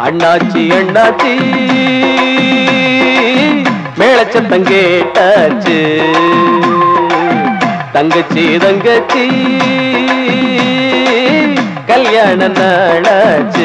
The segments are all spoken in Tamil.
அண்ணாச்சி அண்ணாச்சி மேளச்சத்தம் கேட்டாச்சு தங்கச்சி தங்கச்சி கல்யாண நாளாச்சு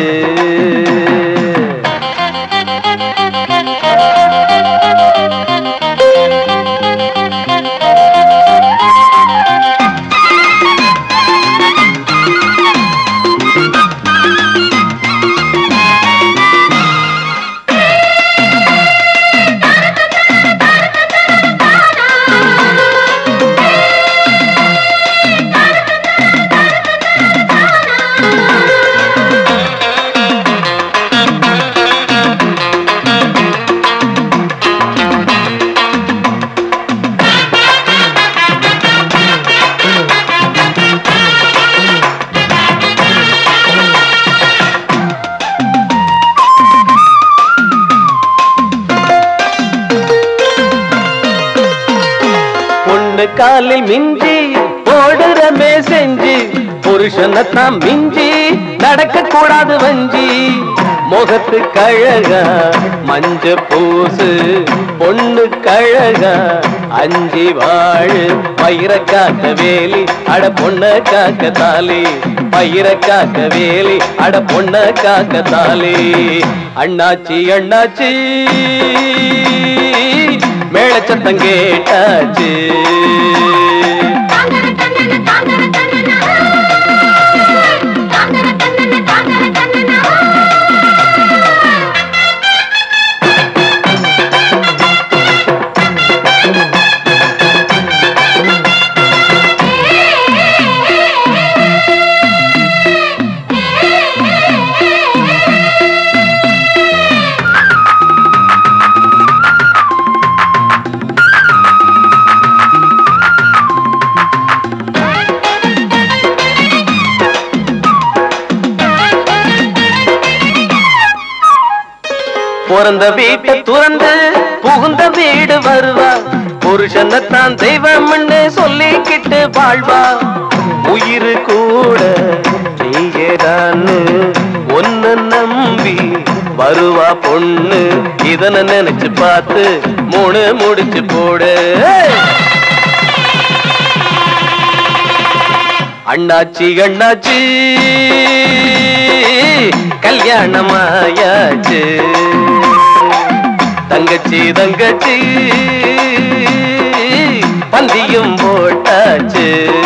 காலில் மிஞ்சி ஓடுறமே செஞ்சு புருஷனத்தான் மிஞ்சி நடக்க கூடாது வஞ்சி முகத்து கழகா மஞ்ச பூசு பொண்ணு கழகா அஞ்சி வாழு பயிர காக்க வேலி அட பொண்ண காக்க தாலி பயிர காக்க வேலி அட பொண்ண காக்க தாலி அண்ணாச்சி அண்ணாச்சி மேளச்சத்தம் கேட்டாச்சு பிறந்த வீட்டை துறந்து புகுந்த வீடு வருவா புருஷனத்தான் தெய்வம்னு சொல்லிக்கிட்டு வாழ்வா உயிர் கூட நீங்கேதான்னு ஒன்னு நம்பி வருவா பொண்ணு இதனை நினைச்சு பார்த்து மூணு முடிச்சு போடு அண்ணாச்சி அண்ணாச்சி கல்யாணமாயாச்சு தங்கச்சி தங்கச்சி பந்தியும் போட்டாச்சு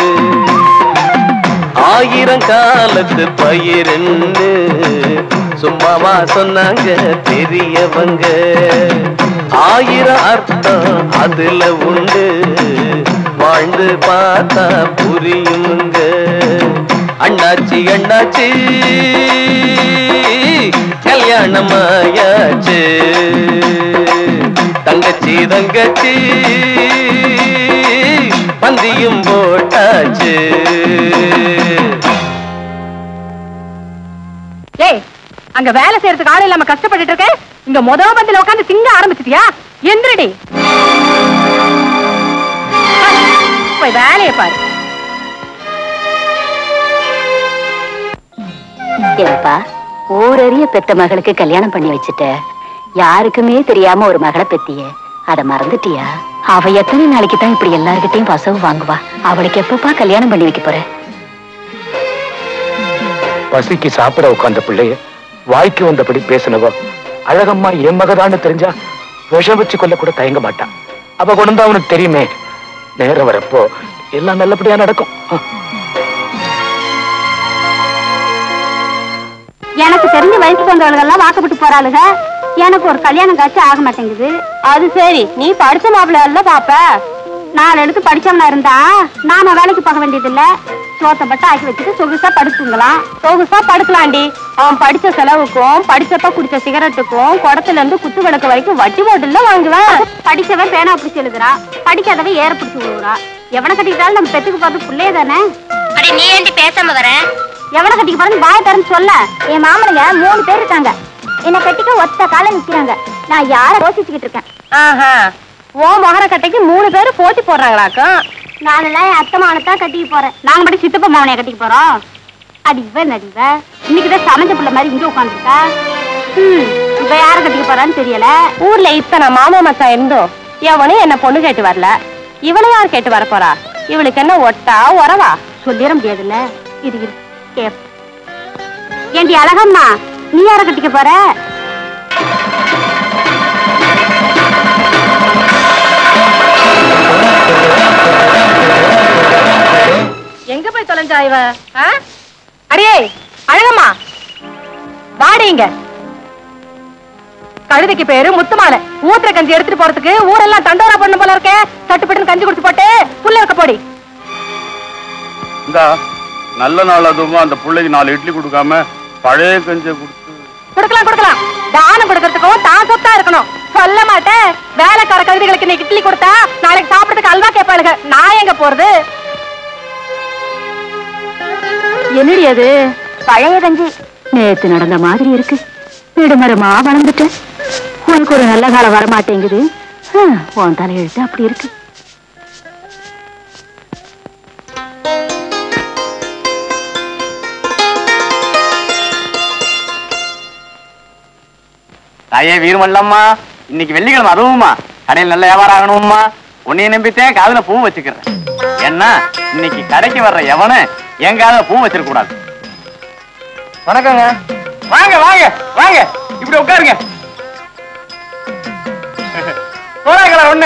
ஆயிரம் காலத்து பயிரென்னு சும்மாவா சொன்னாங்க பெரியவங்க ஆயிரம் அர்த்தம் அதுல உண்டு வாழ்ந்து பார்த்தா புரியுங்க அண்ணாச்சி அண்ணாச்சி கல்யாணமாயாச்சு தங்கச்சி தங்கச்சி பந்தியும் போட்டாச்சு ஏய் அங்க வேலை செய்யறதுக்கு ஆள் இல்லாம கஷ்டப்பட்டு இருக்க இங்க முதல் பந்தில உட்காந்து திங்க ஆரம்பிச்சிட்டியா எந்திரடி போய் வேலையை பாரு ஏப்பா ஊரறிய பெத்த மகளுக்கு கல்யாணம் பண்ணி வச்சுட்ட யாருக்குமே தெரியாம ஒரு மகளை பெத்திய அத மறந்துட்டியா அவ எத்தனை நாளைக்கு தான் இப்படி எல்லார்கிட்டையும் வசவு வாங்குவா அவளுக்கு எப்பப்பா கல்யாணம் பண்ணி வைக்க போற பசிக்கு சாப்பிட உட்கார்ந்த பிள்ளைய வாய்க்கு வந்தபடி பேசினவோ அழகம்மா என் மகதான்னு தெரிஞ்சா விஷம் வச்சு கொள்ள கூட தயங்க மாட்டான் அவ கொண்டு அவனுக்கு தெரியுமே நேரம் வரப்போ எல்லாம் நல்லபடியா நடக்கும் எனக்கு தெரிஞ்ச வயசுக்கு வந்தவர்கள் எல்லாம் வாக்கப்பட்டு போறாளுங்க எனக்கு ஒரு கல்யாணம் காட்சி ஆக மாட்டேங்குது அது சரி நீ படிச்ச மாப்பிள்ள எல்லாம் பாப்ப நாலு எடுத்து படிச்சவனா இருந்தா நாம வேலைக்கு போக வேண்டியது இல்ல சோத்தப்பட்டு ஆக்கி வச்சுட்டு சொகுசா படுத்துங்களாம் சொகுசா படுக்கலாண்டி அவன் படிச்ச செலவுக்கும் படிச்சப்ப குடிச்ச சிகரெட்டுக்கும் குடத்துல இருந்து குத்து விளக்கு வரைக்கும் வட்டி போட்டுல வாங்குவேன் படிச்சவன் பேனா பிடிச்சி எழுதுறா படிக்காதவன் ஏற பிடிச்சி விழுவுறா எவனை கட்டிக்கிட்டாலும் நம்ம பெத்துக்கு போறது பிள்ளையே தானே நீ ஏண்டி பேசாம வர எவனை கட்டிக்க போறது வாய தரன்னு சொல்ல என் மாமனுங்க 3 பேர் இருக்காங்க என்ன கட்டிக்க ஒத்த கால நிக்கிறாங்க நான் யார யோசிச்சுக்கிட்டு இருக்கேன் ஓ மகர கட்டைக்கு 3 பேரு போட்டி போடுறாங்களாக்கா நானெல்லாம் என் அத்தை மாவனத்தான் கட்டிக்க போறேன் நாங்க மட்டும் சித்தப்பா மாவனைய கட்டிக்க போறோம் அடி இவன் அடிவ இன்னைக்குதான் சமைச்ச பிள்ளை மாதிரி இங்க உட்காந்துருக்கா இப்ப யார கட்டிக்க போறான்னு தெரியல. ஊர்ல இத்தனை மாமா மச்சான் இருந்தோம் எவனும் என்ன பொண்ணு கேட்டு வரல. இவளை யார் கேட்டு வர போறா? இவளுக்கு என்ன ஒட்டா உறவா? சொல்லிட முடியாதுல்ல. இது ஏண்டி அழகம்மா, நீ யார கட்டிக்க போற? எங்க போய் தொலைஞ்சா இவ? அடியே அழகம்மா, வாடிங்க. கழுதைக்கு பேரு முத்துமாலை. ஊத்திர கஞ்சி எடுத்துட்டு போறதுக்கு ஊரெல்லாம் தண்டோரா பண்ண போல இருக்க. சட்டுப்பட்டு கஞ்சி குடிச்சு போட்டு புள்ள இருக்க போடி. இந்த நல்ல நாள் அதுவும் அந்த பிள்ளைக்கு 4 இட்லி கொடுக்காம பழைய கஞ்சியை கொடுக்கலாம். தானம் கொடுக்கறதுக்கும் தான் சொத்தா இருக்கணும். சொல்ல மாட்டேன். வேலைக்கார கழுதைகளுக்கு இன்னைக்கு இட்லி கொடுத்தா நாளைக்கு சாப்பிடறதுக்கு அல்வா கேட்பாளுங்க. நான் எங்க போறது? என்னடி அது? பழைய கஞ்சி. நேத்து நடந்த மாதிரி இருக்கு. நெடுமரமா வளர்ந்துட்ட. உனக்கு ஒரு நல்ல காலம் வரமாட்டேங்குது. உன் தலையெழுத்து அப்படி இருக்கு. தாயே வீரமல்லம்மா, இன்னைக்கு வெள்ளிக்கிழமை அதுவுமா கடையில் நல்ல வியாபாரம் ஆகணும்மா. உன்னைய நம்பித்தேன் காதுல பூ வச்சுக்கிறேன். ஏன்னா இன்னைக்கு கடைக்கு வர்ற எவனு என் காதுல பூ வச்சிருக்க கூடாது. வணக்கங்க. வாங்க வாங்க வாங்க, இப்படி உட்காருங்க. போறாங்களா ஒண்ணு?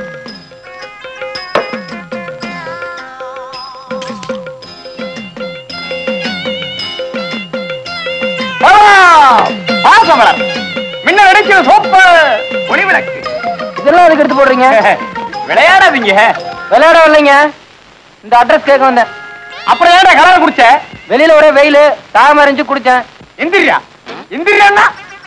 பாசமலர் முன்ன அடிக்கிற சோப்பு ஒளி விளக்கு இதெல்லாம் எதுக்கு எடுத்து போடுறீங்க? விளையாடாதீங்க. விளையாட இல்லைங்க, இந்த அட்ரஸ் கேட்க வந்தேன். அப்புறம் ஏடா கலரை குடிச்ச? வெளியில ஒரே வெயிலு, தாகம் அறிஞ்சு குடிச்சேன். இந்திரியா இந்திரியா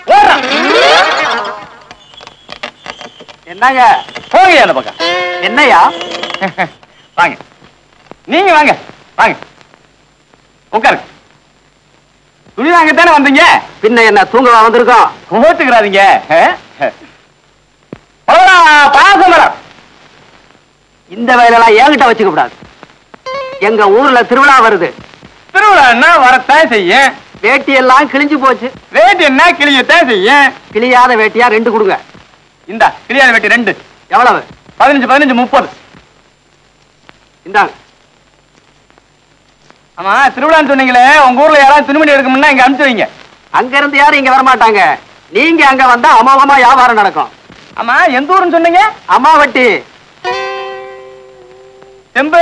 என்னங்க போங்க அந்த பக்கம். என்னையா? வாங்க நீங்க வாங்க வாங்க உட்காருங்க. துணி வாங்கத்தானே வந்தீங்க? பின்ன என்ன தூங்கவா வந்திருக்கோம்? ஓட்டுக்கிறாதீங்க. பாசமரம் இந்த வயலெல்லாம் ஏங்கிட்ட வச்சுக்க கூடாது. எங்க ஊர்ல திருவிழா வருது. திருவிழா வரத்தான் செய்யும். வேட்டி எல்லாம் கிழிஞ்சு போச்சு. வேட்டி என்ன கிழியத்தான் செய்யும். கிழியாத வேட்டியா 2 கொடுங்க. இந்த கிழியாத வேட்டி 2 எவ்வளவு? 15 15 30. இந்தாங்க. ஆமா திருவிழான்னு சொன்னீங்களே, உங்க ஊர்ல யாராவது துணிமணி எடுக்கணும்னா இங்க அனுப்பிச்சு வைங்க. அங்க இருந்து யாரும் இங்க வரமாட்டாங்க. நீங்க அங்க வந்தா அமாவமா வியாபாரம் நடக்கும். ஆமா எந்த ஊருன்னு சொன்னீங்க? அம்மாவட்டி. செம்பு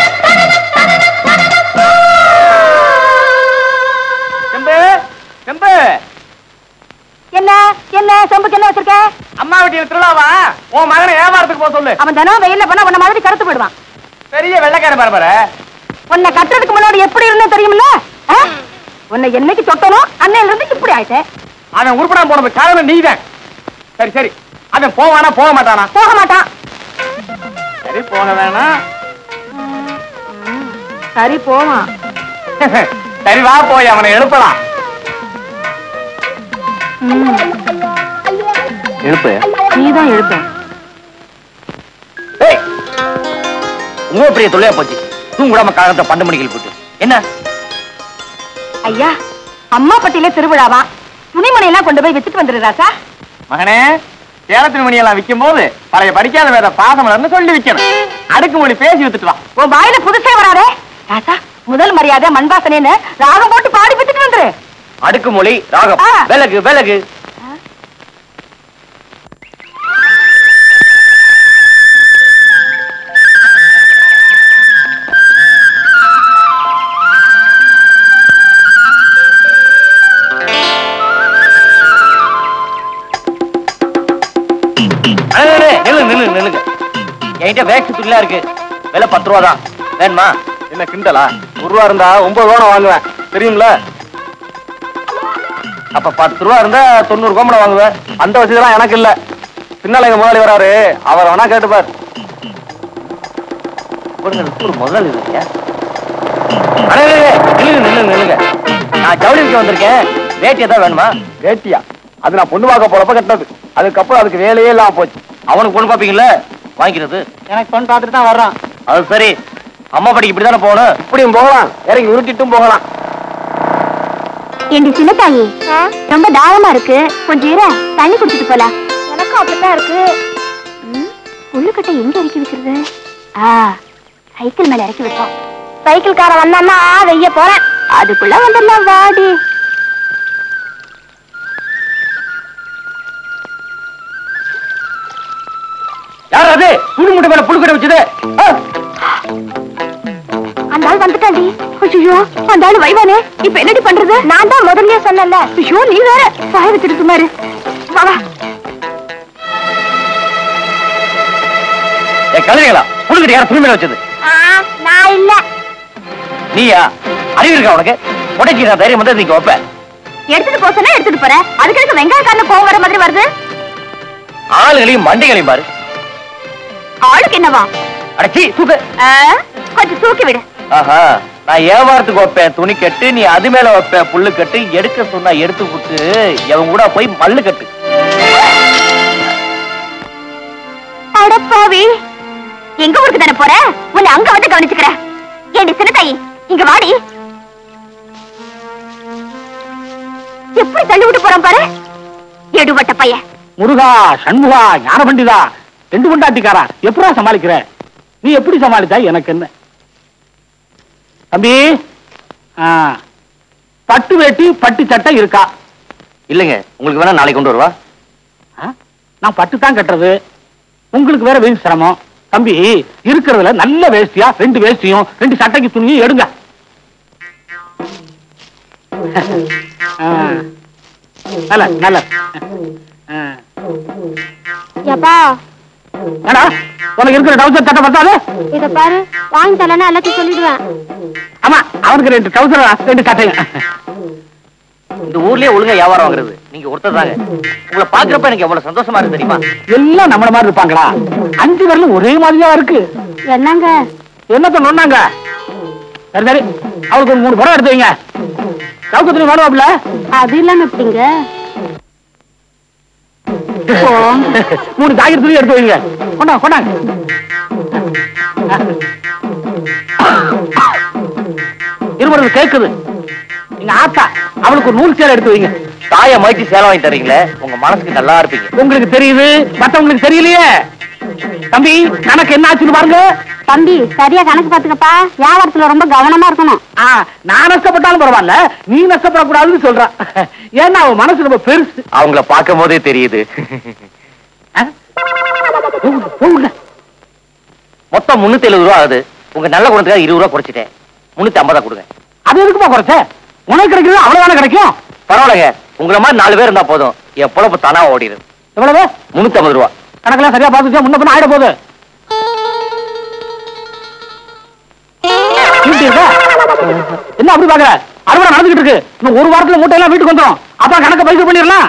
செம்பு செம்பு. என்ன என்ன செம்புக்கு என்ன வச்சிருக்க? அம்மாவட்டியில் திருவிழாவா? உன் மகனை வியாபாரத்துக்கு போக சொல்லு. அவன் தினம் வெயில்ல போனா உன்ன மாதிரி கருத்து போயிடுவான். பெரிய வெள்ளைக்கார பரபர. உன்னை கட்டுறதுக்கு முன்னாடி எப்படி இருந்தேன் தெரியுமில்ல? உன்னை என்னைக்கு தொட்டனோ அன்னையில இருந்து இப்படி ஆயிட்டேன். அவன் உருப்படா போனது காரணம் நீதான். சரி சரி, அவன் போவானா போக மாட்டானா? போக மாட்டான். சரி போக வேணாம். சரி போவான். சரி வா போய் அவனை எழுப்பலாம். எழுப்பு. நீதான் எழுப்ப. உங்க பெரிய தொல்லையா போச்சு. தூங்குடாம காலத்தை 12 மணிக்கு போட்டு என்ன? ஐயா அம்மா பட்டியில திருவிழாவா, துணிமணி எல்லாம் கொண்டு போய் வித்துட்டு வந்துடுறாசா. மகனே, சேலத்தின் மணி எல்லாம் விற்கும் போது பழைய படிக்காத வேற பாசமலர்னு சொல்லி விற்கணும். அடுக்குமொழி பேசி வித்துட்டு வா. உன் வாயில புதுசே வராதே ராசா. முதல் மரியாதை மண்பாசனேன்னு ராகம் போட்டு பாடி வித்துட்டு வந்துரு. அடுக்குமொழி ராகம் விலகு விலகு. நில்லுங்க. என்கிட்ட வேக்ஸ் துணிலா இருக்கு. விலை 10 ரூபா தான். வேணுமா? என்ன கிண்டலா? 1 ரூபா இருந்தா 9 ரூபா வாங்குவேன், தெரியுங்கள? அப்ப 10 ரூபா இருந்தா 90 கோமடை வாங்குவேன். அந்த வசதியெல்லாம் எனக்கு இல்ல. பின்னால எங்க முதலாளி வராரு, அவர் வேணா கேட்டுப்பார். முதலாளி நில்லுங்க. நான் ஜவுளி விற்க வந்திருக்கேன். வேட்டி எதாவது வேணுமா? வேட்டியா? அது நான் பொண்ணு பார்க்க போறப்ப கட்டினது. அதுக்கப்புறம் அதுக்கு வேலையே இல்லாம போச்சு. அவனுக்கு பொண்ணு பாப்பீங்கல்ல, வாங்கிக்கிறது. எனக்கு பொண்ணு பார்த்துட்டு தான் வர்றான். அது சரி, அம்மா படிக்கு இப்படித்தானே போகணும். இப்படியும் போகலாம், இறங்கி உருட்டிட்டும் போகலாம். ஏண்டி சின்ன தாயி ரொம்ப தாகமா இருக்கு, கொஞ்சம் இரு, தண்ணி குடிச்சிட்டு போலாம். எனக்கும் அப்படித்தான் இருக்கு. உள்ளுக்கட்டை எங்க இறக்கி வைக்கிறது? சைக்கிள் மேல இறக்கி வைப்போம். சைக்கிள்காரன் வந்தான்னா வெய்ய போறேன், அதுக்குள்ள வந்துடலாம். வாடி. யார் அது புழு முட்டை மேல புழு கட்ட வச்சது? அந்த ஆள் வந்துட்டாண்டி. ஐயோ, அந்த ஆள் வைவானே, இப்ப என்னடி பண்றது? நான் தான் முதல்லயே சொன்னேன்ல. ஐயோ, நீ வேற வாய வச்சிட்டு சுமாரு. வா வா. கழுதைகளா புழு கட்டி யார புழு மேல வச்சது? நான் இல்ல. நீயா? அறிவு இருக்கா உனக்கு? உடைக்கிற தைரியம் வந்து நீங்க வைப்ப. எடுத்துட்டு போ சொன்னா எடுத்துட்டு போற, அதுக்கு எனக்கு வெங்காயக்காரன் கோவம் வர மாதிரி வருது. ஆளுகளையும் மண்டைகளையும் பாரு. ஆளுக்கு என்னவா? அடச்சி தூக்கு. கொஞ்சம் தூக்கி விடு. ஆஹா, நான் வியாபாரத்துக்கு வைப்பேன் துணி கட்டு, நீ அது மேல வைப்ப புல்லு கட்டு. எடுக்க சொன்னா எடுத்து விட்டு எவன் கூட போய் மல்லு கட்டு. அடப்பாவி, எங்க ஊருக்கு தானே போற? உன்னை அங்க வந்து கவனிச்சுக்கிற. ஏண்டி சின்ன தாயி, இங்க வாடி. எப்படி தள்ளி விட்டு போறான் பாரு, எடுபட்ட பையன். முருகா, சண்முகா, ஞான பண்டிதா, 2 பொண்டாட்டிக்காரா, எப்படா சமாளிக்கிற? நீ எப்படி சமாளித்தா எனக்கு என்ன? தம்பி, பட்டு வேட்டி பட்டு சட்டை இருக்கா? இல்லைங்க, உங்களுக்கு வேணா நாளைக்கு கொண்டு வருவா. நான் பட்டு தான் கட்டுறது, உங்களுக்கு வேற வீண் சிரமம். தம்பி, இருக்கிறதுல நல்ல வேஷ்டியா 2 வேஷ்டியும் 2 சட்டைக்கு துணியும் எடுங்க. நல்ல நல்ல. யப்பா, ஏடா, உனக்கு இருக்கிற டவுசர் சட்டை பத்தாது? இத பாரு, வாங்கி தரலன்னா எல்லாத்தையும் சொல்லிடுவேன். ஆமா, அவனுக்கு 2 டவுசர் 2 சட்டைங்க. இந்த ஊர்லயே ஒழுங்கா வியாபாரம் வாங்குறது நீங்க ஒருத்தர் தாங்க. உங்களை பாக்குறப்ப எனக்கு எவ்வளவு சந்தோஷமா இருக்கு தெரியுமா? எல்லாம் நம்மள மாதிரி இருப்பாங்களா? 5 பேர்ல ஒரே மாதிரியா இருக்கு. என்னங்க என்னத்த நொன்னாங்க? சரி சரி, அவளுக்கு ஒரு 3 புடவை எடுத்து வைங்க. சவுக்கு துணி வேணுவாப்ல? அது இல்லாம எப்படிங்க? 3 ஜாக்கெட் துணி எடுத்து வைங்க. கொண்டாங்க கொண்டாங்க. இருபது கேக்குது. நீங்க ஆத்தா, அவளுக்கு ஒரு 100 சேலை எடுத்து வைங்க. தாய மாய்ச்சி சேலை வாங்கி தரீங்களே, உங்க மனசுக்கு நல்லா இருப்பீங்க. உங்களுக்கு தெரியுது, மத்தவங்களுக்கு தெரியலையே. தம்பி, கணக்கு என்ன ஆச்சுன்னு பாருங்க. தம்பி, சரியா கணக்கு பாத்துக்கப்பா. வியாபாரத்துல ரொம்ப கவனமா இருக்கணும். நான் நஷ்டப்பட்டாலும் பரவாயில்ல, நீ நஷ்டப்படக்கூடாதுன்னு சொல்றான். ஏன்னா அவன் மனசு ரொம்ப பெருசு. அவங்கள பார்க்கும் போதே தெரியுது. மொத்தம் 370 ரூபா ஆகுது. உங்க நல்ல குணத்துக்காக 20 ரூபா குறைச்சிட்டேன். 350 கொடுங்க. அது எதுக்குமா குறைச்ச? உனக்கு கிடைக்கிறது அவ்வளவுதானே கிடைக்கும். பரவாயில்லைங்க, உங்களை மாதிரி 4 பேர் இருந்தா போதும், என் பொழப்பு தானா ஓடிடுது. எவ்வளவு? 350 ரூபா. கணக்கெல்லாம் சரியா பாத்துச்சா? முன்ன பின்ன ஆயிட போகுது. என்ன அப்படி பாக்குற? அறுவடை நடந்துகிட்டு இருக்கு. இன்னும் 1 வாரத்துல மூட்டை எல்லாம் வீட்டுக்கு வந்துடும். அப்புறம் கணக்க பைசா பண்ணிடலாம்.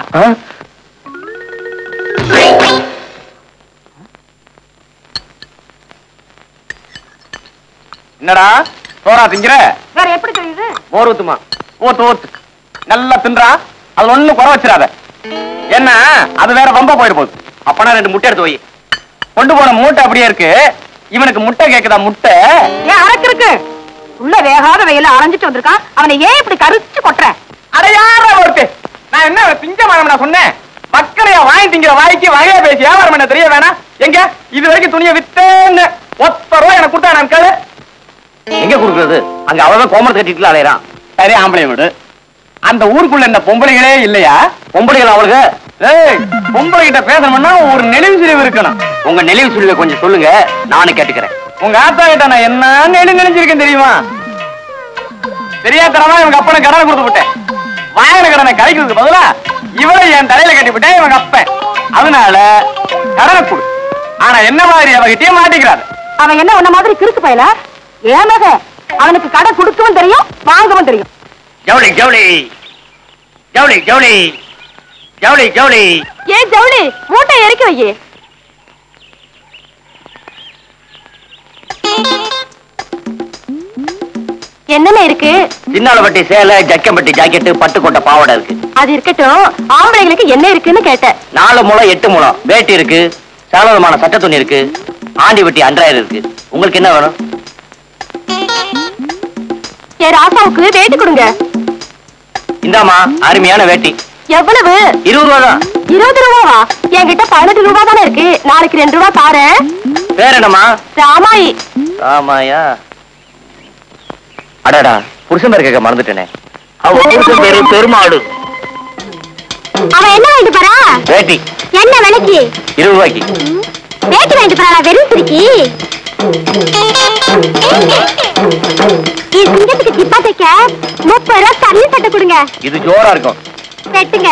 என்னடா சோறா திங்கிற? வேற எப்படி தெரியுது? மோர் ஊத்துமா? ஊத்து நல்லா தின்றா, அதுல ஒண்ணும் குறை வச்சிடாத. என்ன அது வேற ரொம்ப போயிட போகுது. அப்பனா 2 முட்டை எடுத்து வை. கொண்டு போன மூட்டை அப்படியே இருக்கு. இவனுக்கு முட்டை கேக்குதா? முட்டை ஏன் அரைக்கு உள்ள வேகாத வெயில அரைஞ்சிட்டு வந்திருக்கான். அவனை ஏன் இப்படி கரிச்சு கொட்டுற? அடையாற ஒருத்து. நான் என்ன திங்க மானம் நான் சொன்னேன்? மக்களையா வாங்கி திங்கிற வாய்க்கு வகையா பேசி வியாபாரம் பண்ண தெரிய வேணாம். எங்க இது வரைக்கும் துணியை வித்தேன்னு 10 ரூபாய் எனக்கு கொடுத்தா நான் கேளு. எங்க கொடுக்குறது? அங்க அவன் கோமரத்தை கட்டிட்டு அலையறான். சரி, ஆம்பளை வீடு. அந்த ஊருக்குள்ள இந்த பொம்பளைகளே இல்லையா? பொம்பளைகள் அவளுக்கு. பொம்பளை கிட்ட பேசணும்னா ஒரு நெளிவு சுழிவு இருக்கணும். உங்க நெளிவு சுழிவை கொஞ்சம் சொல்லுங்க, நானே கேட்டுக்கிறேன். உங்க ஆத்தா கிட்ட நான் என்ன நெளிஞ்சிருக்கேன் தெரியுமா? தெரியாதனமா இவங்க அப்பனை கடனை கொடுத்து விட்டேன். வாங்கின கடனை கழிக்கிறதுக்கு பதிலா இவளை என் தலையில கட்டி விட்டேன் இவங்க அப்பன். அதனால கடனை கொடு. ஆனா என்ன மாதிரி அவகிட்டயே மாட்டிக்கிறாரு. அவன் என்ன உன்ன மாதிரி கிறுக்கு பயல? ஏமாக அவனுக்கு கடை கொடுக்கவும் தெரியும், வாங்கவும் தெரியும். ஜவுளி ஜவுளி ஜவுளி ஜவுளி ஜவுளி ஜவுளி. ஏன் ஜவுளி மூட்டை இறக்கி வை. என்னென்ன இருக்கு? சின்னாலப்பட்டி சேலை, ஜக்கம்பட்டி ஜாக்கெட்டு, பட்டுக்கோட்டை பாவாடை இருக்கு. அது இருக்கட்டும், ஆம்பளைங்களுக்கு என்ன இருக்குன்னு கேட்டேன். 4 முழம் 8 முழம் வேட்டி இருக்கு. சாலமான சட்ட துணி இருக்கு. ஆண்டி வெட்டி அன்றாயிரம் இருக்கு. உங்களுக்கு என்ன வேணும்? என் ராசாவுக்கு வேட்டி கொடுங்க. இந்தாமா அருமையான வேட்டி. எவ்வளவு? 20 ரூபா தான். 20 ரூபாவா? என்கிட்ட 18 ரூபா தானே இருக்கு. நாளைக்கு 2 ரூபா தாரேன். பேர் என்னம்மா? ராமாயி. ராமாயா? அடடா, புருஷன் பேர் கேட்க மறந்துட்டேனே. அவ புருஷன் பேரு பெருமாடு. அவன் என்ன வாங்கிட்டு போறா? வேட்டி. என்ன விலைக்கு? 20 ரூபாய்க்கு. வேட்டி வாங்கிட்டு போறா? வெறும் சிரிக்கி. சிங்கத்துக்கு சிப்பா தைக்க 30 ரூபா தண்ணி சட்டை கொடுங்க. இது ஜோரா இருக்கும். வெட்டுங்க.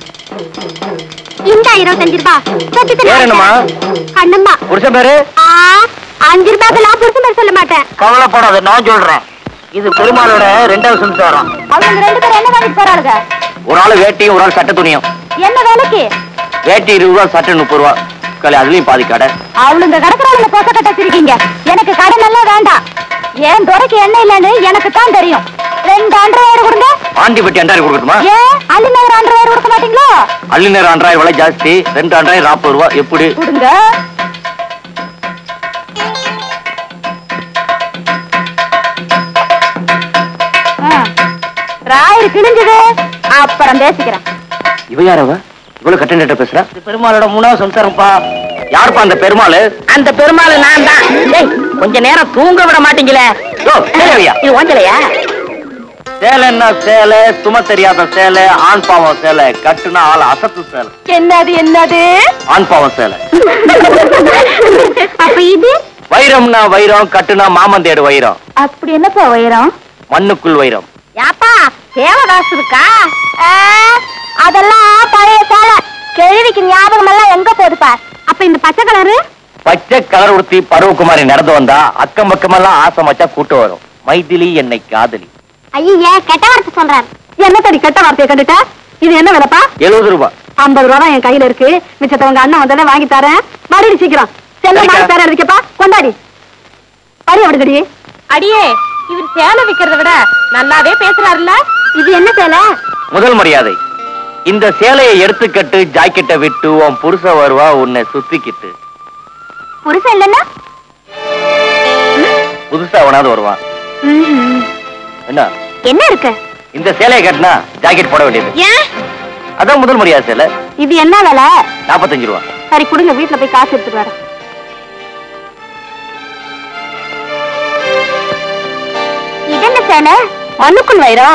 இந்த 25 ரூபா. பேர் என்னம்மா? கண்ணம்மா. புருஷன் பேரு? 5 ரூபாய்க்கெல்லாம் புருஷன் பேர் சொல்ல மாட்டேன். கவலைப்படாத, நான் சொல்றேன். இது பெருமாளோட 2வது சம்சாரம். அவங்க 2 பேரும் என்ன வாங்கிட்டு போறாளுங்க? ஒரு ஆள் வேட்டியும் ஒரு ஆள் சட்டை துணியும். என்ன வேலைக்கு? வேட்டி 20 ரூபா, சட்டை 30 ரூபா. அதுலயும் பாதி கடை. அவளுங்க கடற்கரை போச கட்ட வச்சிருக்கீங்க. எனக்கு கடன் எல்லாம் வேண்டாம். ஏன் துறைக்கு என்ன இல்லன்னு எனக்கு தான் தெரியும். 2 அண்டர்வேர் கொடுங்க. ஆண்டிப்பட்டி அண்டாயிரம் கொடுக்கணுமா? ஏன் அள்ளிநகர் அண்டர்வேர் கொடுக்க மாட்டீங்களா? அள்ளிநகர் அண்டாயிரம் விலை ஜாஸ்தி. 2 அண்டாயிரம் 40 ரூபா. எப்படி கொடுங்க? ராயர் கிழிஞ்சது. அப்புறம் பேசிக்கிறேன். இவ யாரவ? இவ்வளவு கட்டண பேசுறா? பெருமாளோட 3வது சம்சாரம்ப்பா. யாருப்பா அந்த பெருமாள்? அந்த பெருமாள் நான் தான். கொஞ்ச நேரம் தூங்க விட மாட்டீங்களே. இது ஓஞ்சலையா? சேலைன்னா சேலை, சும தெரியாத சேலை, ஆண் பாவம் சேலை, கட்டுனா ஆள் அசத்து சேலை. என்னது என்னது? ஆண் பாவம் சேலை. அப்ப இது வைரம்னா வைரம், கட்டுனா மாமந்தேடு வைரம். அப்படி என்னப்பா வைரம்? மண்ணுக்குள் வைரம். யாப்பா தேவதாசு இருக்கா? அதெல்லாம் பழைய சேலை. கேள்விக்கு ஞாபகம் எல்லாம் எங்க போகுதுப்பா? அப்ப இந்த பச்சை கலரு? பச்சை கலர் உடுத்தி பருவகுமாரி நடந்து வந்தா அக்கம் பக்கமெல்லாம் ஆசை மச்சா கூட்டு வரும். மைதிலி என்னை காதலி. ஐயா கெட்ட வார்த்தை சொல்றாரு. என்ன தடி கெட்ட வார்த்தையை கண்டுட்டா? இது என்ன விலைப்பா? 70 ரூபா. 50 ரூபா தான் என் கையில இருக்கு. மிச்சத்தை உங்க அண்ணன் வந்தாலே வாங்கி தரேன். மறுபடி சீக்கிரம் செல்ல மாதிரி பேர எடுக்கப்பா. கொண்டாடி பறி விடுங்கடி. அடியே, இவர் சேலை விக்கிறத விட நல்லாவே பேசுறாருல்ல. இது என்ன சேலை? முதல் மரியாதை. இந்த சேலையை எடுத்துக்கட்டு, ஜாக்கெட்டை விட்டு உன் புருஷ வருவா உன்னை சுத்திக்கிட்டு. புருஷன் இல்லன்னா புதுசா அவனாவது வருவான். என்ன என்ன இருக்கு? இந்த சேலையை கட்டினா ஜாக்கெட் போட வேண்டியது. ஏன்? அதான் முதல் மரியாதை சேலை. இது என்ன விலை? 45 ரூபா. சரி கொடுங்க, வீட்டுல போய் காசு எடுத்துட்டு வரேன். இது என்ன சேலை? மண்ணுக்குள் வைரம்.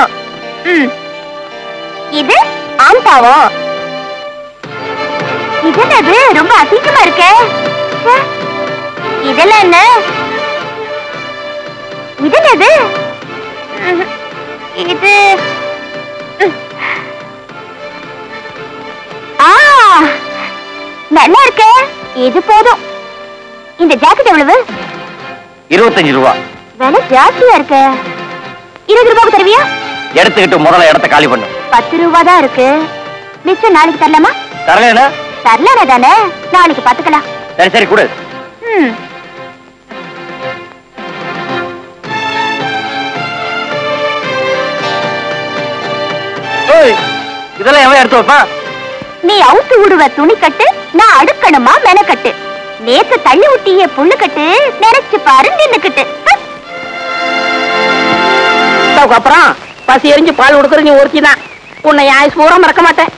இது ஆண் பாவம். இது என்னது? ரொம்ப அசிங்கமா இருக்கே. இதெல்லாம் என்ன? இது என்னது? இது நல்லா இருக்கு. இது போதும். இந்த ஜாக்கெட் எவ்வளவு? 25 ரூபா. விலை ஜாஸ்தியா இருக்கு. 20 ரூபாய்க்கு தருவியா? எடுத்துக்கிட்டு முதல்ல இடத்த காலி பண்ணு. 10 ரூபா தான் இருக்கு. மிச்சம் நாளைக்கு தரலாமா? தரலனா? தரலானே தானே, நாளைக்கு பாத்துக்கலாம். சரி சரி கொடு. இதெல்லாம் எவன் எடுத்து வைப்பா? நீ அவுத்து விடுவ துணி கட்டு, நான் அடுக்கணுமா மெனக்கட்டு. நேத்து தள்ளி விட்டிய புல்லு கட்டு, நினைச்சு பாரு நின்னுக்கிட்டு. அப்புறம் பசி எரிஞ்சு பால் கொடுக்குற நீ ஒருத்திதான். உன்னை ஆயுஸ் பூரா மறக்க மாட்டேன்.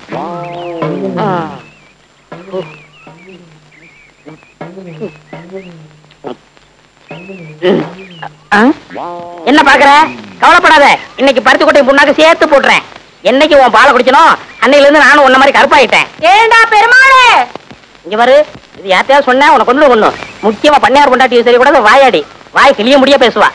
என்ன பாக்குற? கவலைப்படாத, இன்னைக்கு பருத்தி கொட்டை புண்ணாக்கு சேர்த்து போட்டுறேன். என்னைக்கு உன் பாலை குடிச்சனும் அன்னையில இருந்து நானும் உன்ன மாதிரி கருப்பாயிட்டேன். ஏண்டா பெருமாளே, இங்க பாரு, இது யார்த்தையாவது சொன்ன உனக்கு ஒண்ணு முக்கியமா பண்ணையார் கொண்டாட்டி சரி கூட வாயாடி வாய் கிளிய முடிய பேசுவா.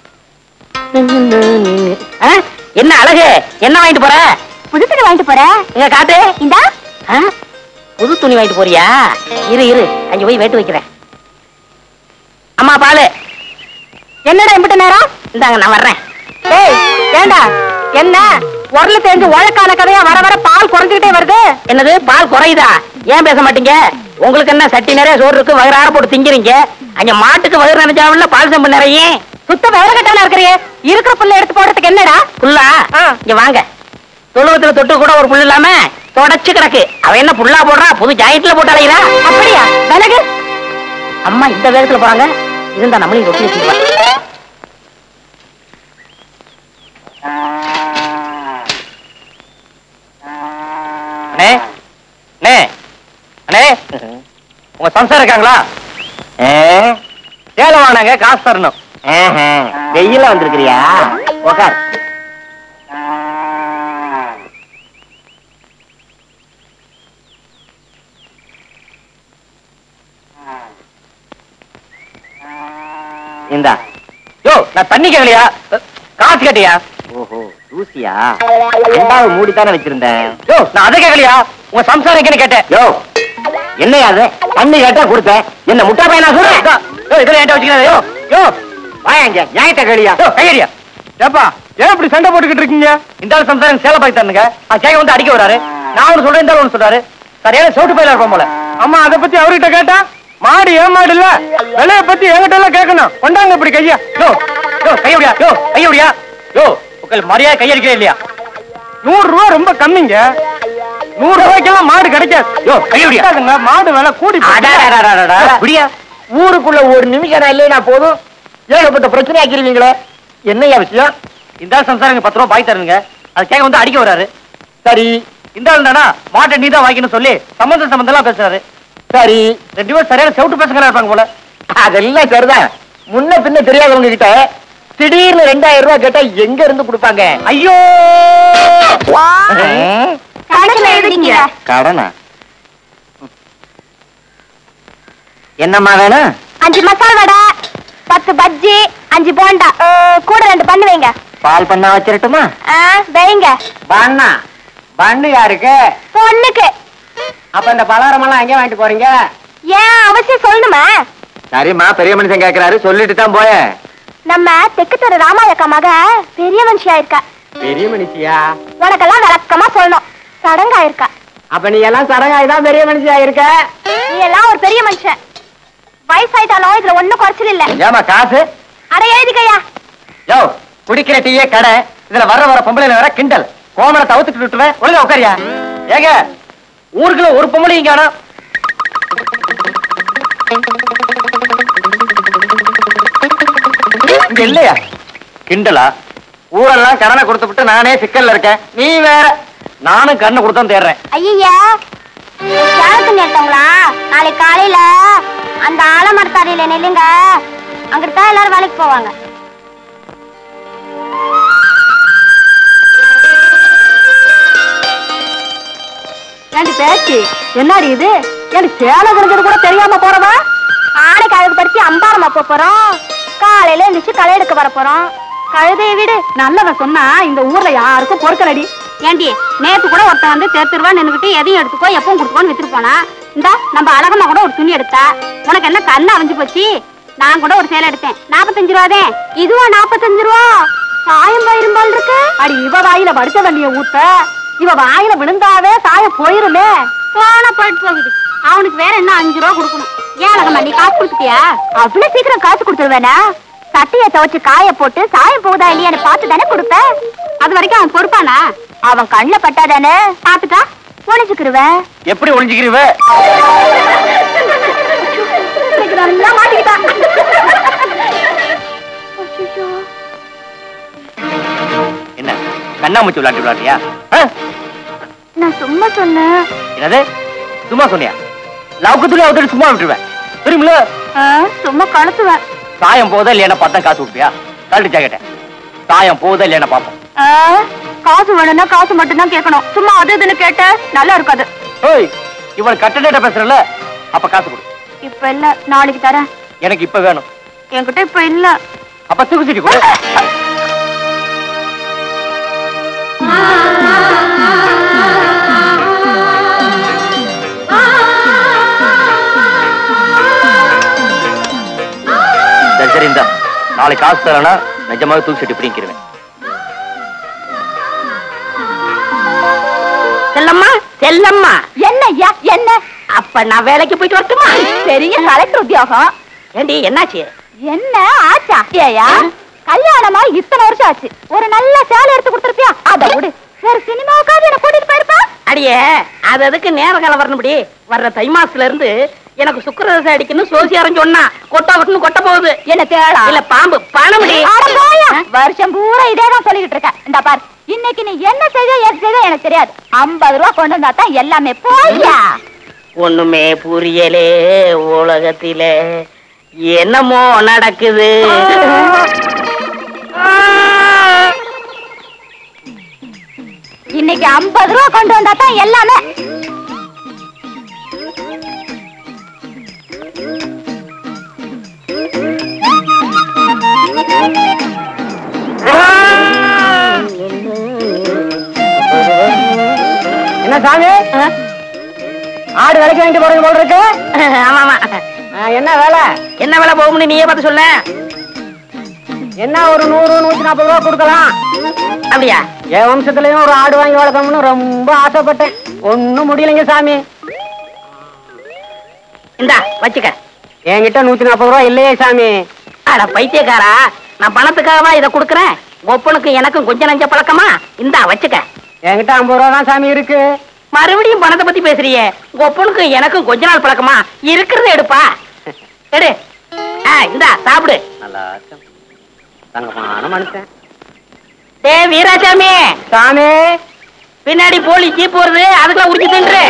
என்ன அழகு, என்ன வாங்கிட்டு போற? புது துணி வாங்கிட்டு போறேன். இங்க காட்டு. இந்தா. புது துணி வாங்கிட்டு போறியா? இரு இரு, அங்க போய் வேட்டு வைக்கிறேன். அம்மா பாலு. என்னடா இம்பிட்ட நேரம்? இந்தாங்க நான் வர்றேன். ஏய் ஏண்டா, என்ன உரல தெரிஞ்சு உழக்கான கதையா வர வர பால் குறைஞ்சுக்கிட்டே வருது. என்னது பால் குறையுதா? ஏன் பேச மாட்டீங்க? உங்களுக்கு என்ன சட்டி நிறைய சோறு இருக்கு, வயிறார போட்டு திங்கிறீங்க. அங்க மாட்டுக்கு வயிறு நிறைஞ்சாவில்ல, பால் செம்பு நிறைய. சுத்த வேலை கட்டான இருக்கிறியே, இருக்கிற புல்ல எடுத்து போடுறதுக்கு என்னடா? புல்லா? இங்க வாங்க. தொழுவத்துல தொட்டு கூட ஒரு புல் இல்லாம தொடச்சு கிடக்கு. அவ என்ன புல்லா போடுறா? புது ஜாக்கெட்ல போட்டு அலைகிறா. அப்படியா? விலகு. அம்மா இந்த வேகத்துல போறாங்க. இருந்தா நம்மளையும் ரொட்டி வச்சுக்கலாம். அண்ணே அண்ணே உங்க சம்சாரம் இருக்காங்களா? சேலை வாங்கினாங்க, காசு தரணும். வெயில வந்திருக்கிறியா? உக்கார். இந்தா. யோ, நான் தண்ணி கேட்கலையா? காசு கேட்டியா? ஓஹோ, தூசியா? ரெண்டாவது மூடித்தானே வச்சிருந்தேன். யோ, நான் அதை கேட்கலையா? உங்க சம்சாரம் எங்கன்னு கேட்டேன். யோ, என்னையா அது? தண்ணி கேட்டா கொடுத்தேன். என்ன முட்டா பையனா சொல்றேன்? இதெல்லாம் என்கிட்ட வச்சுக்கிறேன். யோ யோ, வாங்க என்கிட்ட கேளியா? யோ, கையடியா. ஏப்பா, ஏன் இப்படி சண்டை போட்டுக்கிட்டு இருக்கீங்க? இந்த ஆள் சம்சாரம் சேலை பாக்கி தரணுங்க. அது கேட்க வந்து அடிக்க வராரு. நான் ஒண்ணு சொல்றேன், இந்த ஆள் ஒண்ணு சொல்றாரு. சரியான சோட்டு பையில இருப்போம் போல. அம்மா, அதை பத்தி அவர்கிட்ட கேட்டா மாடு ஏமாடு இல்ல, விலையை பத்தி என்கிட்ட எல்லாம் கேட்கணும். கொண்டாங்க இப்படி கையா. யோ யோ, கையடியா. யோ, கையடியா. யோ, உங்கள் மரியாதை கையடிக்கவே இல்லையா? 100 ரூபா ரொம்ப கம்மிங்க. 100 ரூபாய்க்கெல்லாம் மாடு கிடைக்காது. யோ, கையடியா. மாடு விலை கூடி அப்படியா? ஊருக்குள்ள ஒரு நிமிஷம் நான் இல்லையா போதும் ஏகப்பட்ட பிரச்சனை ஆக்கிருவீங்களே. என்னையா விஷயம்? இந்த சம்சாரம் 10 ரூபா பாய் தருங்க. அது கேட்க வந்து அடிக்க வராரு. சரி, இந்த ஆள் தானா மாட்டை நீ தான் வாங்கின்னு சொல்லி சம்பந்தம் எல்லாம் பேசுறாரு. சரி, 2 பேரும் சரியான செவுட்டு பேசுகிறா இருப்பாங்க போல. அதெல்லாம் சரிதான். முன்ன பின்ன தெரியாதவங்க கிட்ட திடீர்னு 2000 ரூபாய் கேட்டா எங்க இருந்து கொடுப்பாங்க? ஐயோ, கடனா? என்னம்மா வேணும்? 5 மசால் வடை, 10 பஜ்ஜி, 5 போண்டா, கூட 2 பண்ணு வைங்க. பால் பண்ணா வச்சிரட்டுமா? வைங்க. பண்ணா? பண்ணு யாருக்கு? பொண்ணுக்கு. அப்ப இந்த பலகாரம் எல்லாம் எங்க வாங்கிட்டு போறீங்க? ஏன் அவசியம் சொல்லணுமா? சரிம்மா, பெரிய மனுஷன் கேக்குறாரு, சொல்லிட்டு தான் போய. நம்ம தெக்குத்தர ராமாயக்கா மக பெரிய மனுஷியா இருக்கா. பெரிய மனுஷியா? உனக்கெல்லாம் விளக்கமா சொல்லணும். சடங்கா இருக்கா. அப்ப நீ எல்லாம் சடங்காய்தான் பெரிய மனுஷியா இருக்க. நீ எல்லாம் ஒரு பெரிய மனுஷன். வயசாயிட்டாலும் இதுல ஒண்ணும் குறைச்சல் இல்ல. ஏமா காசு? அட எழுதிக்கையா. யோ, குடிக்கிற டீயே கடை, இதுல வர பொம்பளை வேற கிண்டல். கோமனை தவிர்த்துட்டு விட்டுருவேன். ஒழுங்கா உட்காரியா? ஏங்க, ஊருக்குள்ள ஒரு பொம்பளை இங்க வேணாம். இங்க இல்லையா? கிண்டலா? ஊரெல்லாம் கடனை கொடுத்து விட்டு நானே சிக்கல்ல இருக்கேன். நீ வேற. நானும் கடனை கொடுத்தான் தேடுறேன். ஐயா, நேர்த்தவங்களா? நாளைக்கு காலையில அந்த ஆலமரத்தாரியில நில்லுங்க. அங்கிட்டு எல்லாரும் வேலைக்கு போவாங்க. ஏண்டி பேச்சு என்னடி இது? எனக்கு சேலை கிடைச்சது கூட தெரியாம போறவா? ஆடைக்கு அழகு பறிச்சு அம்பாரமா போறோம். காலையில எழுந்துச்சு களை எடுக்க வர போறோம். கழுதையை விடு. நல்லவ சொன்னா இந்த ஊர்ல யாருக்கும் பொறுக்கலடி. ஏண்டி, நேத்து கூட ஒருத்தன் வந்து தேர்த்து ரூபா நின்னுகிட்டு எதையும் எடுத்துக்கோ எப்பவும் கொடுத்துக்கோன்னு வித்துட்டு போனா. இந்த நம்ம அழகமா கூட ஒரு துணி எடுத்தா. உனக்கு என்ன கண்ணு அவிஞ்சு போச்சு? நான் கூட ஒரு சேலை எடுத்தேன், 45 ரூபாதே. இதுவா 45 ரூபா? சாயம் பயிரும்பால் இருக்கு. அடி, இவ வாயில வடிச்ச வண்டிய ஊத்த இவ வாயில விழுந்தாவே சாயம் போயிருமே. போன போயிட்டு போகுது. அவனுக்கு வேற என்ன 5 ரூபா கொடுக்கணும். ஏன் அழகமா, நீ காசு கொடுத்துட்டியா? அவ்வளவு சீக்கிரம் காசு கொடுத்துருவேனா? சட்டைய துவச்சு காய போட்டு சாயம் போகுதா இல்லையான்னு பார்த்து தானே கொடுப்பேன். அது வரைக்கும் அவன் பொறுப்பானா? அவன் கண்ணுல பட்டாதானே பாத்துட்டா ஒளிஞ்சுக்கிருவேன். எப்படி ஒளிஞ்சுக்கிருவ? என்ன கண்ணாமூச்சி விளையாட்டு விளையாட்டியா? நான் சும்மா சொன்னேன். என்னது சும்மா சொன்னியா? லவுக்கத்துல அவத்துல சும்மா விட்டுருவேன் தெரியுமில்ல? சும்மா கழுத்துவேன். சாயம் போதா இல்லையா பார்த்தா காசு கொடுப்பியா? கழட்டு ஜாக்கெட்டேன். சாயம் போதா இல்லையா பார்ப்போம். காசு வேணும்னா காசு மட்டும் தான் கேட்கணும். சும்மா அது இதுன்னு கேட்ட நல்லா இருக்காது. ஓய், இவன் கட்டணேட்ட பேசுறல, அப்ப காசு கொடு. இப்ப இல்ல, நாளைக்கு தரேன். எனக்கு இப்ப வேணும். என்கிட்ட இப்ப இல்ல. அப்ப தூக்கு சீட்டி கொடு. சரி சரி, இந்த நாளைக்கு காசு தரேன்னா நிஜமாக தூக்கு சீட்டி பிடிக்கிறேன். செல்லம்மா, செல்லம்மா. என்ன ஐயா, என்ன? அப்ப நான் வேலைக்கு போயிட்டு வரட்டுமா? பெரிய கலெக்டர் உத்தியோகம். ஏண்டி, என்னாச்சு? என்ன ஆச்சா? ஏயா, கல்யாணமா இத்தனை வருஷம் ஆச்சு. ஒரு நல்ல சேலை எடுத்து கொடுத்துருப்பியா? அத விடு. வேற சினிமாவுக்காவது என்ன கூட்டிட்டு போயிருப்பா? அடியே, அது அதுக்கு நேர காலம் வரணும்படி. வர்ற தை மாசத்துல இருந்து எனக்கு சுக்கரதசை அடிக்கணும் சோசியாரம் சொன்னா கொட்டா விட்டுன்னு கொட்ட போகுது. என்ன தேடா? இல்ல பாம்பு பணமுடி. வருஷம் பூரா இதேதான் சொல்லிக்கிட்டு இருக்க. இந்த பார், இன்னைக்கு நீ என்ன செய்த எனக்கு தெரியாது. 50 ரூபா கொண்டு வந்தா தான் எல்லாமே. போய்யா. ஒண்ணுமே புரியலே உலகத்திலே என்னமோ நடக்குது. இன்னைக்கு 50 ரூபா கொண்டு வந்தா தான் எல்லாமே. என்ன சாமி, ஆடு விலைக்கு வாங்கிட்டு போறது போல இருக்கு? ஆமா. என்ன வேலை? என்ன வேலை போகும்னு நீயே பார்த்து சொல்ல. என்ன ஒரு 100 140 ரூபா கொடுக்கலாம். அப்படியா? என் வம்சத்துலயும் ஒரு ஆடு வாங்கி வளர்க்கணும்னு ரொம்ப ஆசைப்பட்டேன். ஒண்ணும் முடியலைங்க சாமி. இந்தா வச்சுக்க. என்கிட்ட 140 ரூபா இல்லையே சாமி. அட பைத்தியக்காரா, நான் பணத்துக்காகவா இதை கொடுக்குறேன்? ஒப்பனுக்கு எனக்கும் கொஞ்சம் நஞ்ச பழக்கமா? இந்தா வச்சுக்க. என்கிட்ட 50 ரூபா தான் சாமி இருக்கு. மறுபடியும் பணத்தை பத்தி பேசுறியே. ஒப்பனுக்கு எனக்கும் கொஞ்ச நாள் பழக்கமா? இருக்கிறத எடுப்பா. எடு. இந்தா சாப்பிடு. நல்லா தங்கமான மனுஷன். டே வீராசாமி சாமி, பின்னாடி போலி ஜீப் போறது, அதுக்குள்ள உரிச்சு தின்று.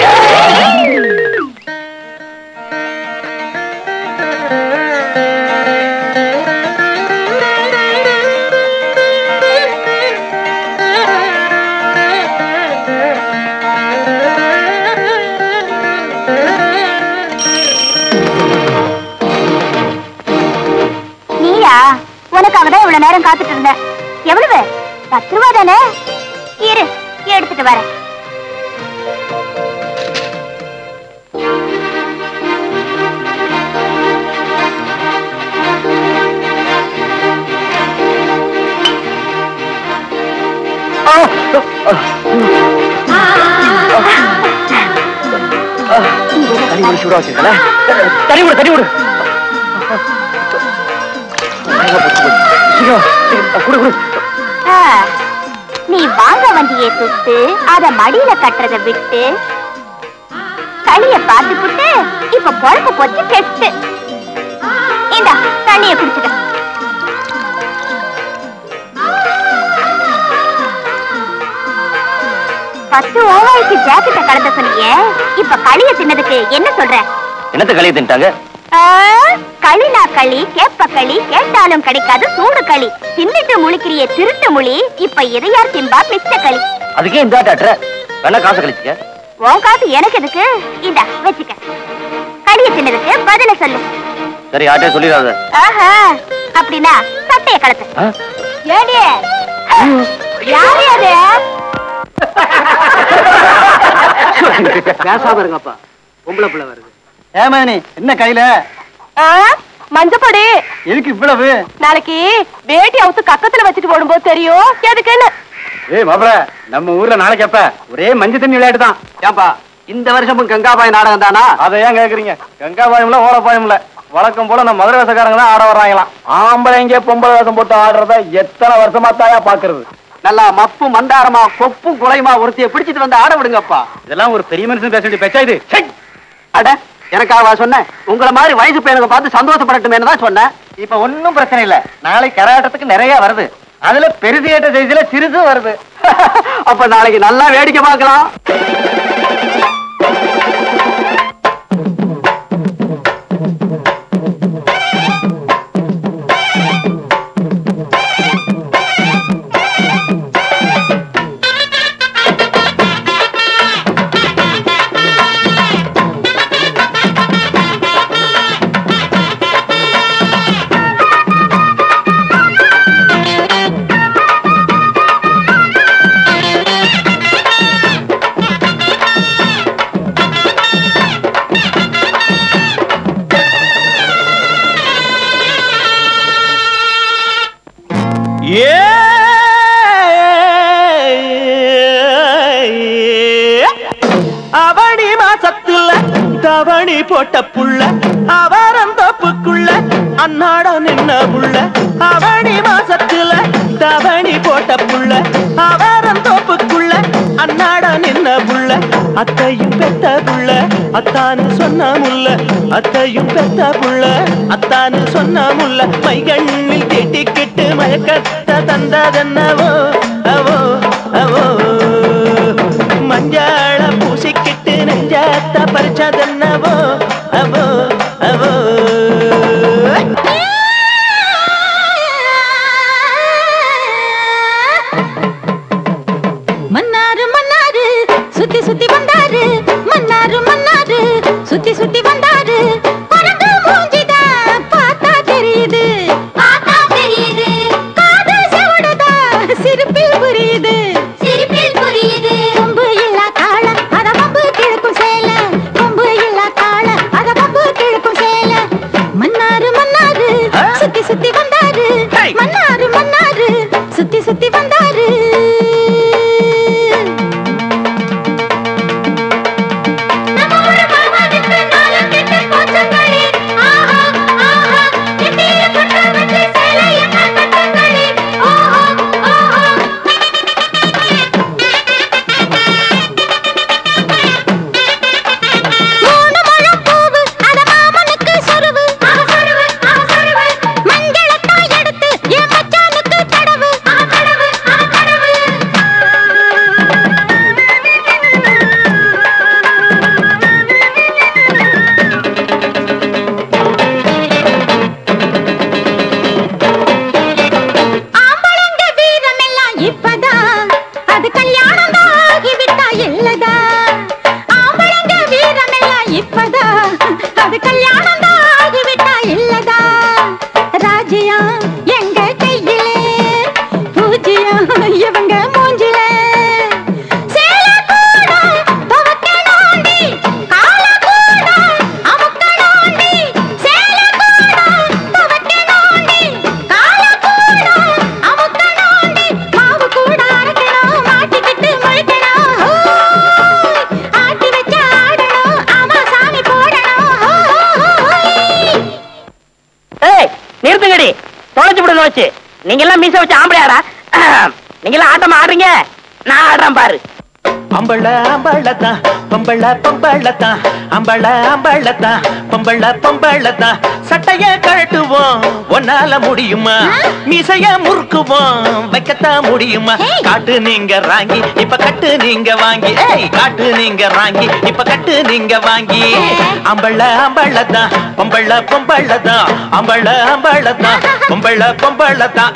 நீயா? உனக்காக தான் இவ்வளவு நேரம் காத்துட்டு இருந்தேன். எவ்வளவு? 10 ரூபா தானே? இரு, எடுத்துட்டு வரேன். தடி விடு. நீ வாங்க வண்டியை சுட்டு அத மடியில கட்டுறத விட்டு களிய பார்த்து புட்டு இப்ப பொழப்பு போச்சு கெட்டு. இந்த தண்ணிய குடிச்சுக்க. பத்து ஓவாய்க்கு ஜாக்கெட்டை கலந்த சொன்னியே, இப்ப களிய தின்னதுக்கு என்ன சொல்ற? என்னத்த களியை தின்ட்டாங்க? களினா களி, கேப்ப களி, கேட்டாலும் கிடைக்காது சூடு களி. தின்னுட்டு முழிக்கிறிய திருட்டு முழி, இப்ப எதையார் தின்பா மிச்ச களி. அதுக்கே இந்த ஆட்டாட்டுற? வேணா காசு கழிச்சுக்க. உன் காசு எனக்கு எதுக்கு? இந்த வச்சுக்க. களிய தின்னதுக்கு பதில சொல்லு. சரி, ஆட்டே சொல்லிடாத. ஆஹா, அப்படின்னா சட்டைய கலத்து. ஏடி யாரு அது? பேசாம இருங்கப்பா, பொம்பளை பிள்ளை வருது. ஏமானி என்ன கையில? மஞ்சப்பொடி. எதுக்கு இவ்வளவு? நாளைக்கு வேட்டி அவுத்து கக்கத்துல வச்சுட்டு போடும்போது தெரியும் எதுக்குன்னு. ஏய் மாப்ள, நம்ம ஊர்ல நாளைக்கு எப்ப ஒரே மஞ்சள் தண்ணி விளையாட்டு தான். ஏன்பா இந்த வருஷமும் கங்காபாய் நாடகம் தானா? அதை ஏன் கேக்குறீங்க? கங்காபாயம்ல ஓரப்பாயம்ல வழக்கம் போல நம்ம மதுரை வேசக்காரங்க தான் ஆட வர்றாங்களாம். ஆம்பளைங்க பொம்பளை வேஷம் போட்டு ஆடுறத எத்தனை வருஷமா தாயா பாக்குறது. நல்லா மப்பு மந்தாரமா கொப்பும் குலையுமா ஒருத்திய பிடிச்சிட்டு வந்து ஆட விடுங்கப்பா. இதெல்லாம் ஒரு பெரிய மனுஷன் பேச வேண்டிய பேச்சா இது? அட, எனக்காக சொன்னேன்? உங்களை மாதிரி வயசு பையனுக்கு பார்த்து சந்தோஷப்படட்டுமே தான் சொன்னேன். இப்ப ஒன்னும் பிரச்சனை இல்ல. நாளைக்கு கரகாட்டத்துக்கு நிறைய வருது. அதுல பெருசு ஏற்ற சைஸ்ல சிறுசு வருது. அப்ப நாளைக்கு நல்லா வேடிக்கை பார்க்கலாம். அவனி மாசத்துல தவணி போட்ட புள்ள அவரம் தோப்புக்குள்ள அன்னாட நின்ன புள்ள. அவனி மாசத்துல தவணி போட்ட புள்ள அவரம் தோப்புக்குள்ள அன்னாட நின்ன புள்ள. அத்தையும் பெத்த புள்ள அத்தானு சொன்ன முல்ல. அத்தையும் பெத்த புள்ள அத்தானு சொன்ன முல்ல. மைகண்ணில் தீட்டிக்கிட்டு மயக்கத்த தந்ததென்னவோ அவோ அவோ மஞ்சாள பூசிக்கிட்டு நெஞ்சாத்த பறிச்சதென்னவோ அவோ அவோ மன்னாரு மன்னாரு சுத்தி சுத்தி வந்தாரு மன்னாரு மன்னாரு சுத்தி சுத்தி வந்தாரு குரங்கு மூஞ்சிதா பார்த்தா தெரியுது காது செவடுதா சிரிப்பில் புரியுது கொம்பு இல்லா காள அத பம்பு கிழக்கும் சேல கொம்பு இல்லா காள அத பம்பு கிழக்கும் சேல மன்னாரு மன்னாரு சுத்தி சுத்தி வந்தாரு மன்னாரு மன்னாரு சுத்தி சுத்தி வந்தாரு நீங்க எல்லாம் மீச வச்சு ஆம்பளையாடா நீங்க எல்லாம் ஆட்டமா ஆடுறீங்க நான் ஆடுறேன் பாரு அம்பள அம்பளத்தான் பொம்பள பொம்பளத்தான் அம்பள அம்பளத்தான் பொம்பள பொம்பளத்தான் சட்டைய கழட்டுவோம் ஒன்னால முடியுமா மீசைய முறுக்குவோம் வைக்கத்தான் முடியுமா காட்டு நீங்க ராங்கி இப்ப கட்டு நீங்க வாங்கி காட்டு நீங்க ராங்கி இப்ப கட்டு நீங்க வாங்கி அம்பள அம்பளத்தான் பொம்பள பொம்பளத்தான் அம்பள அம்பளத்தான் பொம்பள பொம்பளத்தான்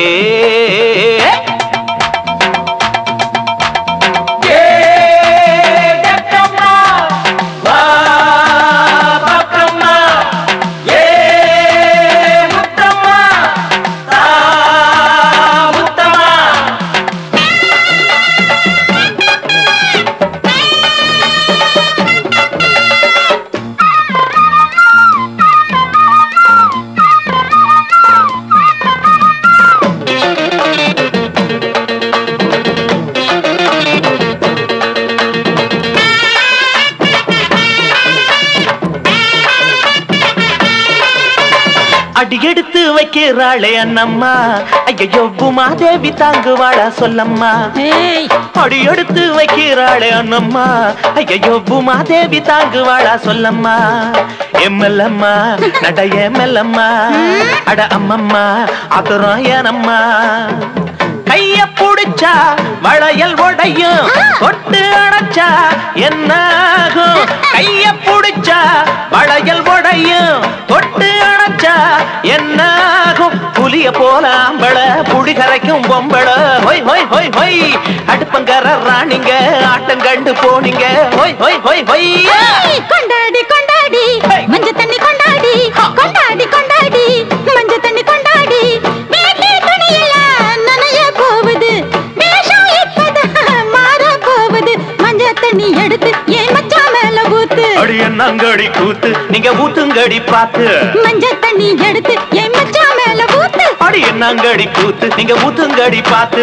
அடி எடுத்து வைக்கிறாளே அண்ணம்மா ஐயோ பூமாதேவி தாங்குவாளா சொல்லம்மா அடி எடுத்து வைக்கிறாளே அண்ணம்மா ஐயோ பூமாதேவி தாங்குவாளா சொல்லம்மா எம்எல்லம்மா நடைய மெல்லம்மா அட அம்மம்மா அதுரம் ஏனம்மா கைய புடிச்சா வளையல் உடையும் தொட்டு அணைச்சா என்னாகும் கைய புடிச்சா வளையல் உடையும் தொட்டு அணைச்சா என்னாகும் புலிய போல ஆம்பள புடி கரைக்கும் பொம்பள ஹொய் ஹொய் ஹொய் ஹொய் அடுப்பங்கர ராணிங்க ஆட்டம் கண்டு போனீங்க ஹொய் ஹொய் ஹொய் ஹொய் கொண்டாடி கொண்டாடி மஞ்ச தண்ணி கொண்டாடி கொண்டாடி கொண்டாடி மஞ்ச தண்ணி கொண்டாடி வேட்டி துணியெல்லாம் நனைய போகுது வேஷம் இப்பதான் மாற போகுது மஞ்ச தண்ணி எடுத்து ஏன் மச்சான் மேல ஊத்து அடி என்னங்கடி கூத்து நீங்க ஊத்துங்கடி பாத்து மஞ்ச தண்ணி எடுத்து ஏன் மச்சான் மேல ஊத்து அடி என்னங்கடி கூத்து நீங்க ஊத்துங்கடி பாத்து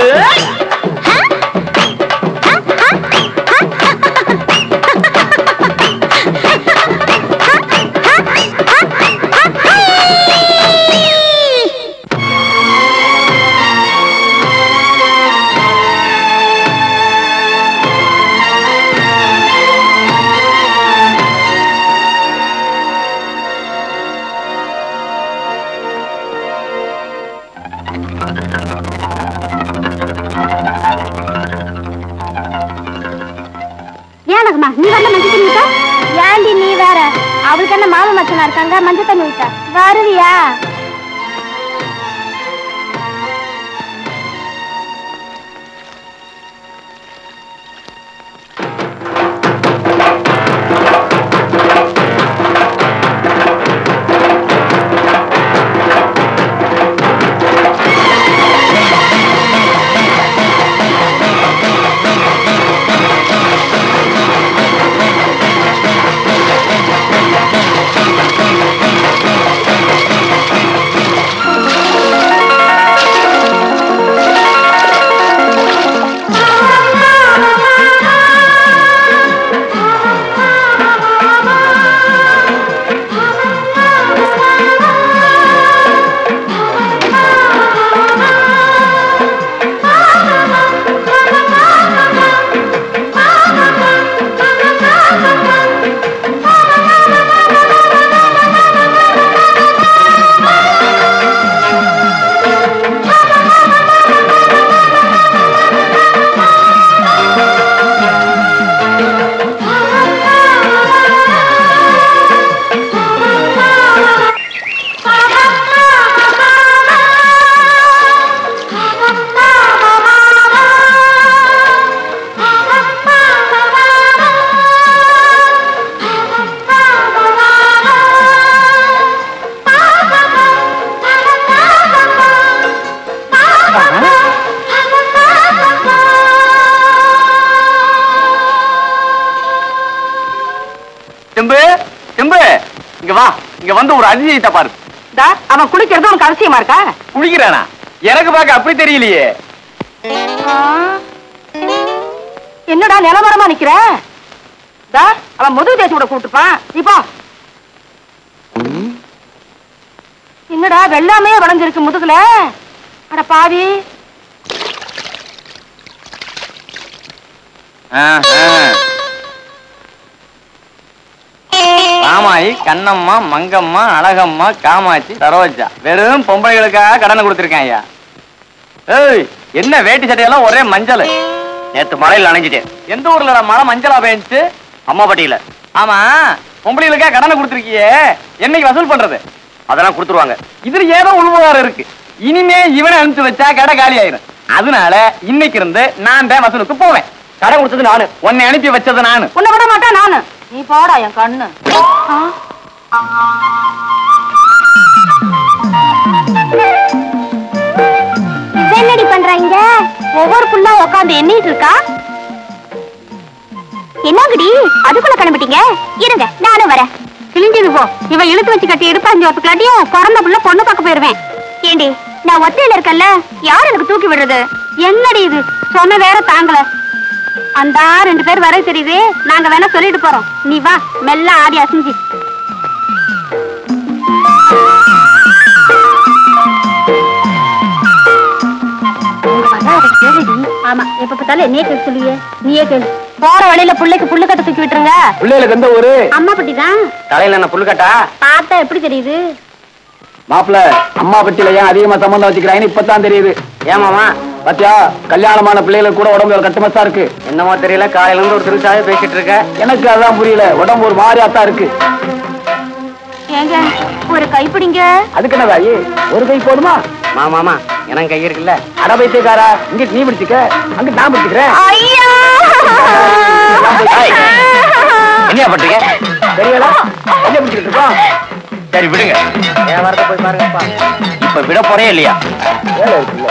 பெரியம்மா இருக்காங்க, மஞ்சள் தண்ணி ஊத்த வருவியா? இங்க வந்து ஒரு அதிசயத்தை பாரு. அவன் குளிக்கிறது உனக்கு அவசியமா இருக்கா? குளிக்கிறானா? எனக்கு பார்க்க அப்படி தெரியலையே. என்னடா நிலவரமா நிக்கிற? அவன் முதுகு தேய்ச்சி கூட கூட்டுப்பான். இப்போ என்னடா வெள்ளாமே வளைஞ்சிருக்கு முதுகுல? அட பாவி. ராமாயி, கண்ணம்மா, மங்கம்மா, அழகம்மா, காமாட்சி, சரோஜா வெறும் பொம்பளைகளுக்காக கடனை கொடுத்திருக்கேன் ஐயா. ஏய், என்ன வேட்டி சட்டையெல்லாம் ஒரே மஞ்சள். நேத்து மழையில் அணைஞ்சிட்டேன். எந்த ஊர்ல மழை மஞ்சளா பெய்ஞ்சிச்சு? அம்மாபட்டியில. ஆமா, பொம்பளைகளுக்காக கடனை கொடுத்திருக்கியே, என்னைக்கு வசூல் பண்றது? அதெல்லாம் கொடுத்துருவாங்க. இதுல ஏதோ உள்வாரம் இருக்கு. இனிமே இவனை அனுப்பிச்சு வச்சா கடை காலி ஆயிரும். அதனால இன்னைக்கு இருந்து நான் தான் வசூலுக்கு போவேன். கடை கொடுத்தது நானு, உன்னை அனுப்பி வச்சது நானு. உன்னை விட மாட்டேன் நானு. நீ போடா என் கண்ணு. என்னடி பண்றாங்க? ஒவ்வொரு புள்ளா உட்காந்து எண்ணிட்டு இருக்கா. என்னங்கடி அதுக்குள்ள கிளம்பிட்டீங்க? இருங்க நானும் வரேன். கிழிஞ்சது போ. இவ இழுத்து வச்சு கட்டி எடுப்பாஞ்சு ஒத்துக்கலாட்டியும் பிறந்த புள்ள பொண்ணு பார்க்க போயிருவேன். ஏண்டி நான் ஒத்தையில இருக்கல்ல, யார் எனக்கு தூக்கி விடுறது? என்னடி இது சொன்ன வேற தாங்கல. அந்த 2 பேர் வர தெரியுது. நாங்க வேணா சொல்லிட்டு போறோம். நீ வா, மெல்ல ஆடி அசிஞ்சு. ஆமா, எப்ப பார்த்தாலும் என்னையே கேட்க சொல்லுவியே. நீயே கேளு. போற வழியில புள்ளைக்கு புல்லு கட்ட தூக்கி விட்டுருங்க. பிள்ளைகளுக்கு எந்த ஊரு? அம்மாபட்டி தான். தலையில என்ன புல்லு கட்டா? பார்த்தா எப்படி தெரியுது? மாப்பிள்ள, அம்மாபட்டியில ஏன் அதிகமா சம்பந்தம் வச்சுக்கிறாங்கன்னு இப்பதான் தெரியுது. ஏமாமா பாத்தியா, கல்யாணமான பிள்ளைகளுக்கு கூட உடம்பு கட்டுமஸ்தா இருக்கு. என்னமோ தெரியல, காலையில இருந்து ஒரு திருச்சாவே பேசிட்டு இருக்க. எனக்கு அதான் புரியல, உடம்பு ஒரு மாதிரியாத்தான் இருக்கு. ஏங்க ஒரு கை பிடிங்க. அதுக்கு என்ன தாயி, ஒரு கை போதுமா? மாமாமா எனக்கு கை இருக்குல்ல. அட பைத்தியக்காரா, இங்க நீ பிடிச்சுக்க, அங்க நான் பிடிச்சுக்கிறேன். என்ன பண்றீங்க தெரியல? என்ன பிடிச்சிட்டு இருக்கோம்? சரி விடுங்க, என் வரத போய் பாருங்கப்பா. இப்ப விட போறே இல்லையா? வேலை இருக்குல்ல.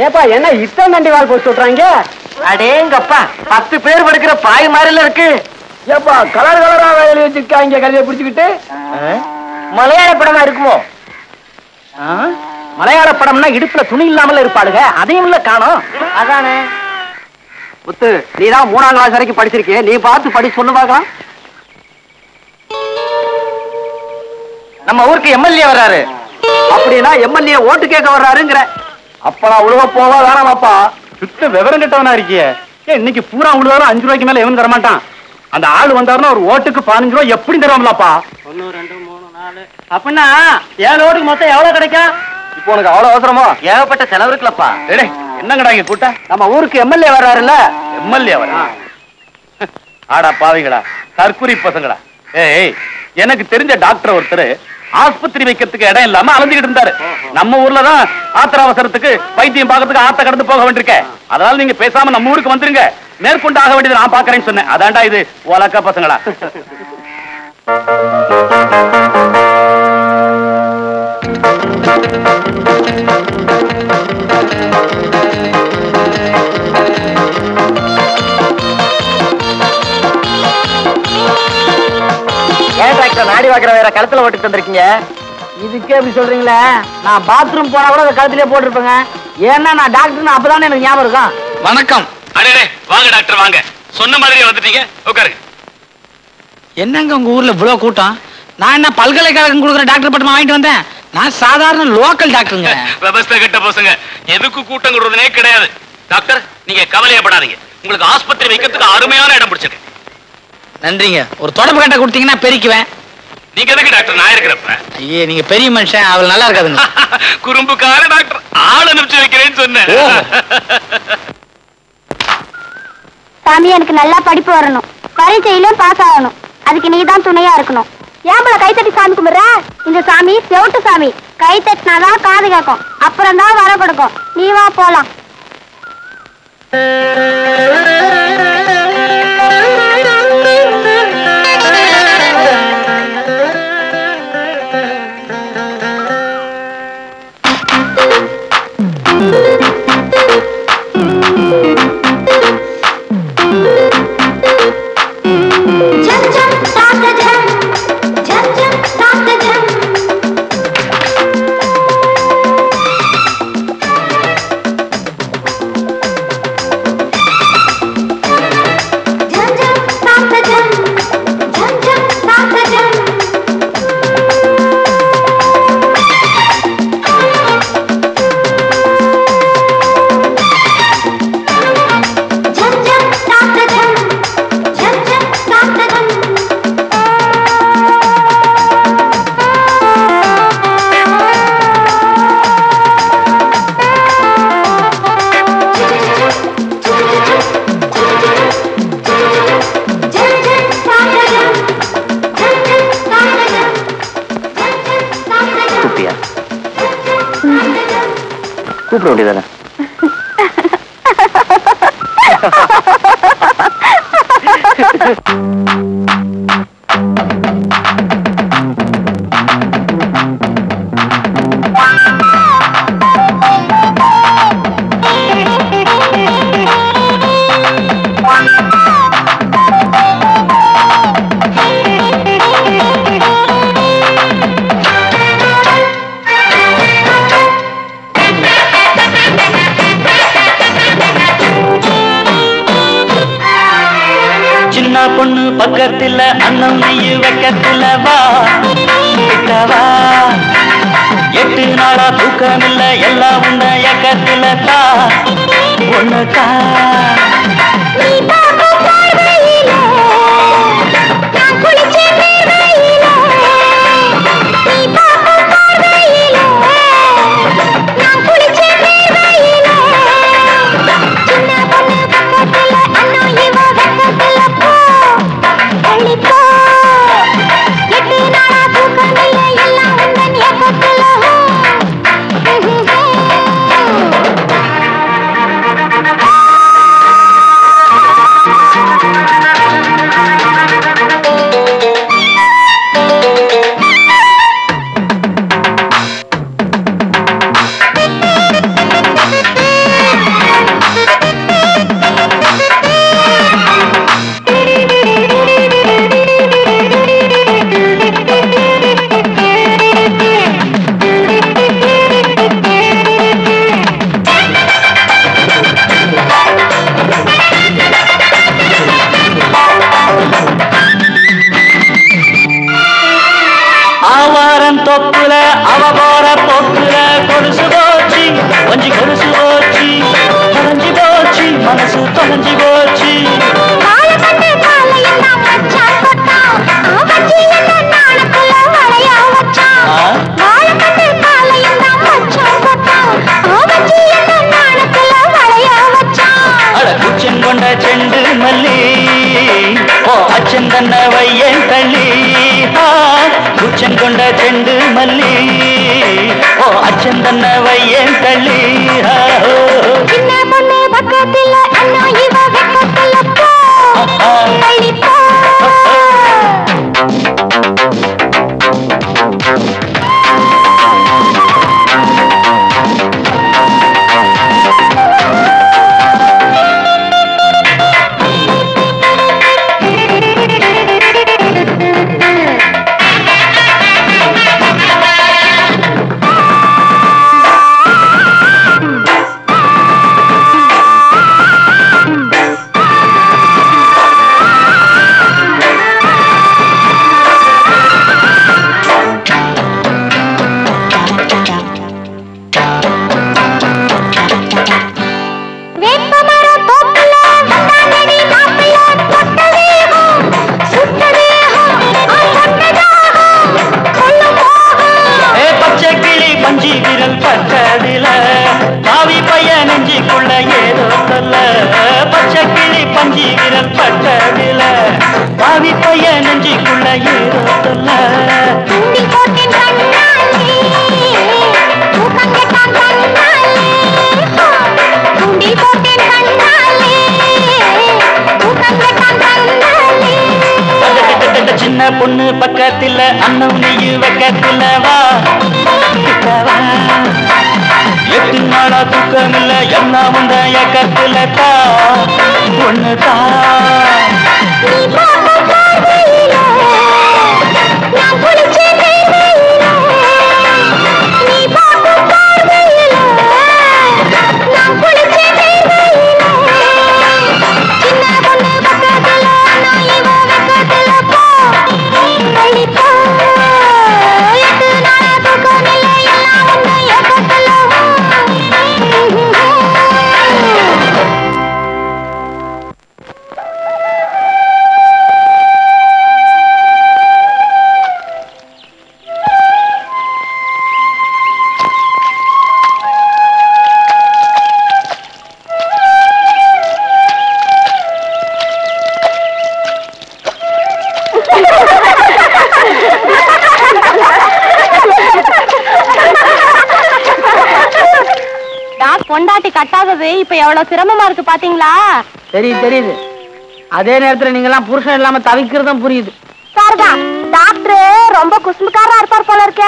ஏப்பா என்ன இத்தனை தண்டி வால் போட்டு விட்டுறாங்க? அடேங்கப்பா 10 பேர் படுக்கிற பாய் மாதிரில இருக்கு. ஏப்பா கலர் கலரா வேலையை வச்சிருக்காங்க கதையை பிடிச்சுக்கிட்டு. மலையாள படமா இருக்குமோ? மலையாள படம்னா இடுப்புல துணி இல்லாமல இருப்பாளுங்க, அதையும் இல்ல காணோம். அதானே முத்து, நீதான் 3ஆம் கிளாஸ் வரைக்கும் படிச்சிருக்கிய, நீ பார்த்து படி சொல்லு பார்க்கலாம். நம்ம ஊருக்கு எம்எல்ஏ வர்றாரு. அப்படின்னா எம்எல்ஏ ஓட்டு கேட்க வர்றாருங்கிற. அப்ப நான் உழுவ போவா வேணாமாப்பா? சுத்த விவரம் கெட்டவனா இருக்கிய. இன்னைக்கு பூரா உழுவாலும் 5 ரூபாய்க்கு மேல எவனும் தரமாட்டான். அந்த ஆள் வந்தாருன்னா ஒரு ஓட்டுக்கு 15 ரூபாய் எப்படி தருவாங்களாப்பா? 1 2 3 4 அப்படின்னா 7 ஓட்டுக்கு மொத்தம் எவ்வளவு கிடைக்கும்? இப்போ உனக்கு அவ்வளவு அவசரமா? ஏகப்பட்ட செலவு இருக்குல்லப்பா. என்னங்கடா இங்க கூட்ட? நம்ம ஊருக்கு எம்எல்ஏ வர்றாருல்ல. எம்எல்ஏ வரா? ஆடா பாவிங்களா, தற்குறி பசங்களா. ஏய், எனக்கு தெரிஞ்ச டாக்டர் ஒருத்தர் ஆஸ்பத்திரி வைக்கிறதுக்கு இடம் இல்லாம அலைஞ்சிட்டு இருந்தாரு. நம்ம ஊர்ல தான் ஆத்திர அவசரத்துக்கு வைத்தியம் பார்க்கறதுக்கு ஆத்த கடந்து போக வேண்டியிருக்க. அதனால நீங்க பேசாம நம்ம ஊருக்கு வந்துருங்க, மேற்கொண்டு ஆக வேண்டியது நான் பாக்குறேன்னு சொன்னேன். அதான்டா இது ஓலக்கா பசங்களா. ஏன் டாக்டர் நாடி வாக்குற வேற கழுத்துல ஓட்டு தந்திருக்கீங்க? இதுக்கே எப்படி சொல்றீங்களே? நான் பாத்ரூம் போனா கூட கழுத்திலே போட்டிருப்பேங்க. ஏன்னா நான் டாக்டர்னு அப்பதானே எனக்கு ஞாபகம் இருக்கும். வணக்கம். அடே வாங்க டாக்டர் வாங்க. சொன்ன மாதிரியே வந்துட்டீங்க, உட்காருங்க. என்னங்க உங்க ஊர்ல இவ்வளவு கூட்டம்? நான் என்ன பல்கலைக்கழகம் கொடுக்குற டாக்டர் பட்டமா வாங்கிட்டு வந்தேன்? நான் சாதாரண லோக்கல் டாக்டருங்க. விவசாய கட்ட பசங்க எதுக்கு கூட்டம் கொடுறதுனே கிடையாது. டாக்டர் நீங்க கவலையப்படாதீங்க, உங்களுக்கு ஆஸ்பத்திரி வைக்கிறதுக்கு அருமையான இடம் பிடிச்சிருக்கு. நன்றிங்க. ஒரு தொடர்பு கட்ட கொடுத்தீங்கன்னா பெருக்குவேன். நீங்க எதுக்கு டாக்டர் நான் இருக்கிறப்ப? ஐயே நீங்க பெரிய மனுஷன், அவள் நல்லா இருக்காதுங்க. குறும்புக்கார டாக்டர், ஆள் அனுப்பிச்சு வைக்கிறேன்னு சொன்னேன். சாமி எனக்கு நல்லா படிப்பு வரணும், பரீட்சையிலும் பாஸ் ஆகணும். அதுக்கு நீ தான் துணையா இருக்கணும். ஏம்பல கைத்தட்டி சாமி கும்பிடுற? இந்த சாமி செவுட்டு சாமி, கை தட்டினாதான் காது கேட்கும், அப்புறம் தான் வர கொடுக்கும். நீ வா போலாம். கூப்பிட வேண்டியதானே? பொண்ணு பக்கத்துல அண்ணன் நெய்யு வெக்கத்துல வா கிட்டவா. 8 நாளா தூக்கம் இல்ல, எல்லாம் உன்ன எக்கத்துல தா ஒண்ணுக்கா. அச்சந்தன்ன வையன் தள்ளி உச்சங்கொண்ட செண்டு மல்லி ஓ அச்சந்தன்ன வையன் தள்ளி சின்ன பொண்ணு பக்கத்துல அண்ணா இவ வெக்கத்துல போ தள்ளி போ பொண்ணு பக்கத்துல அண்ணன் நீயும் வெக்கத்துல வா 8 நாளா தூக்கம் இல்ல எல்லாம் வந்த ஏக்கத்துல தா ஒண்ணு தா பொண்டாட்டி கட்டாதது இப்ப எவ்வளவு சிரமமா இருக்கு பாத்தீங்களா? தெரியுது. அதே நேரத்துல நீங்க எல்லாம் புருஷன் இல்லாம தவிக்கிறதும் புரியுது. சார்தான் டாக்டர் ரொம்ப குசும்புக்காரா இருப்பார் போல இருக்க.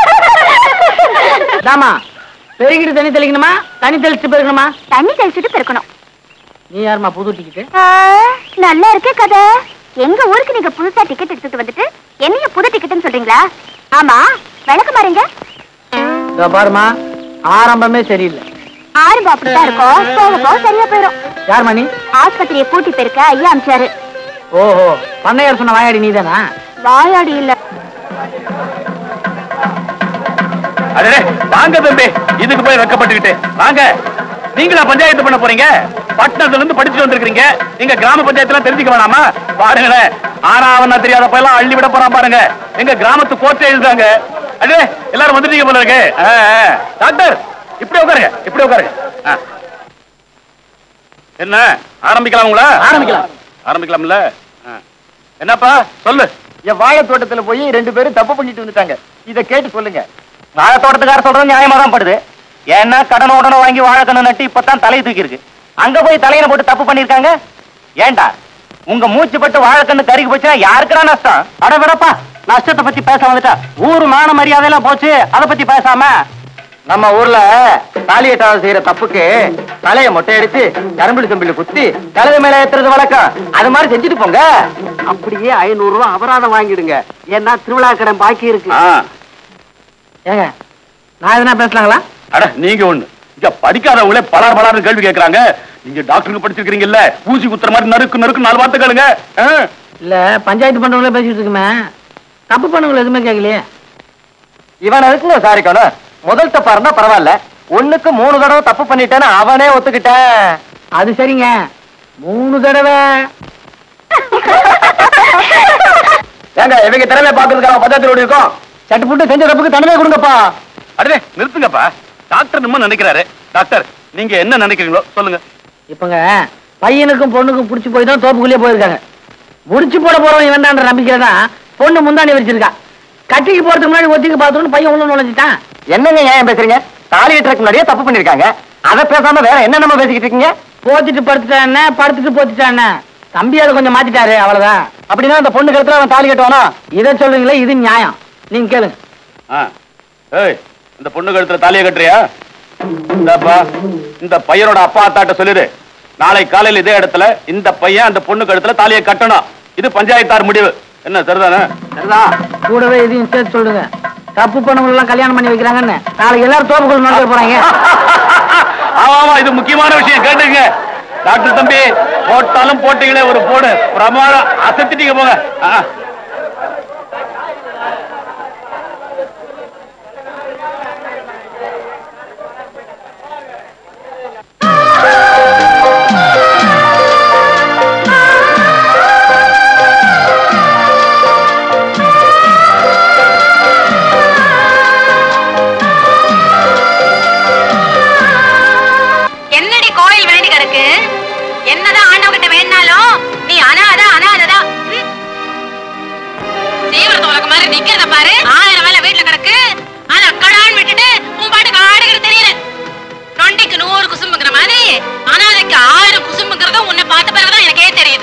தாமா பெருகிட்டு தண்ணி தெளிக்கணுமா தண்ணி தெளிச்சுட்டு பெருக்கணுமா? தண்ணி தெளிச்சுட்டு பெருக்கணும். நீ யாருமா புது டிக்கெட்? நல்லா இருக்கு கதை. எங்க ஊருக்கு நீங்க புதுசா டிக்கெட் எடுத்துட்டு வந்துட்டு என்னைய புது டிக்கெட்னு சொல்றீங்களா? ஆமா விளக்கு மாறுங்க. பாருமா ஆரம்பமே சரியில்லை. ஆரம்பம் அப்படித்தான் இருக்கும், போக போக சரியா போயிடும். யார் மணி? ஆஸ்பத்திரியை பூட்டி பெருக்க ஐயா அமிச்சாரு. ஓஹோ பண்ணையார் சொன்ன வாயாடி நீதானா? வாயாடி இல்ல. அடே வாங்க தம்பி, இதுக்கு போய் வெக்கப்பட்டுக்கிட்டு வாங்க. நீங்களா பஞ்சாயத்து பண்ண போறீங்க? பட்டணத்துல இருந்து படிச்சுட்டு வந்திருக்கீங்க. நீங்க கிராம பஞ்சாயத்துல தெரிஞ்சுக்க வேணாமா? பாருங்களேன், ஆறாவனா தெரியாத பையெல்லாம் அள்ளி விட போறான் பாருங்க. எங்க கிராமத்து கோர்ட்டை எழுதுறாங்க. அடே எல்லாரும் வந்துட்டீங்க போல இருக்கு. டாக்டர் இப்படி உட்காருங்க, இப்படி உட்காருங்க. என்ன ஆரம்பிக்கலாங்களா? ஆரம்பிக்கலாம்ல. என்னப்பா சொல்லு. என் வாழை தோட்டத்துல போய் 2 பேரும் தப்பு பண்ணிட்டு வந்துட்டாங்க. இத கேட்டு சொல்லுங்க. வாழை தோட்டத்துக்கார சொல்றது நியாயமா தான் படுது. ஏன்னா கடன் உடனே வாங்கி வாழைக்கண்ணு நட்டு இப்பதான் தலையை தூக்கி இருக்கு. அங்க போய் தலையில போட்டு தப்பு பண்ணிருக்காங்க. ஏண்டா உங்க மூச்சு பட்டு வாழைக்கண்ணு கருகி போச்சுன்னா யாருக்குடா நஷ்டம்? அட விடப்பா, நஷ்டத்தை பத்தி பேச வந்துட்டா ஊரு மான மரியாதை எல்லாம் போச்சு. அதை பத்தி பேசாம நம்ம ஊர்ல தாலியட்டாவது செய்யற தப்புக்கு தலைய மொட்டை அடிச்சு கரும்பிளி தம்பிளி குத்தி கழுத மேல ஏத்துறது வழக்கம். அது மாதிரி செஞ்சுட்டு போங்க. அப்படியே 500 ரூபாய் அபராதம் வாங்கிடுங்க. ஏன்னா திருவிழா கடன் பாக்கி இருக்கு. ஏங்க நான் எதனா பேசலாங்களா? அட நீங்க ஒண்ணு இங்க படிக்காதவங்களே பலார் கேள்வி கேட்கறாங்க. நீங்க டாக்டருக்கு படிச்சிருக்கீங்கல்ல, ஊசி குத்துற மாதிரி நறுக்கு 4 வார்த்தை கேளுங்க. இல்ல பஞ்சாயத்து பண்றவங்களே பேசிட்டு இருக்குமே, தப்பு பண்ணவங்களை எதுவுமே கேட்கலையே. இவன் எதுக்குங்க விசாரிக்கணும்? முதல் தப்பா இருந்தா பரவாயில்ல, 1க்கு 3 தடவை தப்பு பண்ணிட்டேன்னு அவனே ஒத்துக்கிட்டேன். அது சரிங்க, 3 தடவை. ஏங்க இவங்க திறமை பாக்குறதுக்காக பஞ்சாயத்து ஓடி இருக்கோம். சட்டு புட்டு செஞ்ச தப்புக்கு தண்டனை கொடுங்கப்பா. அடே நிறுத்துங்கப்பா. டாக்டர் நம்ம நினைக்கிறாரு. டாக்டர் நீங்க என்ன நினைக்கிறீங்களோ சொல்லுங்க. இப்பங்க பையனுக்கும் பொண்ணுக்கும் புடிச்சு போய் தான் தோப்புக்குள்ளே போயிருக்காங்க. முடிச்சு போட போறவன் வேண்டான்ற நம்பிக்கையில தான் பொண்ணு முந்தாணி வச்சிருக்கா. கட்டிக்கு போறதுக்கு முன்னாடி ஒத்திக்கு பார்த்தோன்னு பையன் உள்ள நுழைஞ்சிட்டான். என்னங்க ஏன் பேசுறீங்க? தாலி கட்டுறதுக்கு முன்னாடியே தப்பு பண்ணிருக்காங்க. அதை பேசாம வேற என்ன நம்ம பேசிக்கிட்டு இருக்கீங்க? போத்திட்டு படுத்துட்டான், படுத்துட்டு போத்திட்டான். தம்பி அதை கொஞ்சம் மாத்திட்டாரு, அவ்வளவுதான். அப்படின்னா அந்த பொண்ணு கழுத்துல அவன் தாலி கட்டுவானா? இதை சொல்றீங்களே, இது நியாயம். நீங்க கேளுங்க. இந்த பொண்ணு கழுத்துல தாலியை கட்டுறியா? இந்தப்பா, இந்த பையனோட அப்பா அத்தாட்ட சொல்லிடு, நாளை காலையில் இதே இடத்துல இந்த பையன் அந்த பொண்ணு கழுத்துல தாலியை கட்டணும். இது பஞ்சாயத்தார் முடிவு. என்ன சரிதானே? சரிதான். கூடவே இதையும் சேர்த்து சொல்லுங்க. தப்பு பண்ணவங்க எல்லாம் கல்யாணம் பண்ணி வைக்கிறாங்கன்னு நாளைக்கு எல்லாரும் தோப்புக்குள்ள நடக்க போறாங்க. ஆமா, இது முக்கியமான விஷயம், கேட்டுங்க. டாக்டர் தம்பி, போட்டாலும் போட்டீங்களே ஒரு போடு, பிரமாதம், அசத்திட்டீங்க போங்க. என்னதான் ஆண்டவகிட்ட வேணாலும் நீ அனாததான். தீவிரத்தை உலக மாதிரி நிக்கிறத பாரு. 1000 வேலை வீட்டுல கிடக்கு, அதை கடான்னு விட்டுட்டு உன் பாட்டுக்கு ஆடுகிற தெரியல. நொண்டிக்கு 100 குசும்புங்கிற மாதிரி அனாதைக்கு 1000 குசும்புங்கிறத உன்னை பார்த்த பிறகுதான் எனக்கே தெரியுது.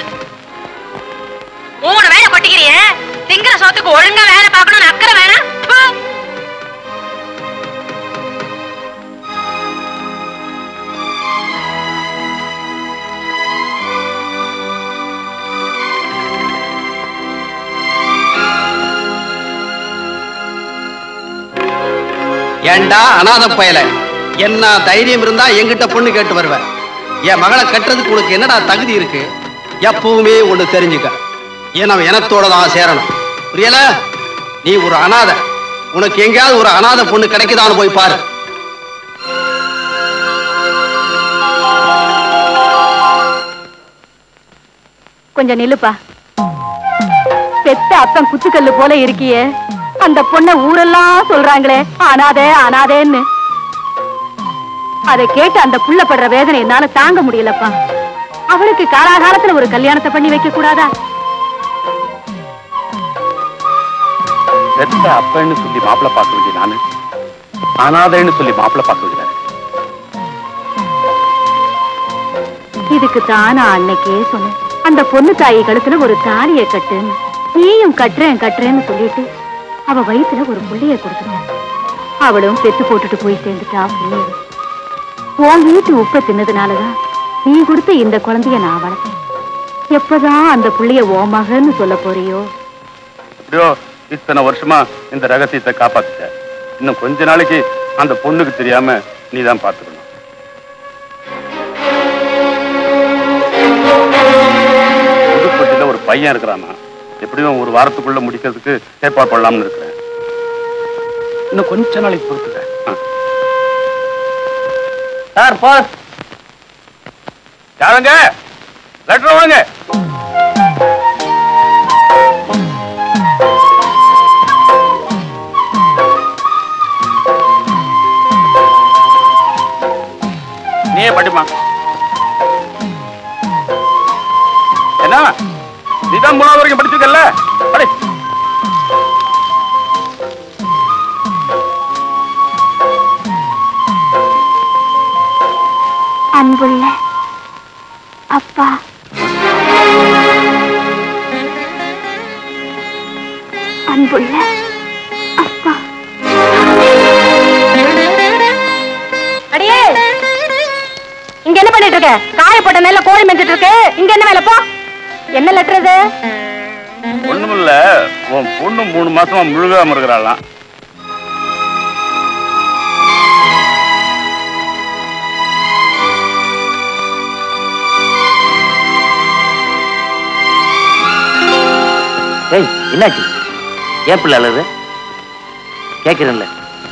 3 வேலை கொட்டிக்கிறிய, திங்கிற சோத்துக்கு ஒழுங்கா வேலை பார்க்கணும்னு அக்கறை வேணாம். ஏண்டா அநாத பயல, என்ன தைரியம் இருந்தா என்கிட்ட பொண்ணு கேட்டு வருவேன். என் மகளை கட்டுறதுக்கு உனக்கு என்னடா தகுதி இருக்கு? எப்பவுமே ஒண்ணு தெரிஞ்சுக்க, எனத்தோட தான் சேரணும். புரியல? நீ ஒரு அநாத, உனக்கு எங்கேயாவது ஒரு அநாத பொண்ணு கிடைக்குதான்னு போய் பாரு. கொஞ்சம் நில்லுப்பா. பெத்த அப்பன் குத்துக்கல்லு போல இருக்கியே, அந்த பொண்ண ஊரெல்லாம் சொல்றாங்களே அனாதேன்னு. அதை கேட்டு அந்த புள்ள படுற வேதனை என்னால தாங்க முடியலப்பா. அவளுக்கு காலாகாலத்துல ஒரு கல்யாணத்தை பண்ணி வைக்க கூடாதா? பெத்த அப்பன்னு சொல்லி மாப்பிள்ள பார்க்க வேண்டிய நானு அனாதைன்னு சொல்லி மாப்பிள்ள பார்க்க வேண்டிய. இதுக்கு தானா அன்னைக்கே சொன்னேன், அந்த பொண்ணு தாயி கழுத்துல ஒரு தாலியை கட்டுன்னு. நீயும் கட்டுறேன்னு சொல்லிட்டு அவ வயிற்றுல ஒரு புள்ளைய கொடுத்துட்டான். அவளும் பெத்து போட்டுட்டு போய் சேர்ந்துட்டா. உன் வீட்டு உப்ப தின்னதுனாலதான் நீ கொடுத்த இந்த குழந்தைய நான் வளர்த்தேன். எப்பதான் அந்த புள்ளைய ஓ மகன்னு சொல்ல போறியோ? எப்படியோ இத்தனை வருஷமா இந்த ரகசியத்தை காப்பாத்திட்ட. இன்னும் கொஞ்ச நாளைக்கு அந்த பொண்ணுக்கு தெரியாம நீதான் பாத்துக்கணும். புதுக்கோட்டையில ஒரு பையன் இருக்கிறானா, எப்படியும் ஒரு வாரத்துக்குள்ள முடிக்கிறதுக்கு ஏற்பாடு பண்ணலாம்னு இருக்கிறேன். இன்னும் கொஞ்ச நாளைக்கு பொறுத்துக்க. Sir pass. யாருங்க? லெட்டர் வாங்க. நீயே படிமா. என்ன நீதான் 3வது வரைக்கும் படிச்சிருக்கல, படி. அன்புள்ள அப்பா, அன்புள்ள அப்பா. அடியே, இங்க என்ன பண்ணிட்டு இருக்க? காயப்பட்ட நெல்ல கோழி மெஞ்சிட்டு இருக்கு. இங்க என்ன வேலை? போ. என்ன லெட்டர் இது? ஒண்ணுமில்ல, உன் பொண்ணு 3 மாசமா முழுகாம இருக்கிறாளாம். என்னாச்சு? ஏன் பிள்ளை அழுது? கேட்கிறேன்ல.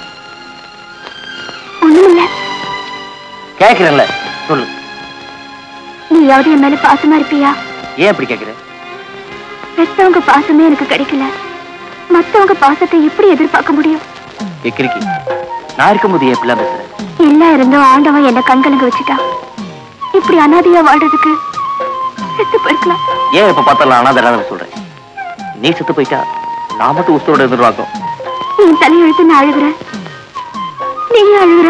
ஒண்ணுமில்ல. கேட்கிறேன்ல, சொல்லு. நீயாவது என் மேல பாசமா இருப்பியா? ஏன் அப்படி கேட்கிற? பெத்தவங்க பாசமே எனக்கு கிடைக்கல, மத்தவங்க பாசத்தை எப்படி எதிர்பார்க்க முடியும்? கிறுக்கி, நான் இருக்கும்போது ஏன் பிள்ளை பேசுற? எல்லாம் இருந்தும் ஆண்டவன் என்ன கண்கலங்க வச்சுட்டா. இப்படி அனாதையா வாழ்றதுக்கு செத்து போயிருக்கலாம். ஏன் இப்ப பார்த்தலாம் அனாதை சொல்றேன்? நீ செத்து போயிட்டா நான் மட்டும் உசுரோட எதிர்பார்க்கும். நீ தலை எழுத்து நான் அழுகுறேன், நீ அழுகுற.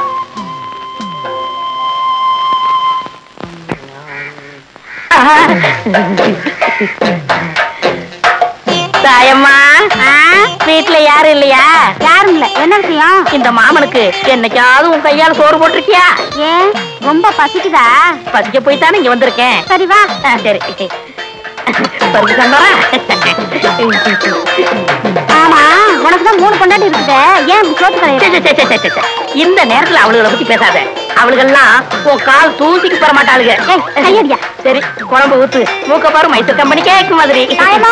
தாயம்மா, வீட்டுல யாரும் இல்லையா? யாரும் இல்ல. என்ன விஷயம்? இந்த மாமனுக்கு என்னைக்காவது உன் கையால சோறு போட்டிருக்கியா? ஏன் ரொம்ப பசிக்குதா? பசிக்க போய் தானே இங்க வந்திருக்கேன். சரி வா. சரி ஆமா, உனக்குதான் 3 பொண்டாட்டி இருக்குது, ஏன் சோத்து கிடையாது? இந்த நேரத்துல அவளுகளை பத்தி பேசாத. அவளுகெல்லாம் உன் கால் தூசிக்கு பெற மாட்டாளுங்க. கையடியா. சரி, குழம்பு ஊத்து. மூக்க பாரு, மைசூர் கம்பெனி கேக்கு மாதிரி.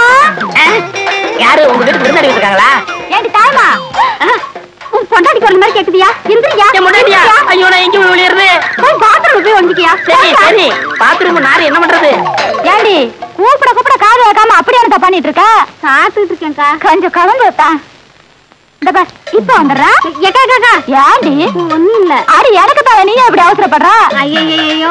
யாரு உங்க வீட்டுக்கு விருந்தாடி இருக்காங்களா? ஏண்டி தாயமா, உன் பொண்டாட்டி குரல் மாதிரி கேக்குதியா? இந்திரியா முன்னாடியா? ஐயோ, நான் எங்க விழுறது? பாத்ரூம் போய் வந்துக்கியா? சரி சரி, பாத்ரூம் நாரு என்ன பண்றது? ஏண்டி கூப்பிட கூப்பிட காது வைக்காம அப்படியே என்ன பண்ணிட்டு இருக்க? சாப்பிட்டு இருக்கேன்க்கா. கொஞ்சம் கவர்ந்து வைப்பா. இந்த பார், இப்ப வந்துடுறா. ஏண்டி? ஒண்ணும் இல்ல. அடி எனக்கு தான், நீ அப்படி அவசரப்படுறா? ஐயோ,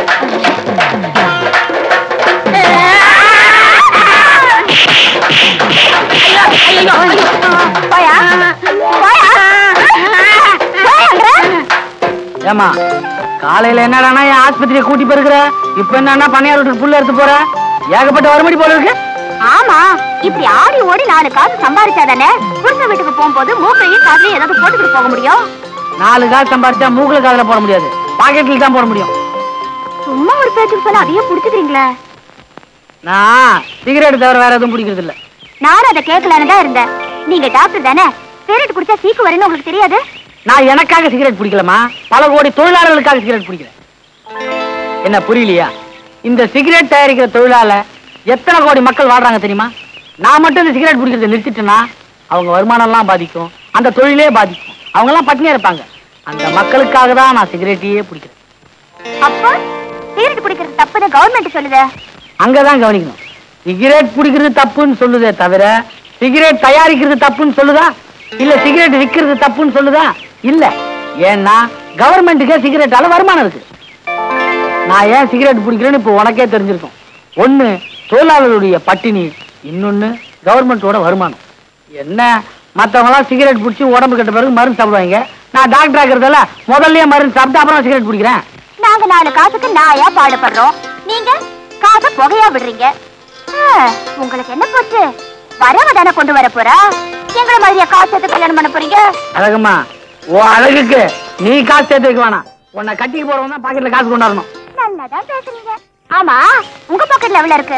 ஏமா காலையில என்னடானா என் ஆஸ்பத்திரியை கூட்டி போயிருக்கிற, இப்ப என்னன்னா பண்ணையார் வீட்டுக்கு புள்ள எடுத்து போற, ஏகப்பட்ட வருமடி போல இருக்கு. ஆமா, இப்படி ஆடி ஓடி 4 காசு சம்பாதிச்சாதானே புருஷன் வீட்டுக்கு போகும்போது மூக்கையும் காதுலயும் ஏதாவது போட்டுக்கிட்டு போக முடியும். 4 காசு சம்பாதிச்சா மூக்குல காதுல போட முடியாது, பாக்கெட்ல தான் போட முடியும். சும்மா ஒரு பேச்சுக்கு சொன்னா அதையே புடிச்சுக்கிறீங்களே. நான் சிகரெட் தவிர வேற எதுவும் பிடிக்கிறது இல்ல. நானும் அதை கேட்கலான்னு தான் இருந்தேன். நீங்க டாக்டர் தானே, சிகரெட் குடிச்சா சீக்கு வரும்னு உங்களுக்கு தெரியாது? நான் எனக்காக சிகரெட் பிடிக்கலமா, பல கோடி தொழிலாளர்களுக்காக சிகரெட் பிடிக்கிறேன். என்ன புரியலையா? இந்த சிகரெட் தயாரிக்கிற தொழிலால எத்தனை கோடி மக்கள் வாழ்றாங்க தெரியுமா? நான் மட்டும் இந்த சிகரெட் பிடிக்கிறத நிறுத்திட்டேன்னா அவங்க வருமானம் எல்லாம் பாதிக்கும், அந்த தொழிலே பாதிக்கும், அவங்க எல்லாம் பட்டினியா இருப்பாங்க. அந்த மக்களுக்காக தான் நான் சிகரெட்டையே பிடிக்கிறேன். அப்ப சிகரெட் குடிக்கிறது தப்புன்னு கவர்மெண்ட் சொல்லுது. அங்கதான் கவனிக்கணும். சிகரெட் பிடிக்கிறது தப்புன்னு சொல்லுதே தவிர சிகரெட் தயாரிக்கிறது தப்புன்னு சொல்லுதா? இல்ல சிகரெட் விற்கிறது தப்புன்னு சொல்லுதா? இல்ல. ஏன்னா கவர்மெண்ட்டுக்கே சிகரெட்டால வருமானம் இருக்கு. நான் ஏன் சிகரெட் பிடிக்கிறேன்னு இப்போ உனக்கே தெரிஞ்சிருக்கும். ஒண்ணு தொழிலாளர்களுடைய பட்டினி, இன்னொன்னு கவர்மெண்டோட வருமானம். என்ன மற்றவங்க எல்லாம் சிகரெட் பிடிச்சி உடம்பு கட்ட பிறகு மருந்து சாப்பிடுவாங்க, நான் டாக்டர் ஆகிறதால முதல்லயே மருந்து சாப்பிட்டு அப்புறம் சிகரெட் பிடிக்கிறேன். நாங்க 4 காசுக்கு நாயா பாடுபடுறோம், நீங்க காசை புகையா விடுறீங்க. உங்களுக்கு என்ன போச்சு? வரவ தானே கொண்டு வர போறா, எங்களை மாதிரியா காசு சேர்த்து கல்யாணம் பண்ண போறீங்க? அழகம்மா, ஓ அழகுக்கு நீ காசு சேர்த்து வைக்க வேணாம். உன்னை கட்டிக்கு போறவங்க தான் பாக்கெட்ல காசு கொண்டாடணும். நல்லாதான் பேசுறீங்க. ஆமா, உங்க பாக்கெட்ல எவ்வளவு இருக்கு?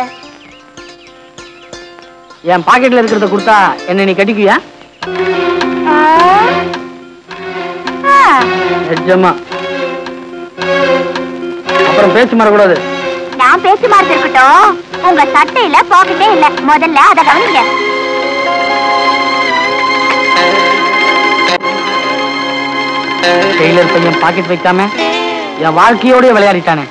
என் பாக்கெட்ல இருக்கிறத கொடுத்தா என்ன நீ கட்டிக்குவியா? நிஜமா. அப்புறம் பேச்சு மாறக்கூடாது. நான் பேச்சு மாறது இருக்கட்டும், உங்க சட்டையில பாக்கெட்டே இல்ல, முதல்ல அத கவனிங்க. டெய்லர் பையன் பாக்கெட் வைக்காம என் வாழ்க்கையோட விளையாடிட்டானே.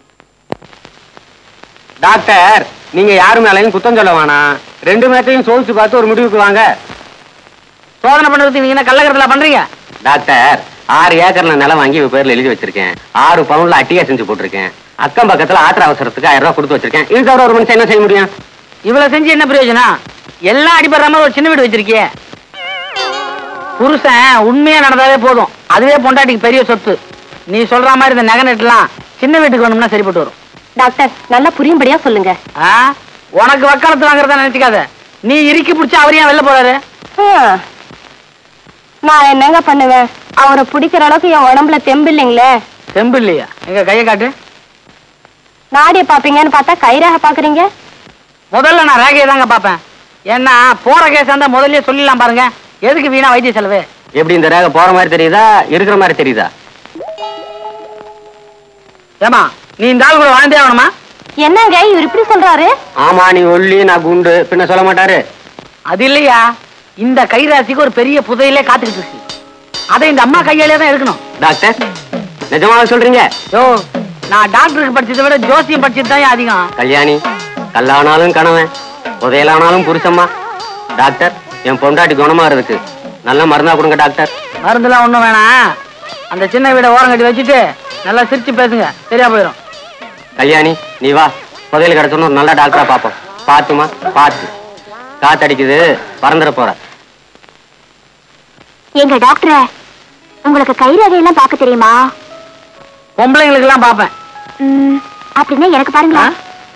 டாக்டர், நீங்க யாரு மேலையும் குத்தம் சொல்ல வேணாம். 2 மேட்டையும் சோதிச்சு பார்த்து ஒரு முடிவுக்கு வாங்க. சோதனை பண்றதுக்கு நீங்க என்ன கள்ளக்கடத்தலா பண்றீங்க? டாக்டர், 6 ஏக்கர்ல நிலம் வாங்கி இவ பேர்ல எழுதி வச்சிருக்கேன். 6 பவுன்ல அட்டியா செஞ்சு போட்டிருக்கேன். அக்கம் பக்கத்துல ஆத்திர அவசரத்துக்கு 1000 ரூபாய் கொடுத்து வச்சிருக்கேன். இது தவிர ஒரு மனுஷன் என்ன செய்ய முடியும்? இவ்வளவு செஞ்சு என்ன பிரயோஜனம்? எல்லாம் அடிபடுற மாதிரி ஒரு சின்ன வீடு வச்சிருக்கிய. புருஷன் உண்மையா நடந்தாலே போதும், அதுவே பொண்டாட்டிக்கு பெரிய சொத்து. நீ சொல்ற மாதிரி இந்த நகை நெட்டுலாம் சின்ன வீட்டுக்கு வேணும்னா சரிப்பட்டு வரும். டாக்டர், நல்லா புரியும்படியா சொல்லுங்க. உனக்கு வக்காலத்து வாங்குறதா நினைச்சுக்காத. நீ இறுக்கி பிடிச்சா அவர் ஏன் வெளில போறாரு? நான் என்னங்க பண்ணுவேன், அவரை பிடிக்கிற அளவுக்கு என் உடம்புல தெம்பு இல்லைங்களே. தெம்பு இல்லையா? எங்க கையை காட்டு. நாடிய பாப்பீங்கன்னு பார்த்தா கைரேகை பாக்குறீங்க. முதல்ல நான் ரேகையை தாங்க பாப்பேன். ஏன்னா போற கேஸ் இருந்தா முதல்ல சொல்லிடலாம் பாருங்க. எதுக்கு வீணா வைத்திய செலவு? எப்படி இந்த ரேகை போற மாதிரி தெரியுதா, இருக்கிற மாதிரி தெரியுதா? ஏமா, நீ இந்த ஆள் கூட வாழ்ந்தே ஆகணுமா? என்னங்க இவர் இப்படி சொல்றாரு? ஆமா, நீ ஒல்லி, நான் குண்டு, பின்ன சொல்ல மாட்டாரு. அது இல்லையா, இந்த கைராசிக்கு ஒரு பெரிய புதையிலே காத்துக்கிட்டு இருக்கு. அதை இந்த அம்மா கையாலே தான் எடுக்கணும். டாக்டர், நிஜமாக சொல்றீங்க? யோ, நான் டாக்டருக்கு படிச்சதை விட ஜோசியம் படிச்சது தான் அதிகம். கல்யாணி, கல்லானாலும் கணவன், புதையலானாலும் புருஷம்மா. டாக்டர், என் பொண்டாட்டி குணமாறதுக்கு நல்ல மருந்தா கொடுங்க டாக்டர். மருந்துலாம் ஒண்ணும் வேணாம், அந்த சின்ன வீட ஓரம் கட்டி வச்சுட்டு நல்லா சிரிச்சு பேசுங்க, சரியா போயிடும். கல்யாணி, நீ வா, புதையல் கிடைச்சோன்னு ஒரு நல்ல டாக்டரா பாப்போம். பாத்துமா பாத்து. காத்தடிக்குது, பறந்துட போற. எங்க டாக்டர், உங்களுக்கு கைரேகையெல்லாம் பார்க்க தெரியுமா? பொம்பளைங்களுக்கு எல்லாம் பாப்பேன். அப்படின்னா எனக்கு பாருங்களா.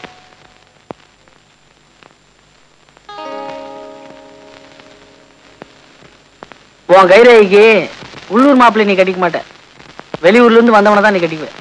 உன் கைரேகைக்கு உள்ளூர் மாப்பிள்ளை நீ கட்டிக்க மாட்ட, வெளியூர்ல இருந்து வந்தவனை தான் நீ கட்டிக்குவ.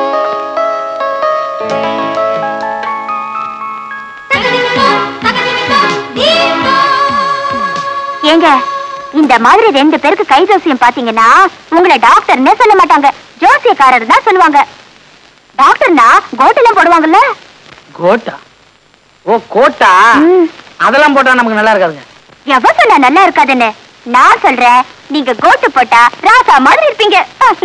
ஏங்க, இந்த மாதிரி 2 பேருக்கு கை ஜோசியம் பாத்தீங்கன்னா உங்களை டாக்டர்னே சொல்ல மாட்டாங்க, ஜோசியக்காரர் தான் சொல்லுவாங்க. டாக்டர்னா கோட்டெல்லாம் போடுவாங்கல்ல. கோட்டா? ஓ கோட்டா. அதெல்லாம் போட்டா நமக்கு நல்லா இருக்காதுங்க. எவ சொன்னா நல்லா இருக்காதுன்னு? நான் சொல்றேன், நீங்க கோட்டு போட்டா ராசா மாதிரி இருப்பீங்க.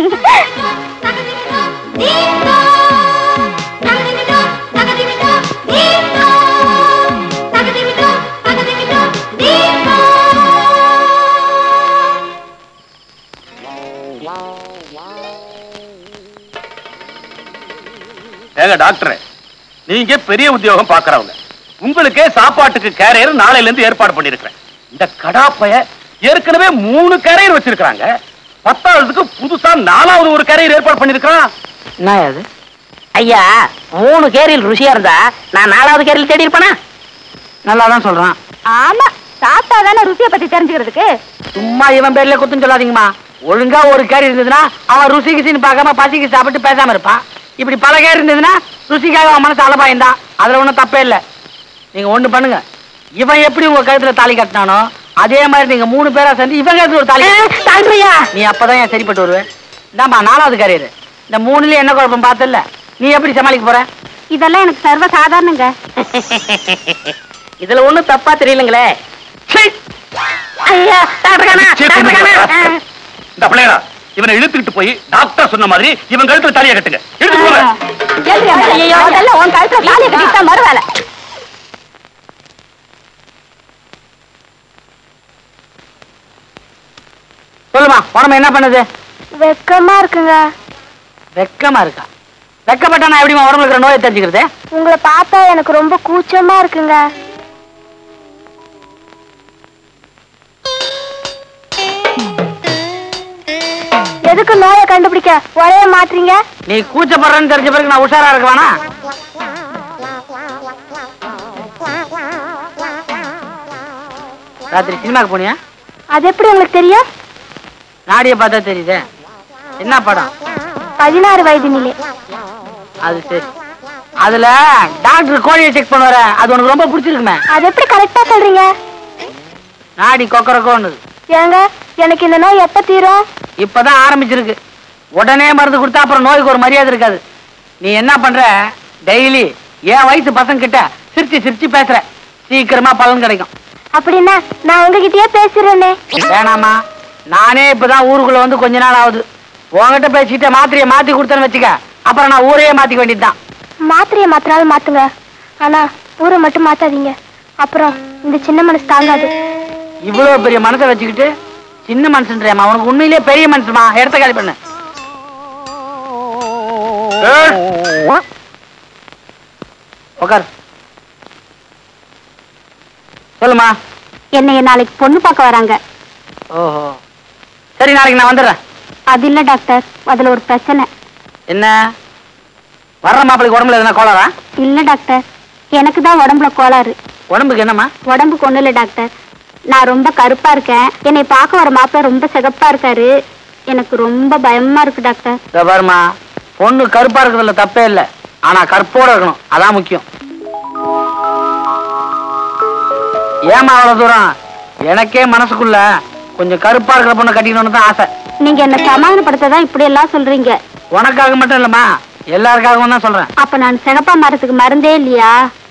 ஏங்க டாக்டர், நீங்க பெரிய உத்தியோகம் பாக்குறவங்க, உங்களுக்கே சாப்பாட்டுக்கு கேரியர் நாளையில இருந்து ஏற்பாடு பண்ணிருக்கிறேன். இந்த கடாப்பைய ஏற்கனவே 3 கேரியர் வச்சிருக்காங்க, 10ஆவதுக்கு புதுசா 4வது ஒரு கேரியர் ஏற்பாடு பண்ணிருக்கான். என்ன அது? ஐயா, 3 கேரியல் ருசியா இருந்தா நான் 4வது கேரியல் தேடி இருப்பேனா? நல்லாதான் சொல்றான். ஆமா, சாப்பிட்டா தானே ருசியை பத்தி தெரிஞ்சுக்கிறதுக்கு. சும்மா இவன் பேர்ல குத்தம் சொல்லாதீங்கம்மா. ஒழுங்கா ஒரு கேரி இருந்ததுன்னா அவன் ருசி கிசின்னு பார்க்காம பசிக்கு சாப்பிட்டு பேசாம இருப்பான். இப்படி பல கேரி இருந்ததுன்னா ருசிக்காக அவன் மனசு அலபாயந்தான். அதுல ஒண்ணும் தப்பே இல்லை. நீங்க ஒண்ணு பண்ணுங்க, இவன் எப்படி உங்க கழுத்துல தாலி கட்டினானோ அதே மாதிரி நீங்க 3 பேரா சேர்ந்து இவன் கழுத்துல ஒரு தாலி. நீ அப்பதான் என் சரிப்பட்டு வருவேன். இந்தாம்மா 4வது கேரியர். இந்த 3லயும் என்ன குழப்பம் பார்த்தல, நீ எப்படி சமாளிக்க போற? இதெல்லாம் எனக்கு சர்வ சாதாரணங்க. இதுல ஒண்ணும் தப்பா தெரியலங்களே. ஐயா, இந்த பிள்ளையா இவனை இழுத்துக்கிட்டு போய் டாக்டர் சொன்ன மாதிரி இவன் கழுத்துல தாலியை கட்டுங்க. உன் கழுத்துல தாலியை கட்டிட்டா மறுவேலை. சொல்லுமா, உடம்பு என்ன பண்ணுது? வெக்கமா இருக்குங்க. வெக்கமா இருக்கா? வெக்கப்பட்டா நான் எப்படிமா உடம்புல இருக்கிற நோயை தெரிஞ்சுக்கிறது? உங்களை பார்த்தா எனக்கு ரொம்ப கூச்சமா இருக்குங்க. எதுக்கு நோயை கண்டுபிடிக்க ஒரே மாற்றீங்க? நீ கூச்சப்படுறன்னு தெரிஞ்ச பிறகு நான் உஷாரா இருக்க வேணா? ராத்திரி சினிமாக்கு போனியா? அது எப்படி உங்களுக்கு தெரியும்? நாடிய பார்த்தா தெரியுதே. என்ன படம்? 16 வயது நிலை. அது சரி. அதுல டாக்டர் கோழியை செக் பண்ணுவார, அது உனக்கு ரொம்ப பிடிச்சிருக்குமே. அது எப்படி கரெக்டா சொல்றீங்க? நாடி கொக்கரக்கோன்னு. ஏங்க, எனக்கு இந்த நோய் எப்ப தீரும்? இப்பதான் ஆரம்பிச்சிருக்கு. உடனே மருந்து கொடுத்தா அப்புறம் நோய்க்கு ஒரு மரியாதை இருக்காது. நீ என்ன பண்ற, டெய்லி என் வயசு பசங்க கிட்ட சிரிச்சு சிரிச்சு பேசுற, சீக்கிரமா பலன் கிடைக்கும். அப்படின்னா நான் உங்ககிட்டயே பேசுறேனே. வேணாமா, நானே இப்பதான் ஊருக்குள்ள வந்து கொஞ்ச நாள் ஆகுது. உங்ககிட்ட பேசிட்ட மாத்திரையை மாத்தி கொடுத்தேன்னு வச்சுக்க, அப்புறம் நான் ஊரையே மாத்திக்க வேண்டியதுதான். மாத்திரையை மாத்தினாலும் மாத்துங்க, ஆனா ஊரை மட்டும் மாத்தாதீங்க. அப்புறம் இந்த சின்ன மனசு தாங்காது. இவ்வளவு பெரிய மனசை வச்சுக்கிட்டு சின்ன மனுஷன்றியாமா? உனக்கு உண்மையிலேயே பெரிய மனுஷமா? இடத்த காலி பண்ணு. உட்கார். சொல்லுமா. என்னைய நாளைக்கு பொண்ணு பார்க்க வராங்க. ஓஹோ, சரி, நாளைக்கு நான் வந்துடுறேன். அது இல்ல டாக்டர், அதுல ஒரு பிரச்சனை. என்ன? வர்ற மாப்பிளைக்கு உடம்புல எதுனா கோளாரா? இல்ல டாக்டர், எனக்கு தான் உடம்புல கோளாறு. உடம்புக்கு என்னம்மா? உடம்புக்கு ஒண்ணு இல்ல டாக்டர், நான் ரொம்ப கருப்பா இருக்கேன். என்னை பார்க்க வர மாப்பிள்ள ரொம்ப சிகப்பா இருக்காரு. எனக்கு ரொம்ப பயமா இருக்கு டாக்டர். பாருமா, பொண்ணு கருப்பா இருக்கிறதுல தப்பே இல்லை, ஆனா கற்போட இருக்கணும், அதான் முக்கியம். ஏமா அவ்வளவு தூரம்? எனக்கே மனசுக்குள்ள கொஞ்சம் கருப்பா இருக்கிற பொண்ணை கட்டிக்கணும்னு தான் ஆசை. நீங்க என்ன சமாதானப்படுத்ததான் இப்படி எல்லாம் சொல்றீங்க? உனக்காக மட்டும் இல்லம்மா, எல்லாருக்காகவும் தான் சொல்றேன். அப்ப நான் சிகப்பா மரத்துக்கு மருந்தே இல்லையா?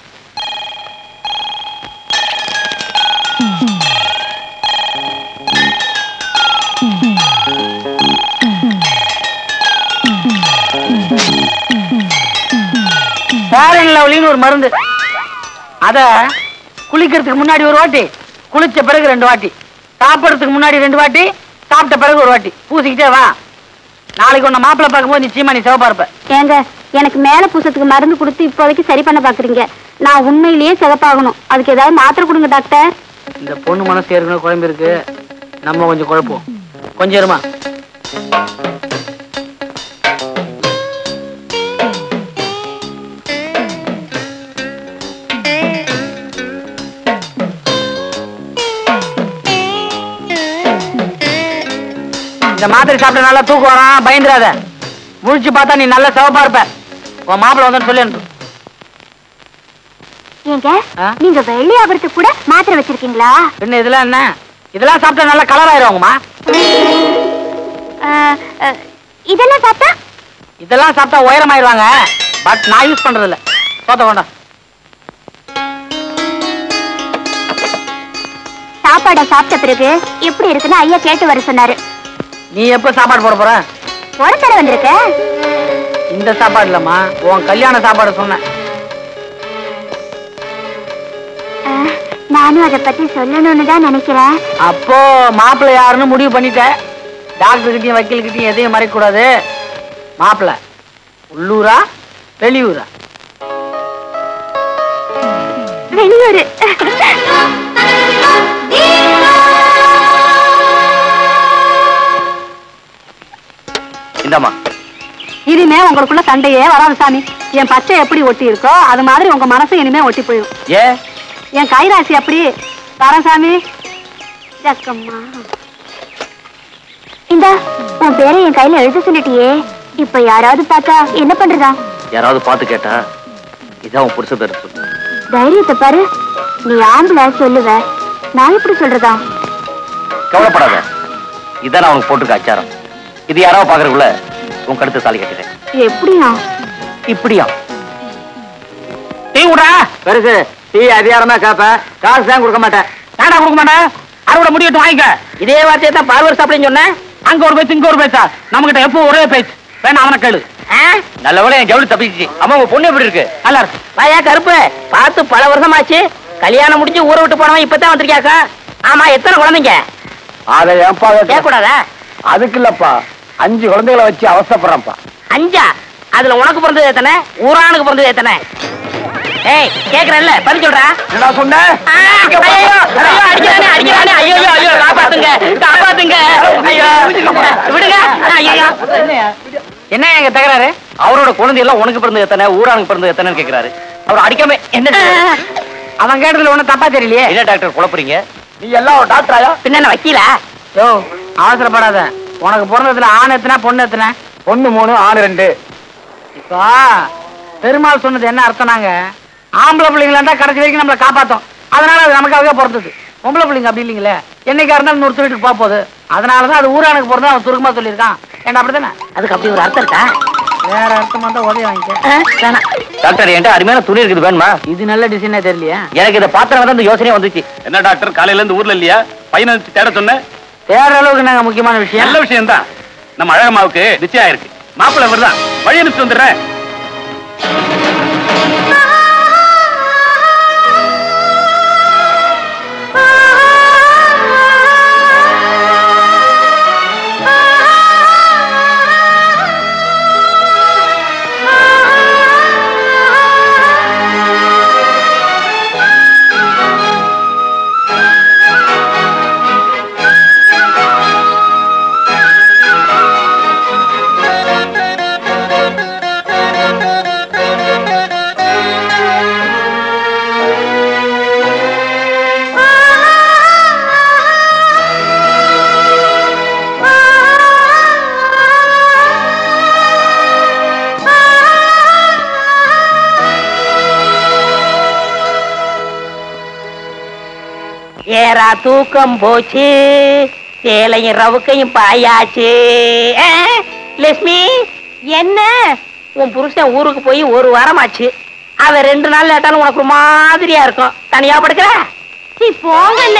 ஒரு மருந்து, அத குளிக்கிறதுக்கு முன்னாடி ஒரு வாட்டி, குளிச்ச பிறகு 2 வாட்டி, சாப்பிடறதுக்கு முன்னாடி 2 வாட்டி, சாப்பிட்ட பிறகு ஒரு வாட்டி பூசிக்கிட்டே வா. நாளைக்கு உன்னை மாப்பிள்ளை பார்க்கும்போது நிச்சயமா நீ சிவப்பா இருப்ப. ஏங்க, எனக்கு மேல பூசத்துக்கு மருந்து கொடுத்து இப்போதைக்கு சரி பண்ண பாக்குறீங்க. நான் உண்மையிலேயே சிகப்பாகணும். அதுக்கு ஏதாவது மாத்திரை கொடுங்க டாக்டர். இந்த பொண்ணு மனசு ஏற்கனவே குழம்பு இருக்கு, நம்ம கொஞ்சம் குழப்போம். கொஞ்சம் இருமா. இந்த மாத்திரை சாப்பிட்ட நல்லா தூக்கம் வரான், பயந்துடாத. முழிச்சு பார்த்தா நீ நல்ல சிவப்பா இருப்ப. உன் மாப்பிள்ள வந்து சொல்லி அனுப்பு. ஏங்க நீங்க வெள்ளி ஆபரத்துக்கு கூட மாத்திரை வச்சிருக்கீங்களா? என்ன இதெல்லாம் என்ன? இதெல்லாம் சாப்பிட்டா நல்லா கலர் ஆயிருவாங்கம்மா. இதெல்லாம் சாப்பிட்டா? இதெல்லாம் சாப்பிட்டா உயரமாயிருவாங்க. பட் நான் யூஸ் பண்றது இல்ல. சோத்த வேண்டாம். சாப்பாடை சாப்பிட்ட பிறகு எப்படி இருக்குன்னு ஐயா கேட்டு வர சொன்னாரு. நீ எப்ப சாப்பாடு போட போற? ஒரு தடவை வந்திருக்க. இந்த சாப்பாடு இல்லம்மா, உன் கல்யாண சாப்பாடு சொன்னேன். நானும் அதை பத்தி சொல்லணும்னு தான் நினைக்கிறேன். அப்போ மாப்பிள்ளை யாருன்னு முடிவு பண்ணிட்டேன். டாக்டர் கிட்டயும் வக்கீல் கிட்டயும் எதையும் மறைக்க கூடாது. மாப்பிள்ளை உள்ளூரா வெளியூரா? வெளியூர். இந்தாமா. இனிமே உங்களுக்குள்ள சண்டையே வராது சாமி. என் பச்சை எப்படி ஒட்டி இருக்கோ அது மாதிரி உங்க மனசு இனிமே ஒட்டி போயிடும். ஏ என் கைராசி அப்படி. வரேன் சாமி. இந்த உன் பேரை என் கையில எழுத சொல்லிட்டியே, இப்ப யாராவது பார்த்தா என்ன பண்றதா? யாராவது பார்த்து கேட்டா இதான் உன் புருஷ பேரு சொல்லு. தைரியத்தை பாரு. நீ ஆம்பளை சொல்லுவ, நான் எப்படி சொல்றதா? கவலைப்படாத, இதான் நான் உனக்கு போட்டுருக்க அச்சாரம். இது யாராவது பாக்குறதுக்குள்ள உன் கழுத்து தாலி கட்டுறேன். எப்படியா? இப்படியா? டீ விடா. பெருசு டீ அதிகாரமா கேப்ப, காசு தான் கொடுக்க மாட்டேன். நாடா கொடுக்க மாட்டேன். அறுவடை முடிவிட்டு வாங்கிக்க. இதே வார்த்தையை தான் பார்வர் சாப்பிடுன்னு சொன்னேன். அங்க ஒரு பேச்சு இங்க ஒரு பேச்சா? நம்ம கிட்ட எப்போ ஒரே பேச்சு. வேணா அவனை கேளு. நல்லவேளை என் ஜவுளி தப்பிச்சு. அம்மா உங்க பொண்ணு எப்படி இருக்கு? நல்லா இருக்கு. வாயா கருப்பு, பார்த்து பல வருஷமாச்சு. கல்யாணம் முடிஞ்சு ஊரை விட்டு போனவன் இப்பதான் வந்திருக்கியாக்கா. ஆமா, எத்தனை குழந்தைங்க? அதை ஏன்பா கேட்கக்கூடாதா? அதுக்கு இல்லப்பா, 5 குழந்தைகளை வச்சு அவசரப்படுறப்பா. 5? அதுல உனக்கு பிறந்தது எத்தனை? ஊரானுக்கு பிறந்தது எத்தனை? ஏய் கேக்குறேன்ல, பதில் சொல்றா. என்ன சொன்ன? அடிக்கிறானே. ஐயோ காப்பாத்துங்க, காப்பாத்துங்க. ஐயோ விடுங்க. ஐயோ என்ன எங்க தகராறு? அவரோட குழந்தை எல்லாம் உனக்கு பிறந்தது எத்தனை, ஊரானுக்கு பிறந்தது எத்தனைன்னு கேக்குறாரு. அவர் அடிக்காம என்ன? அவன் கேட்டதுல ஒண்ணும் தப்பா தெரியலையே. என்ன டாக்டர் குழப்பறீங்க? நீ எல்லாம் ஒரு டாக்டராயா? பின்ன என்ன வக்கீலா? யோ அவசரப்படாத. உனக்கு பிறந்ததுல ஆண் எத்தனை பொண்ணு எத்தனை? பொண்ணு 3, ஆண் 2. இப்போ பெருமாள் சொன்னது என்ன அர்த்தம்னாங்க, ஆம்பளை பிள்ளைங்களா இருந்தா கடைசி வரைக்கும் நம்மளை காப்பாத்தோம். அதனால அது நமக்காகவே பிறந்தது. பொம்பளை பிள்ளைங்க அப்படி இல்லைங்களே, என்னைக்கா இருந்தாலும் ஒருத்தர் வீட்டுக்கு போக போகுது. அதனாலதான் அது ஊரானுக்கு பிறந்தா அவன் சுருக்கமா சொல்லியிருக்கான். ஏன்னா அப்படித்தானே? அதுக்கு அப்படி ஒரு அர்த்தம் இருக்கா? வேற அர்த்தமா தான் உதவி வாங்கிக்க. வேணாம். டாக்டர் என்கிட்ட அருமையான துணி இருக்குது, வேணுமா? இது நல்ல டிசைனே தெரியலையா? எனக்கு இதை பாத்திரம் தான் இந்த யோசனையே வந்துச்சு. என்ன டாக்டர், காலையில இருந்து ஊர்ல இல்லையா? பையனை தேட சொன்ன. தேடுற அளவுக்கு நாங்க முக்கியமான விஷயம். நல்ல விஷயம் தான். நம்ம அழகம்மாவுக்கு நிச்சயம் ஆயிருக்கு. மாப்பிள்ளை வருதான், வழி அனுப்பிச்சு வந்துடுறேன். ஏரா தூக்கம் போச்சு, சேலையும் ரவுக்கையும் பாயாச்சு. லட்சுமி, என்ன உன் புருஷன் ஊருக்கு போய் 1 வாரமாச்சு. அவன் 2 நாள் லேட்டாலும் உனக்கு ஒரு மாதிரியா இருக்கும். தனியா படுக்கிற? போங்கண்ண.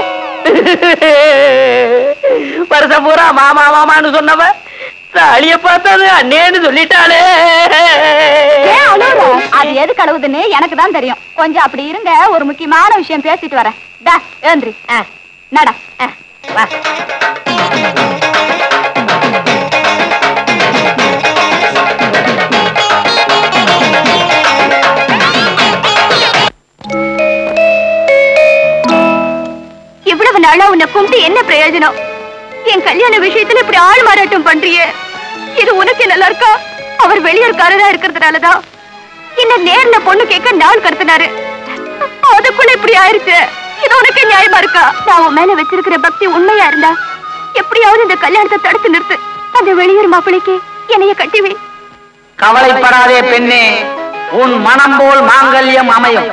வருஷம் பூரா மாமா மாமான்னு சொன்னவ தாலிய பார்த்தது அண்ணேன்னு சொல்லிட்டாளே. அது எது கழுவுதுன்னு எனக்கு தான் தெரியும். கொஞ்சம் அப்படி இருங்க, ஒரு முக்கியமான விஷயம் பேசிட்டு வரேன். ஏந்திரி நடா. வா. நாளா உன்னை கும்பிட்டு என்ன பிரயோஜனம்? என் கல்யாண விஷயத்துல இப்படி ஆள் மாறாட்டம் பண்றியே, இது உனக்கு நல்லா இருக்கா? அவர் வெளியூர்காரரா இருக்கிறதுனாலதான் என்ன நேர்ல பொண்ணு கேட்க நாள் கடத்தினாரு. அதுக்குள்ள இப்படி ஆயிருச்சு. இது உனக்கு நியாயமா இருக்கா? நான் உன் மேல வச்சிருக்கிற பக்தி உண்மையா இருந்தா எப்படியாவது இந்த கல்யாணத்தை தடுத்து நிறுத்து. அந்த வெளியூர் மாப்பிளைக்கு என்னைய கட்டிவே. கவலைப்படாதே பெண்ணே, உன் மனம் போல் மாங்கல்யம் அமையும்.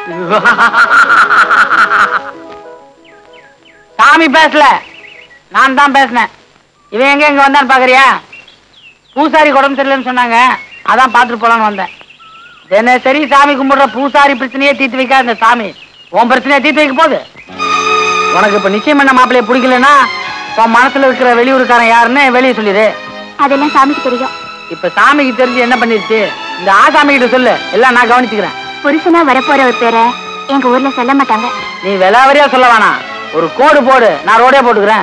சாமி பேசல, நான் தான் பேசினேன். இவன் எங்க இங்க வந்தான்னு பாக்குறியா? பூசாரி உடம்பு சரியில்லைன்னு சொன்னாங்க, அதான் பாத்துட்டு போலான்னு வந்தேன். தினசரி சாமி கும்பிடுற பூசாரி பிரச்சனையே தீர்த்து வைக்காத இந்த சாமி உன் பிரச்சனையை தீர்த்து வைக்க போகுது. உனக்கு இப்ப நிச்சயம் பண்ண மாப்பிள்ளைய பிடிக்கலன்னா உன் மனசுல இருக்கிற வெளியூருக்காரன் யாருன்னு வெளியே சொல்லிடு. அதெல்லாம் சாமிக்கு தெரியும். இப்ப சாமிக்கு தெரிஞ்சு என்ன பண்ணிருச்சு? இந்த ஆசாமி கிட்ட சொல்லு, எல்லாம் நான் கவனிச்சுக்கிறேன். புருஷனா வரப்போற ஒரு பேரை எங்க ஊர்ல சொல்ல மாட்டாங்க. நீ விலாவரியா சொல்ல வேணாம், ஒரு கோடு போடு, நான் ரோடே போட்டுக்கிறேன்.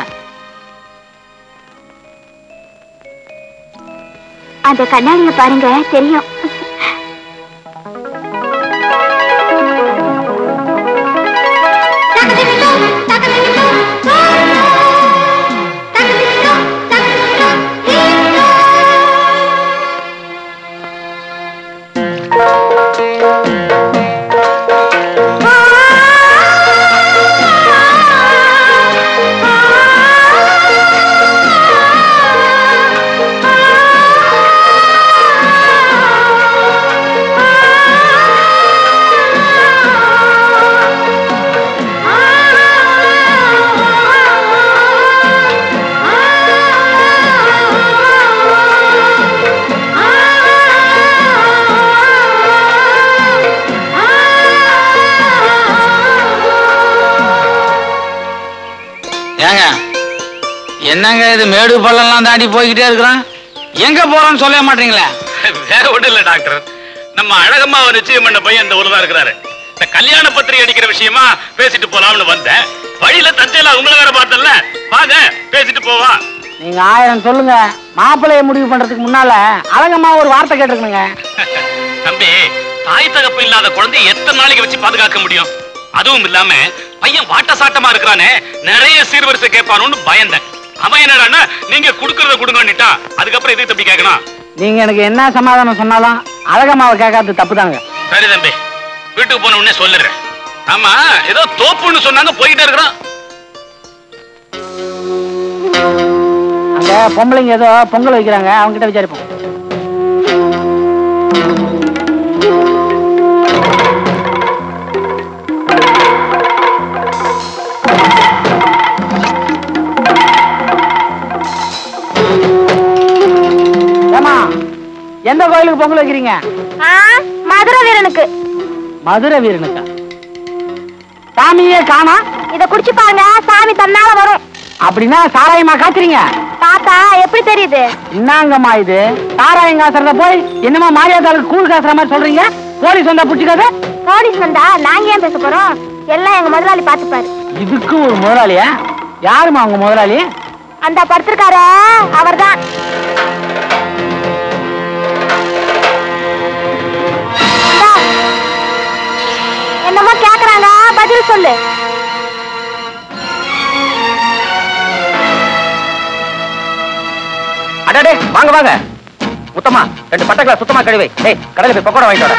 அந்த கண்ணாடிய பாருங்க, தெரியும். என்னங்க இது மேடு பள்ளம்லாம் தாண்டி போய்கிட்டே இருக்கிறான், எங்க போறோம்னு சொல்ல மாட்டீங்களா? வேற ஒண்ணு இல்ல டாக்டர், நம்ம அழகம்மாவை நிச்சயம் பண்ண பையன் இந்த ஊர்ல இருக்கிறாரு. இந்த கல்யாண பத்திரிகை அடிக்கிற விஷயமா பேசிட்டு போலாம்னு வந்தேன். வழியில தத்தையில உங்களை வேற பார்த்தல, வாங்க பேசிட்டு போவா. நீங்க 1000 சொல்லுங்க, மாப்பிள்ளைய முடிவு பண்றதுக்கு முன்னால அழகம்மா ஒரு வார்த்தை கேட்டிருக்கணுங்க. தம்பி, தாய் தகப்பு இல்லாத குழந்தை எத்தனை நாளைக்கு வச்சு பாதுகாக்க முடியும்? அதுவும் இல்லாம பையன் வாட்ட சாட்டமா இருக்கிறானே, நிறைய சீர்வரிசை கேட்பானு பயந்தேன். அவன் என்னடா நீங்க குடுக்கறத குடுங்கன்னுட்டா, அதுக்கப்புறம் எதுக்கு தம்பி கேட்கணும்? நீங்க எனக்கு என்ன சமாதானம் சொன்னாலும் அழகம்மாவை கேட்காது தப்புதாங்க. சரி தம்பி, வீட்டுக்கு போன உடனே சொல்லுறேன். ஆமா, ஏதோ தோப்புன்னு சொன்னாங்க, போயிட்டே இருக்கிறோம். அங்க பொம்பளைங்க ஏதோ பொங்கல் வைக்கிறாங்க, அவங்க கிட்ட விசாரிப்போம். எந்த கோயிலுக்கு பொங்கல் வைக்கிறீங்க? மதுரை வீரனுக்கு. மதுரை வீரனுக்கா? சாமியே காணா. இத குடிச்சு பாருங்க, சாமி தன்னால வரும். அப்படின்னா சாராயமா காய்ச்சறீங்க? தாத்தா எப்படி தெரியுது? என்னங்கம்மா இது? சாராயம் காசுறத போய் என்னமா மாரியாதாளுக்கு கூழ் காசுற மாதிரி சொல்றீங்க? போலீஸ் வந்தா புடிச்சுக்காத. போலீஸ் வந்தா நாங்க ஏன் பேச போறோம்? எல்லாம் எங்க முதலாளி பாத்துப்பாரு. இதுக்கு ஒரு முதலாளியா? யாருமா உங்க முதலாளி? அந்த படுத்திருக்கார அவர்தான். என்னமோ கேக்குறாங்க, பதில் சொல்லு. அடடே, வாங்க வாங்க. முத்தமா 2 பட்டை கிளாஸ் சுத்தமா கழுவை. ஏய், கடையில போய் பக்கோடா வாங்கிட்டு வர.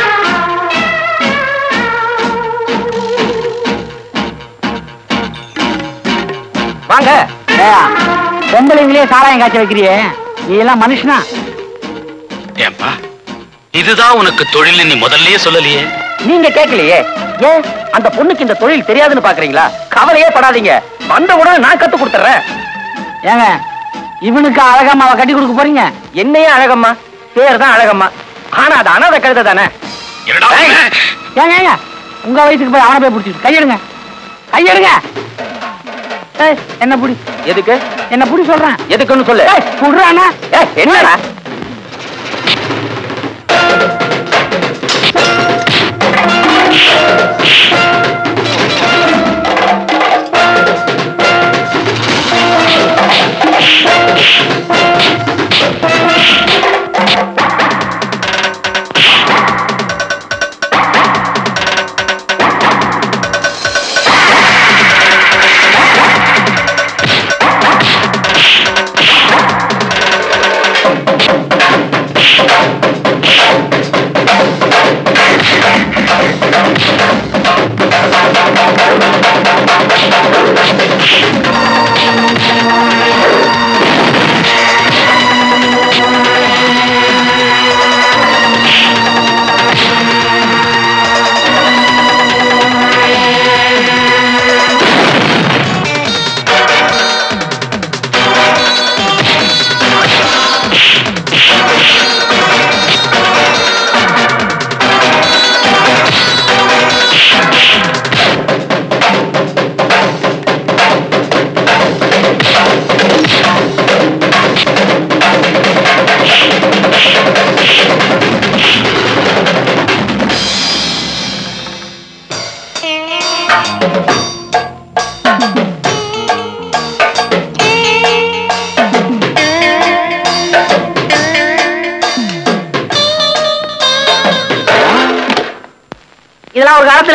வாங்க. பொம்பளைங்களே சாராயம் காய்ச்ச வைக்கிறியே, நீ எல்லாம் மனுஷனா? ஏன்பா, இதுதான் உனக்கு தொழில், நீ முதல்லயே சொல்லலையே. நீங்க கேட்கலையே. ஏன் அந்த பொண்ணுக்கு இந்த தொழில் தெரியாதுன்னு பாக்குறீங்களா? கவலையே படாதீங்க, வந்த உடனே நான் கத்து கொடுத்துறேன். ஏங்க, இவனுக்கு அழகம்மாவை கட்டி கொடுக்க போறீங்க? என்னையே அழகம்மா, பேர் தான் அழகம்மா, ஆனா அது அனாதை கழுதை தானே. ஏங்க ஏங்க, உங்க வயசுக்கு போய் அவனை போய் பிடிச்சிட்டு கையெடுங்க, கையெடுங்க. என்ன புடி? எதுக்கு? என்ன புடி சொல்றேன். எதுக்குன்னு சொல்லு. புடுறானா? என்னடா?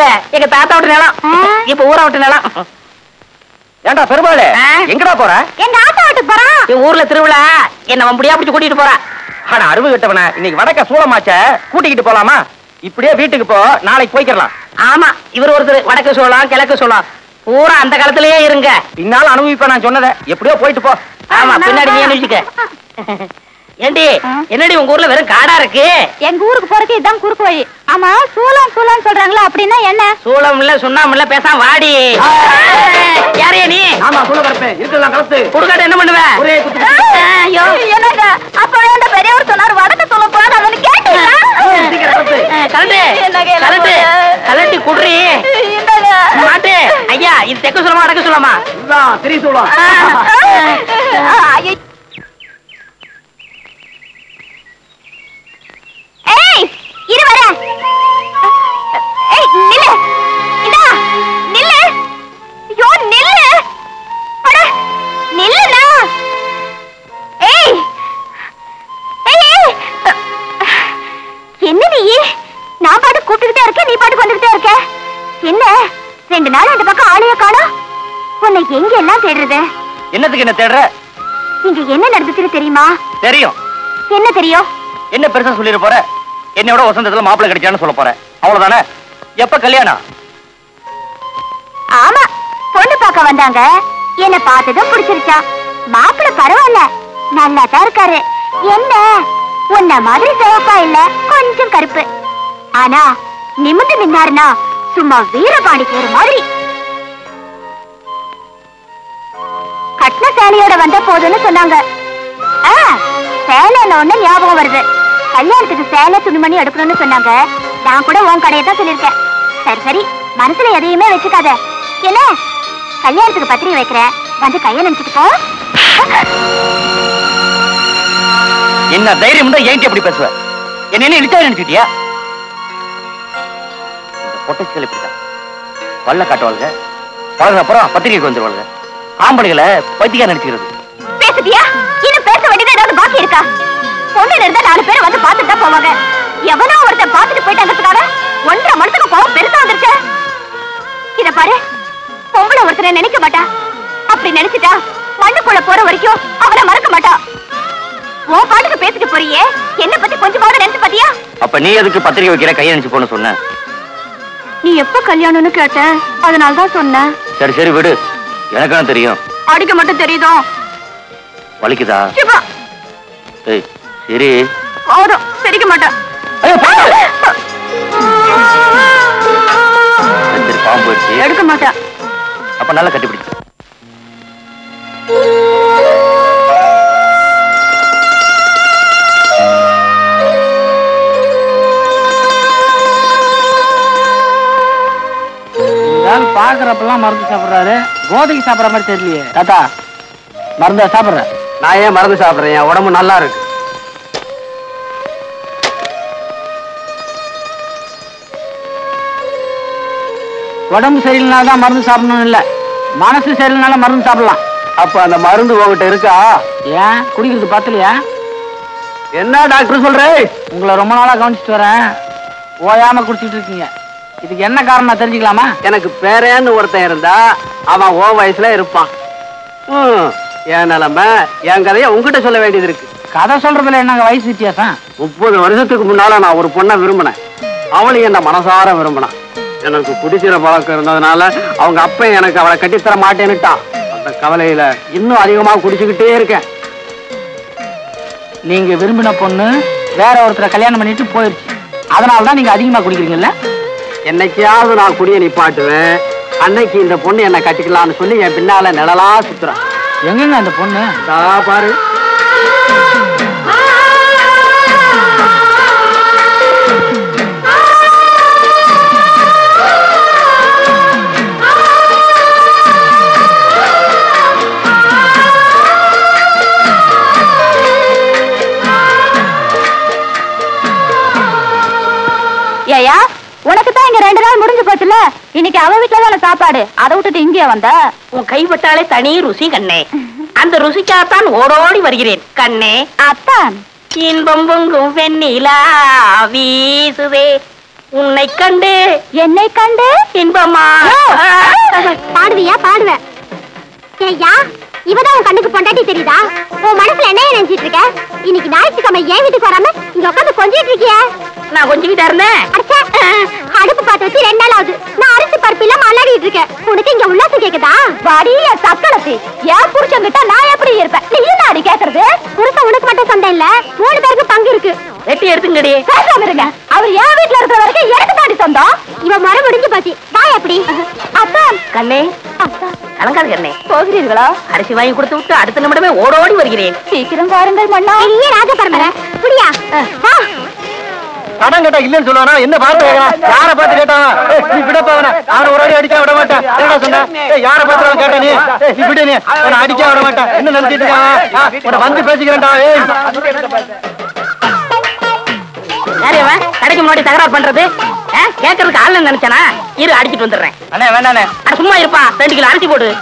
இல்ல எங்க தாத்தா விட்டு நிலம், இப்ப ஊரை விட்டு நிலம். ஏண்டா பெருமாளே, எங்கடா போற? எங்க ஆத்தா வீட்டுக்கு போறான். என் ஊர்ல திருவிழா, என்ன வம்படியா பிடிச்சு கூட்டிட்டு போறா. ஆனா அருவு கிட்டவன, இன்னைக்கு வடக்க சூளமாச்ச கூட்டிக்கிட்டு போலாமா? இப்படியே வீட்டுக்கு போ, நாளைக்கு போய்க்கலாம். ஆமா, இவர் ஒருத்தர் வடக்கு சோளம் கிழக்கு சோளம் பூரா அந்த காலத்திலேயே இருங்க. பின்னால அனுபவிப்ப நான் சொன்னதை, எப்படியோ போயிட்டு போ. ஆமா, பின்னாடி நீ அனுப்பிச்சுக்க. ஏண்டி, என்னடி உங்க ஊர்ல வெறும் காடா இருக்கு? எங்க ஊருக்கு போறதுக்கு இதான் குறுக்கு வழி. ஆமா, சூளம் சூளம் சொல்றாங்களா, அப்படின்னா என்ன? சூளம் இல்ல சுண்ணாம இல்ல, பேசாம வாடி. யாரையா நீ? ஆமா, சூளம் கலப்பேன், இருக்கலாம் கலப்பு. குடுக்காட்ட என்ன பண்ணுவ? ஒரே குத்து. ஐயோ, என்னங்க அப்ப அந்த பெரியவர் சொன்னார் வடக்கு சூளம் போறாங்க, அதன்னு கேட்டீங்களா? கலட்டி குடுறி மாட்டு. ஐயா, இது தெற்கு சூளமா வடக்கு சூளமா? திரி சூளம். ஏய், இரு வரேன். ஏய், நில்லு. இதா, நில்லு. ஐயோ, நில்லு. அட, நில்லுடா. ஏய். ஏய். என்ன நீ? நான் பாட்டு கூப்பிட்டுக்கிட்டே இருக்கேன், நீ பாட்டு வந்துகிட்டே இருக்க. என்ன 2 நாள் அந்த பக்கம் ஆளைய காணோம். உன்னை எங்க எல்லாம் தேடுறது? என்னத்துக்கு என்ன தேடுற? இங்க என்ன நடந்துச்சுன்னு தெரியுமா? தெரியும். என்ன தெரியும்? என்ன பெருசா சொல்லிட போற? என்னோட வசந்தத்துல மாப்பிள்ளை கிடைச்சான்னு சொல்ல போற, அவ்வளவுதானே? எப்ப கல்யாணம்? ஆமா, பொண்ணு பார்க்க வந்தாங்க. என்ன பார்த்ததும் பிடிச்சிருச்சா. மாப்பிள்ளை பரவாயில்ல, நல்லா தான் இருக்காரு. என்ன உன்ன மாதிரி சிவப்பா இல்ல, கொஞ்சம் கருப்பு. ஆனா நிமிந்து நின்னாருன்னா சும்மா வீரபாண்டி பேரு மாதிரி. கட்டின சேலையோட வந்த போதுன்னு சொன்னாங்க. சேலை ஒண்ணு ஞாபகம் வருது. கல்யாணத்துக்கு சேலை துணிமணி எடுக்கணும்னு சொன்னாங்க. நான் கூட உன் கடையை தான் சொல்லியிருக்கேன். சரி சரி, மனசுல எதையுமே வச்சுக்காத. என்ன, கல்யாணத்துக்கு பத்திரிகை வைக்கிறேன், வந்து கையை நினைச்சிட்டு போ. என்ன தைரியம் தான் ஏன்ட்டு எப்படி பேசுவ? என்ன இழுத்தா நினைச்சிட்டியா? பொட்டச்சிகள் இப்படிதான் வல்ல காட்டுவாளுங்க, பழகின அப்புறம் பத்திரிகைக்கு வந்துருவாளுங்க. ஆம்பளைகளை பைத்தியா நினைச்சுக்கிறது. பேசுதியா? இன்னும் பேச வேண்டியது ஏதாவது பாக்கி இருக்கா? பொண்ணு இருந்தா 4 பேர் வந்து பார்த்துட்டு தான் போவாங்க. எவனோ ஒருத்தன் பார்த்துட்டு போயிட்டாங்கிறதுக்காக 1.5 மணத்துக்கு போக பெருசா வந்துருச்சு. இத பாரு, பொம்பளை ஒருத்தனை நினைக்க மாட்டா. அப்படி நினைச்சிட்டா மண்ணுக்குள்ள போற வரைக்கும் அவனை மறக்க மாட்டா. உன் பாட்டுக்கு பேசிட்டு போறியே, என்ன பத்தி கொஞ்சமாவது நினைச்சு பாத்தியா? அப்ப நீ எதுக்கு பத்திரிகை வைக்கிற, கையை நினைச்சு போன்னு சொன்ன? நீ எப்ப கல்யாணம்னு கேட்ட, அதனாலதான் சொன்ன. சரி சரி விடு, எனக்கு என்ன தெரியும்? அடிக்க மட்டும் தெரியுதோ? வலிக்குதா? ஏய் சரி. போதும், சிரிக்க மாட்டேன். பாம்பு வச்சு எடுக்க மாட்டேன். அப்ப நல்லா கட்டிப்பிடிச்சு. பாக்குறப்பெல்லாம் மருந்து சாப்பிடுறாரு, கோதைக்கு சாப்பிடுற மாதிரி தெரியலையே. தாத்தா, மருந்தா சாப்பிடுற? நான் ஏன் மருந்து சாப்பிடுறேன்? என் உடம்பு நல்லா இருக்கு. உடம்பு சரியில்லைனால தான் மருந்து சாப்பிடணும் இல்ல, மனசு சரியில்லைனால மருந்து சாப்பிடலாம். அப்ப அந்த மருந்து உங்ககிட்ட இருக்கா? ஏன் குடிக்கிறது பத்தலையா? என்ன டாக்டர் சொல்ற? உங்களை ரொம்ப நாளா கவனிச்சுட்டு வரேன், ஓயாம குடிச்சிட்டு இருக்கீங்க. இதுக்கு என்ன காரணம் தெரிஞ்சுக்கலாமா? எனக்கு பேரேன்னு ஒருத்தன் இருந்தா அவன் ஓ வயசுல இருப்பான். என் நிலைமை, என் கதைய உங்ககிட்ட சொல்ல வேண்டியது இருக்கு. கதை சொல்றதுல என்னங்க வயசு வித்தியாசம்? 30 வருஷத்துக்கு முன்னால நான் ஒரு பொண்ணை விரும்பினேன். அவளையும் என்ன மனசார விரும்பினான். எனக்கு குடிக்கிற பழக்கம் இருந்ததுனால அவங்க அப்ப எனக்கு அவளை கட்டித்தர மாட்டேன்னுட்டான். அந்த கவலையில இன்னும் அதிகமா குடிச்சுக்கிட்டே இருக்கேன். நீங்க விரும்பின பொண்ணு வேற ஒருத்தரை கல்யாணம் பண்ணிட்டு போயிருச்சு, அதனாலதான் நீங்க அதிகமா குடிக்கிறீங்கல்ல? என்னைக்காவது நான் குடிய நிப்பாட்டுவேன், அன்னைக்கு இந்த பொண்ணு என்ன கட்டிக்கலாம்னு சொல்லி என் பின்னால நிழலா சுத்துறான். எங்கங்க அந்த பொண்ணு? பாரு. ஏயா, உனக்கு தான் இங்க 2 நாள் முடிஞ்சு போச்சுல, இன்னைக்கு அவ வீட்டுல தான சாப்பாடு, அதை விட்டுட்டு இங்கே வந்த? உன் கைப்பட்டாலே தனி ருசி கண்ணே, அந்த ருசிக்காகத்தான் ஓடோடி வருகிறேன் கண்ணே. அத்தான், இன்பம் பொங்கும் வெண்ணிலா வீசுதே, உன்னை கண்டு என்னை கண்டு இன்பமா. பாடுவியா? பாடுவேன். ஐயா, இவதான் உன் கண்ணுக்கு பொண்டாட்டி தெரியுதா? உன் மனசுல என்ன நினைச்சிட்டு இருக்க? இன்னைக்கு ஞாயிற்றுக்கிழமை ஏன் வீட்டுக்கு வராம இங்க உட்காந்து கொஞ்சிட்டு இருக்கிய? நான் கொஞ்சிக்கிட்டா இருந்தேன். அடுப்பு பார்த்து வச்சு 2 நாள் ஆகுது. நான் அரிசி பருப்பில மல்லாடிட்டு இருக்கேன். உனக்கு இங்க உல்லாசம் கேக்குதா? வாடி சக்கலத்தி, ஏன் புருஷங்கிட்ட நான் எப்படி இருப்பேன்? நீ என்ன அடி கேக்குறது? புருஷன் உனக்கு மட்டும் சொந்தம் இல்ல, 3 பேருக்கு பங்கு இருக்கு. வெட்டி எடுத்துங்கடி. பேசாம இருங்க. அவர் என் வீட்டுல இருக்கிற வரைக்கும் எனக்கு தாண்டி சொந்தம். இவன் மரம் முடிஞ்சு போச்சு. வா எப்படி? அப்பா கண்ணே, அப்பா கலங்காது கண்ணே. போகிறீர்களா? அரிசி வாங்கி கொடுத்து விட்டு அடுத்த நிமிடமே ஓடோடி வருகிறேன். சீக்கிரம் வாருங்கள் மன்னா. பெரிய ராஜபரம்பரை. புரியா? வா. கடன் கேட்டா இல்லன்னு சொல்லுவானா? என்ன பார்த்து யார பார்த்து கேட்டான்? நீ விடப்பா அவனை. அவனை ஒரு அடி அடிக்க விட மாட்டேன். என்ன சொன்ன? யார பார்த்து கேட்ட நீ? நீ விடு, நீ அவனை அடிக்க விட மாட்டேன். என்ன நினைச்சிட்டு இருக்கான்? உன்னை வந்து பேசிக்கிறேன்டா. யாரையவன் கடைக்கு முன்னாடி தகராறு பண்றது? கேட்கறதுக்கு ஆள் நினைச்சானா? இரு, அடிச்சிட்டு வந்துடுறேன். அண்ணே வேண்டாண்ணே. அட சும்மா இருப்பா. 2 கிலோ அரிசி போடு.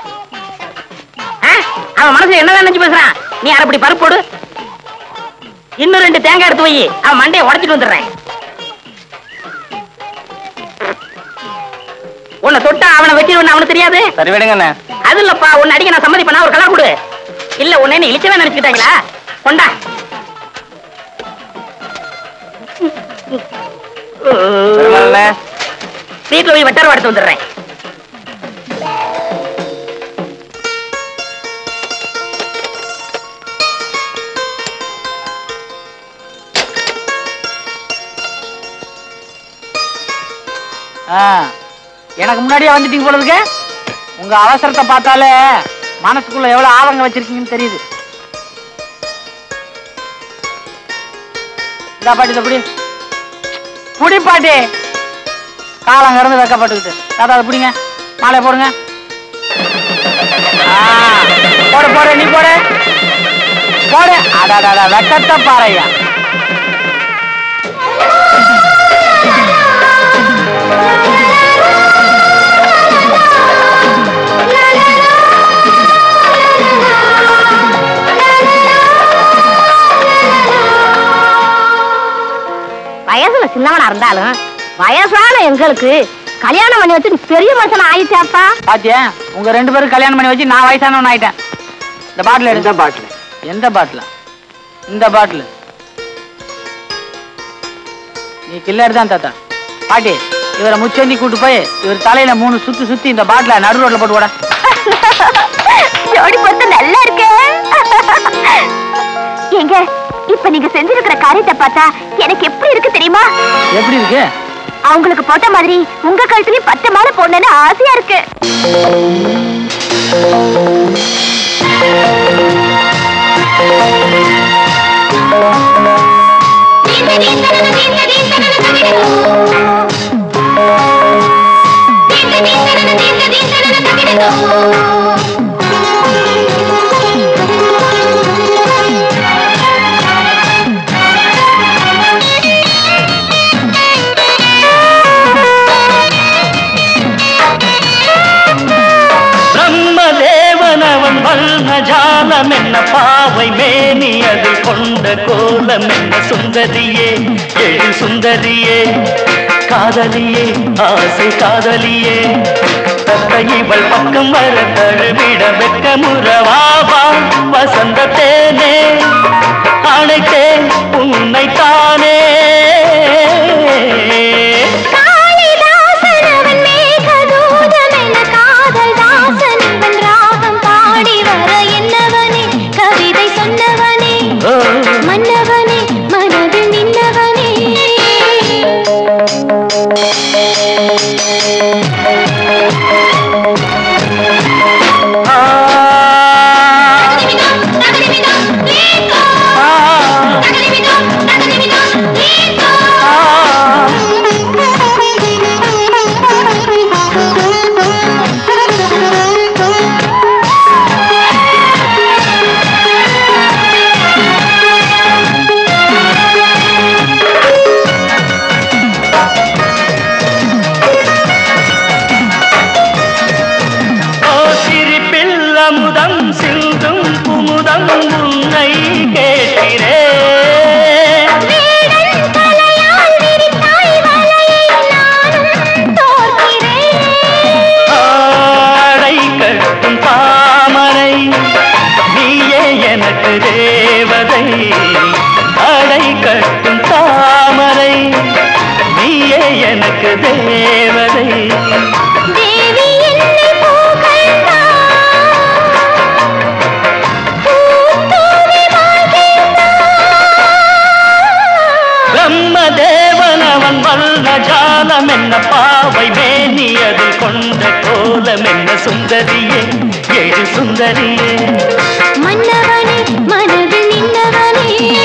அவன் மனசுல என்ன நினைச்சு பேசுறான்? நீ அரைப்படி பருப்பு போடு. இன்னும் 2 தேங்காய் எடுத்து வை. அவன் மண்டையை உடைச்சிட்டு வந்துடுறேன். உன்னை தொட்டா அவனை வச்சிருவா அவனுக்கு தெரியாது. சரி விடுங்க. அது இல்லப்பா, உன்னை அடிக்க நான் சம்மதி பண்ணா ஒரு கலர் கொடு. இல்ல உன்னை என்ன இழிச்சவே நினைச்சுக்கிட்டாங்களா? கொண்டா. வீட்டுல போய் வெட்டாரம் எடுத்து வந்துடுறேன். எனக்கு முன்னாடியே வந்துட்டீங்க போல இருக்கு. உங்க அவசரத்தை பார்த்தாலே மனசுக்குள்ள எவ்வளவு ஆதங்கம் வச்சிருக்கீங்கன்னு தெரியுது. இந்த பாட்டி இதை புடி பாட்டி. காலம் கடந்து வைக்கப்பட்டுக்கிட்டு தாத்தா அதை பிடிங்க. மாலை போடுங்க. போடு போடு, நீ போடு போடு. அடாடா வெக்கத்தை பாறையா. வயசுல சின்னவனா இருந்தாலும் வயசான எங்களுக்கு கல்யாணம் பண்ணி வச்சு பெரிய மனுஷன் ஆயிட்டாப்பா. பாத்தியா, உங்க 2 பேரும் கல்யாணம் பண்ணி வச்சு நான் வயசானவன் ஆயிட்டேன். இந்த பாட்டில் எடுத்த பாட்டில். எந்த பாட்டில்? இந்த பாட்டில். நீ கில்லாடி தான் தாத்தா. பாட்டி, இவரை முச்சந்தி கூட்டு போய் இவர் தலையில 3 சுத்தி சுத்தி இந்த பாட்டில நடு ரோட்ல போட்டு போட. ஜோடி பொறுத்து நல்லா இருக்கு. எங்க இப்ப நீங்க செஞ்சிருக்கிற காரியத்தை பார்த்தா எனக்கு எப்படி இருக்கு தெரியுமா? எப்படி இருக்கு? அவங்களுக்கு போட்ட மாதிரி உங்க கழுத்துலயும் 10 மாலை போடணும்னு ஆசையா இருக்கு. ஜாலம் என்ன பாவை மேனி அதில் கொண்ட கோலம் என்ன சுந்தரியே எழு சுந்தரியே காதலியே ஆசை காதலியே தத்தை இவள் பக்கம் வர தழுவிட வெட்ட முறவாவா வசந்த தேனே அழைத்தேன் உன்னை தானே. மன்னவனே மனதில் நின்னவனே. சுந்தரியே ஏழு சுந்தரியே மன்னவனே மனதில் நின்றவனே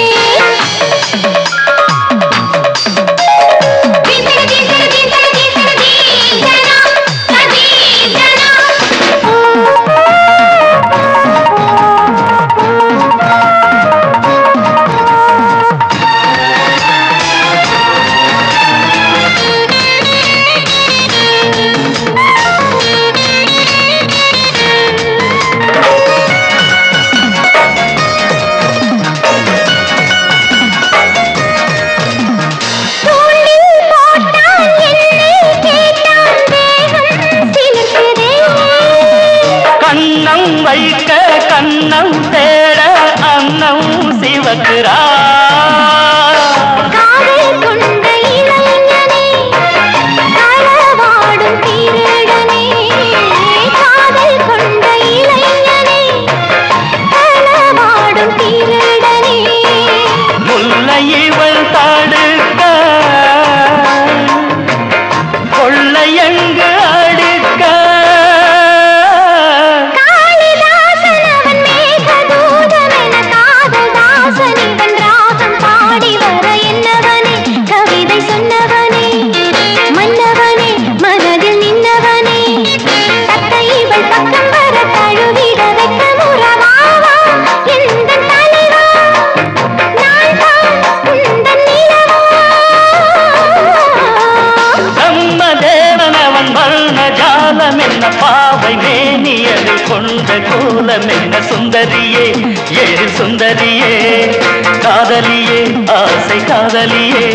வைக்க கண்ணம் தேட அன்னம் சிவக்கிறா காதல் கொண்ட இளைஞனே களவாடும் திருடனே காதல் கொண்ட இளைஞனே களவாடும் திருடனே முல்லை இவள் தடுக்க கொள்ளையங்கு அடுக்க பாவை மேனியது கொண்ட கோலம் என்ன சுந்தரியே ஏழு சுந்தரியே காதலியே ஆசை காதலியே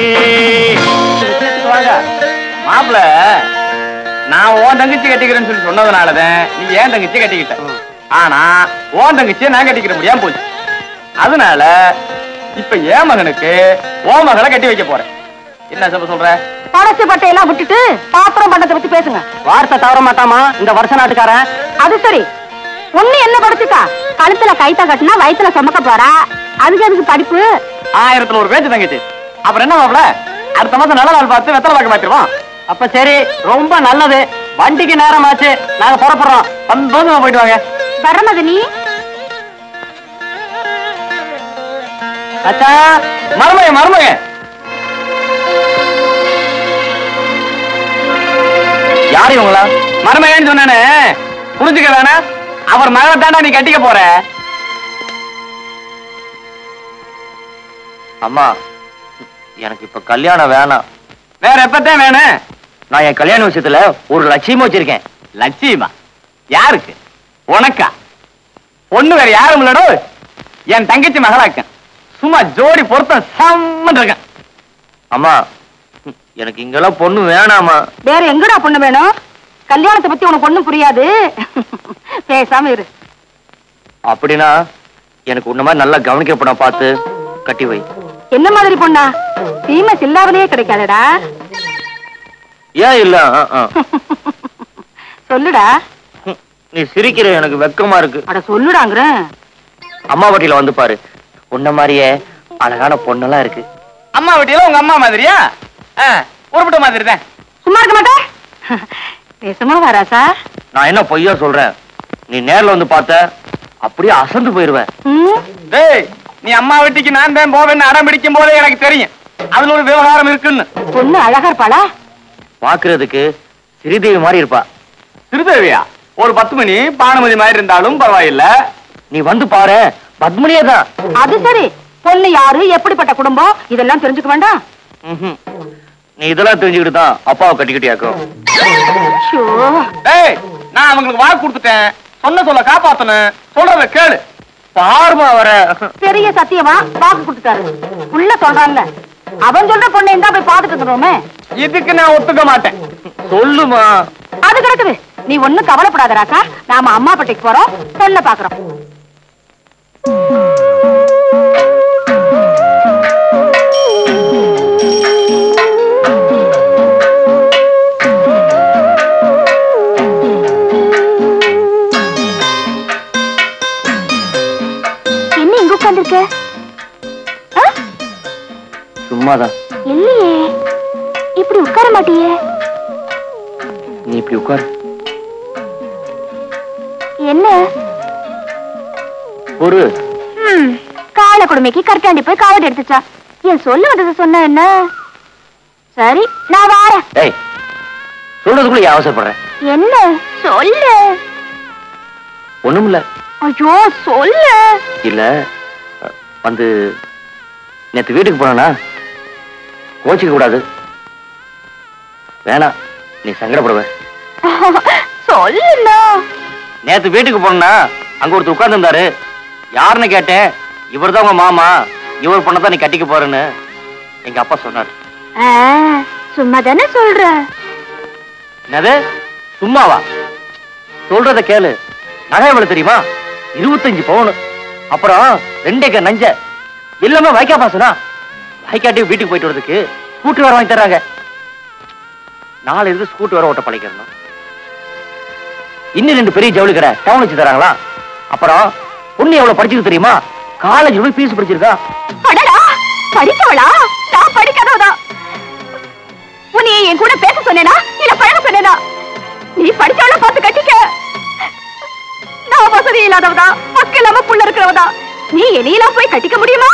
மாப்பிள நான் உன் தங்கச்சி கட்டிக்கிறேன்னு சொல்லி சொன்னதுனாலதான் நீ ஏன் தங்கச்சி கட்டிக்கிட்ட ஆனா உன் தங்கச்சியை நான் கட்டிக்கிற முடியாம போச்சு அதனால இப்ப என் மகனுக்கு உன் மகளை கட்டி வைக்க போறேன் என்ன சொல்ற படச்சு பட்டையெல்லாம் விட்டுட்டு பாத்திரம் பண்டத்தை பத்தி பேசுங்க. வார்த்தை தவற மாட்டாமா இந்த வருஷ நாட்டுக்காரன். அது சரி, ஒண்ணு என்ன படிச்சுக்கா? கழுத்துல கைத்த கட்டினா வயித்துல சுமக்க போறா, அதுக்கு அதுக்கு படிப்பு. 1000 ஒரு பேச்சு தங்கச்சி. அப்புறம் என்ன மாப்ள, அடுத்த மாசம் நல்ல நாள் பார்த்து வெத்தலை பார்க்க மாத்திருவோம். அப்ப சரி, ரொம்ப நல்லது. வண்டிக்கு நேரம் ஆச்சு, நாங்க புறப்படுறோம். சந்தோஷமா போயிட்டு வாங்க. வரமது நீ அச்சா மருமக மருமக யாரு இவங்களா? மருமகன்னு சொன்னானே புரிஞ்சுக்க வேணா, அவர் மகளை தாண்டா நீ கட்டிக்க போற. அம்மா, எனக்கு இப்ப கல்யாணம் வேணாம். வேற எப்பத்தான் வேணும்? நான் என் கல்யாண விஷயத்துல ஒரு லட்சியமா வச்சிருக்கேன். லட்சியமா? யாருக்கு? உனக்கா? பொண்ணு வேற யாரும் இல்லடோ, என் தங்கச்சி மகளாக்க. சும்மா ஜோடி பொருத்தம் சம்மன் இருக்கேன். அம்மா, எனக்கு இங்கெல்லாம் பொண்ணு வேணாமா. வேற எங்கடா பொண்ணு வேணும்? கல்யாணத்தை பத்தி உனக்கு ஒண்ணும் புரியாது, பேசாம இரு. அப்படின்னா எனக்கு உன்ன மாதிரி நல்லா கவனிக்கப்பட பார்த்து கட்டி வை. என்ன மாதிரி பொண்ணா? ஃபீமஸ் இல்லாமலே கிடைக்காதடா. ஏன் இல்ல? சொல்லுடா. நீ சிரிக்கிற, எனக்கு வெக்கமா இருக்கு. அட சொல்லுடாங்கற. அம்மா வீட்டில வந்து பாரு, உன்ன மாதிரியே அழகான பொண்ணெல்லாம் இருக்கு. அம்மா வீட்டில உங்க அம்மா மாதிரியா? உருப்பிட்ட மாதிரி தான். சும்மா இருக்க மாட்டே. பேசமா வராசா? நான் என்ன பொய்யா சொல்றேன்? நீ நேர்ல வந்து பார்த்த அப்படியே அசந்து போயிருவேன். டேய், நீ அம்மா வீட்டுக்கு நான் தான் போவேன்னு அடம் பிடிக்கும் போதே எனக்கு தெரியும் அதுல ஒரு விவகாரம் இருக்குன்னு. பொண்ணு அழகா இருப்பாளா? பாக்குறதுக்கு ஸ்ரீதேவி மாதிரி இருப்பா. ஸ்ரீதேவியா? ஒரு 10 மணி பானுமதி மாதிரி இருந்தாலும் பரவாயில்ல. நீ வந்து பாரு, பத்மினியே தான். அது சரி, பொண்ணு யாரு, எப்படிப்பட்ட குடும்பம், இதெல்லாம் தெரிஞ்சுக்க வேண்டாம்? நீ இதெல்லாம் தெரிஞ்சுக்கிட்டு தான் அப்பாவை கட்டிக்கிட்டியாக்கும். டேய், நான் அவங்களுக்கு வாக்கு கொடுத்துட்டேன், சொன்ன சொல்ல காப்பாத்தணும். சொல்றத கேளு. பாருமா வர பெரிய சத்தியமா வாக்கு கொடுத்துட்டாரு. உள்ள சொல்றான்ல, அவன் சொல்ற பொண்ணை இருந்தா போய் பாத்துட்டு வந்துடுவோமே. இதுக்கு நான் ஒத்துக்க மாட்டேன். சொல்லுமா. அது கிடக்குது, நீ ஒண்ணும் கவலைப்படாத ராக்கா. நாம அம்மா பட்டிக்கு போறோம், பொண்ணை பாக்குறோம். சும்மாதான். இல்லையே, இப்படி உட்கார மாட்டியே. நீ இப்படி உட்காரு. என்ன ஒரு கால கொடுமைக்கு கரெக்டாண்டி போய் காவடி எடுத்துச்சா என் சொல்ல வந்தது சொன்ன என்ன சரி நான் வாரேன் ஏய் சொல்றதுக்குள்ள ஏன் அவசரப்படுறேன் என்ன சொல்லு ஒண்ணுமில்ல ஐயோ சொல்லு இல்ல வந்து நேத்து வீட்டுக்கு போனா கோச்சிக்க கூடாது வேணாம் நீ சங்கடப்படுவ சொல்லுண்ணா நேத்து வீட்டுக்கு போனா அங்க ஒருத்தர் உட்கார்ந்து இருந்தாரு யாருன்னு கேட்டேன் இவர்தான் உங்க மாமா இவர் பொண்ணதான் நீ கட்டிக்க போறேன்னு எங்க அப்பா சொன்னாரு சும்மா தானே சொல்ற என்னது சும்மாவா சொல்றத கேளு நகை எவ்வளவு தெரியுமா 25 பவுன் அப்புறம் 2 ஏக்கர் நஞ்ச எல்லாமே வைக்கா பாசனா வைக்காட்டி வீட்டுக்கு போயிட்டு வரதுக்கு ஸ்கூட்டர் வர வாங்கி தர்றாங்க நாளை இருந்து ஸ்கூட்டர் வர ஓட்ட பழகிடணும் இன்னும் 2 பெரிய ஜவுளி கடை டவுன் வச்சு தராங்களா அப்புறம் பொண்ணு எவ்வளவு படிச்சது தெரியுமா காலேஜ் போய் பீஸ் படிச்சிருக்கா படிக்கவளா நான் படிக்காதவதான் உன்னை என் கூட பேச சொன்னேனா இல்ல பழக சொன்னேனா நீ படிச்சவள பார்த்து கட்டிக்க நான் வசதி இல்லாதவதா பக்கம் இல்லாம புள்ள இருக்கிறவதா நீ என்னையெல்லாம் போய் கட்டிக்க முடியுமா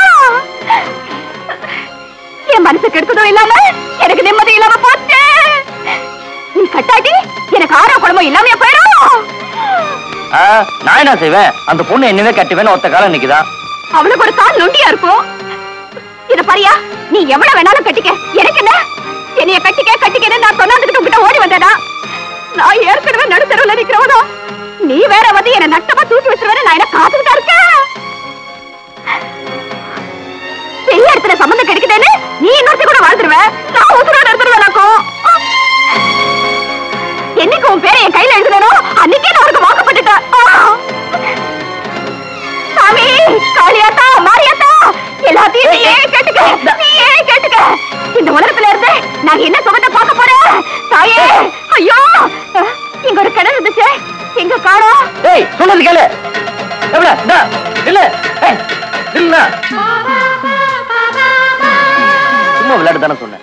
என் மனசு கெடுத்ததும் இல்லாம எனக்கு நிம்மதி இல்லாம போச்சு நீ கட்டாட்டி எனக்கு ஆறா குழம்பு இல்லாம போயிடும் நான் என்ன செய்வேன் அந்த பொண்ணு என்னவே கட்டுவேன்னு ஒத்த காலம் நிக்குதான் அவளுக்கு ஒரு கால் நொண்டியா இருக்கும் இத பாரியா நீ எவ்வளவு வேணாலும் கட்டிக்க எனக்கு என்ன என்னைய கட்டிக்கன்னு நான் சொன்னாந்துக்கிட்டு உங்ககிட்ட ஓடி வந்தேனா நான் ஏற்கனவே நடுத்தருவில் நிக்கிறவதா நீ வேற வந்து என்ன நட்டமா தூக்கி வச்சிருவேன்னு நான் என்ன காத்துக்கிட்டா இருக்கேன் பெரிய இடத்துல சம்பந்தம் கிடைக்குதுன்னு நீ இன்னொருத்தி கூட வாழ்ந்துருவ நான் உசுரோட எடுத்துருவேனாக்கும் என்னைக்கு உன் பேரை என் கையில எழுதுனோ அன்னைக்கே நான் உனக்கு வாக்கப்பட்டுட்டேன் சாமி காளியாத்தா மாரியாத்தா எல்லாத்தையும் நீயே கேட்டுக்க இந்த உலகத்துல இருந்து நான் என்ன சுகத்தை பார்க்க போறேன் தாயே ஐயோ இங்க ஒரு கிணறு இருந்துச்சு எங்க காணோம் ஏய் சொன்னது கேளு இல்ல இல்ல சும்மா விளையாட்டு தானே சொன்னேன்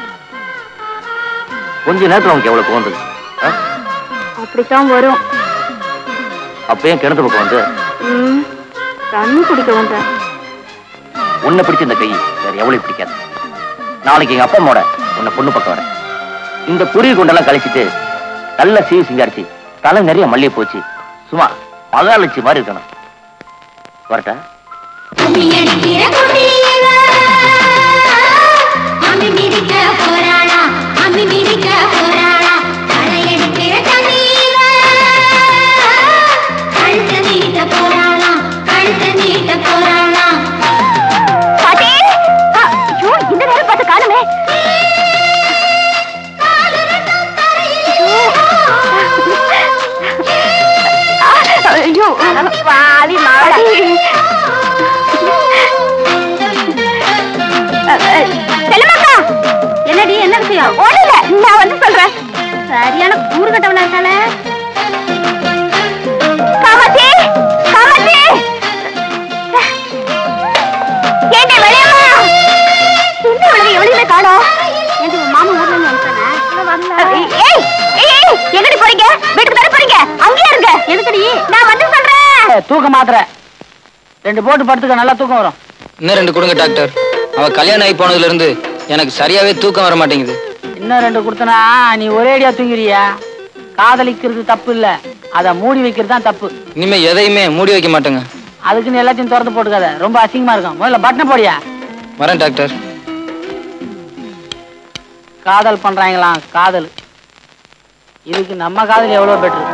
கொஞ்ச நேரத்துல உனக்கு எவ்வளவு தோணுது அப்படித்தான் வரும் அப்பயும் கிணத்து பக்கம் வந்து தண்ணி குடிக்க வந்தேன் உன்னை பிடிச்ச இந்த கை வேற எவ்வளவு பிடிக்காது நாளைக்கு எங்க அப்பா அம்மாவோட உன்னை பொண்ணு பக்கம் வரேன் இந்த குருவி கொண்டெல்லாம் கழிச்சிட்டு நல்ல சீவி சிங்காரிச்சு தலை நிறைய மல்லிகை போச்சு சும்மா மகாலட்சி மாதிரி இருக்கணும் வரட்டா என்னடி என்ன விஷயம் ஓடல நான் வந்து சொல்றேன் சரியான கூறு கட்டவனா இருக்காளே காமாட்சி காமாட்சி ஏண்டி வெளியம்மா என்ன விழுது எவ்வளவுமே காணோம் ஏண்டி மாமா ஊர்ல இருந்து வந்துட்டானே ஏய் ஏய் எங்கடி போறீங்க வீட்டுக்கு தானே போறீங்க அங்கேயே இருங்க எதுக்குடி நான் வந்து சொல்றேன் தூக்க மாத்திரை 2 போட்டு படுத்துக்க நல்லா தூக்கம் வரும் இன்னும் 2 கொடுங்க டாக்டர் அவ கல்யாணம் ஆகி போனதுல இருந்து எனக்கு சரியாவே தூக்கம் வர மாட்டேங்குது இன்னும் 2 கொடுத்தனா நீ ஒரே அடியா தூங்கிறியா காதலிக்கிறது தப்பு இல்ல அத மூடி வைக்கிறது தான் தப்பு இனிமே எதையுமே மூடி வைக்க மாட்டேங்க அதுக்குன்னு எல்லாத்தையும் திறந்து போட்டுக்காத ரொம்ப அசிங்கமா இருக்கும் முதல்ல பட்டனை போடியா வரேன் டாக்டர் காதல் பண்றாங்களாம் காதல் இதுக்கு நம்ம காதல் எவ்வளவு பெட்டர்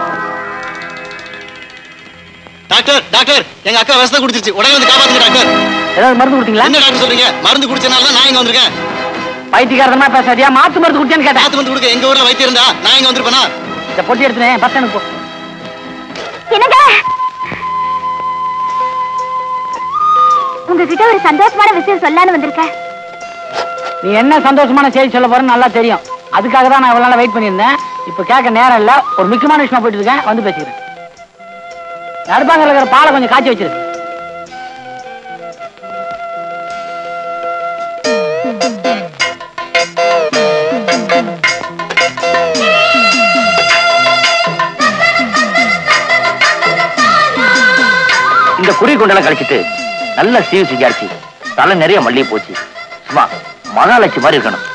டாக்டர் டாக்டர் எங்க அக்கா விஷத்தை குடிச்சிருச்சு உடனே வந்து காப்பாத்துங்க டாக்டர் ஏதாவது மருந்து கொடுத்தீங்களா என்ன டாக்டர் சொல்றீங்க மருந்து குடிச்சனால தான் நான் இங்க வந்திருக்கேன் பைத்தியக்காரமா பேசாதியா மாத்து மருந்து குடிச்சேன்னு கேட்டேன் மாத்து மருந்து கொடுக்க எங்க ஊர்ல வைத்தியம் இருந்தா நான் இங்க வந்திருப்பேனா இந்த பொட்டி எடுத்துனேன் பத்தனுக்கு போ என்னங்க உங்ககிட்ட ஒரு சந்தோஷமான விஷயம் சொல்லலான்னு வந்திருக்கேன் நீ என்ன சந்தோஷமான செய்தி சொல்ல போறேன்னு நல்லா தெரியும் அதுக்காக தான் நான் இவ்வளவு நாள் வெயிட் பண்ணியிருந்தேன் இப்ப கேட்க நேரம் இல்ல ஒரு முக்கியமான விஷயமா போயிட்டு இருக்கேன் வந்து பேசிக்கிறேன் நடுப்பாங்கல இருக்கிற பாலை கொஞ்சம் காய்ச்சி வச்சிரு இந்த குறி கொண்டெல்லாம் கழிச்சிட்டு நல்ல சீவு சிங்காரிச்சு தலை நிறைய மல்லிகை போச்சு சும்மா மகாலட்சுமி மாதிரி இருக்கணும்.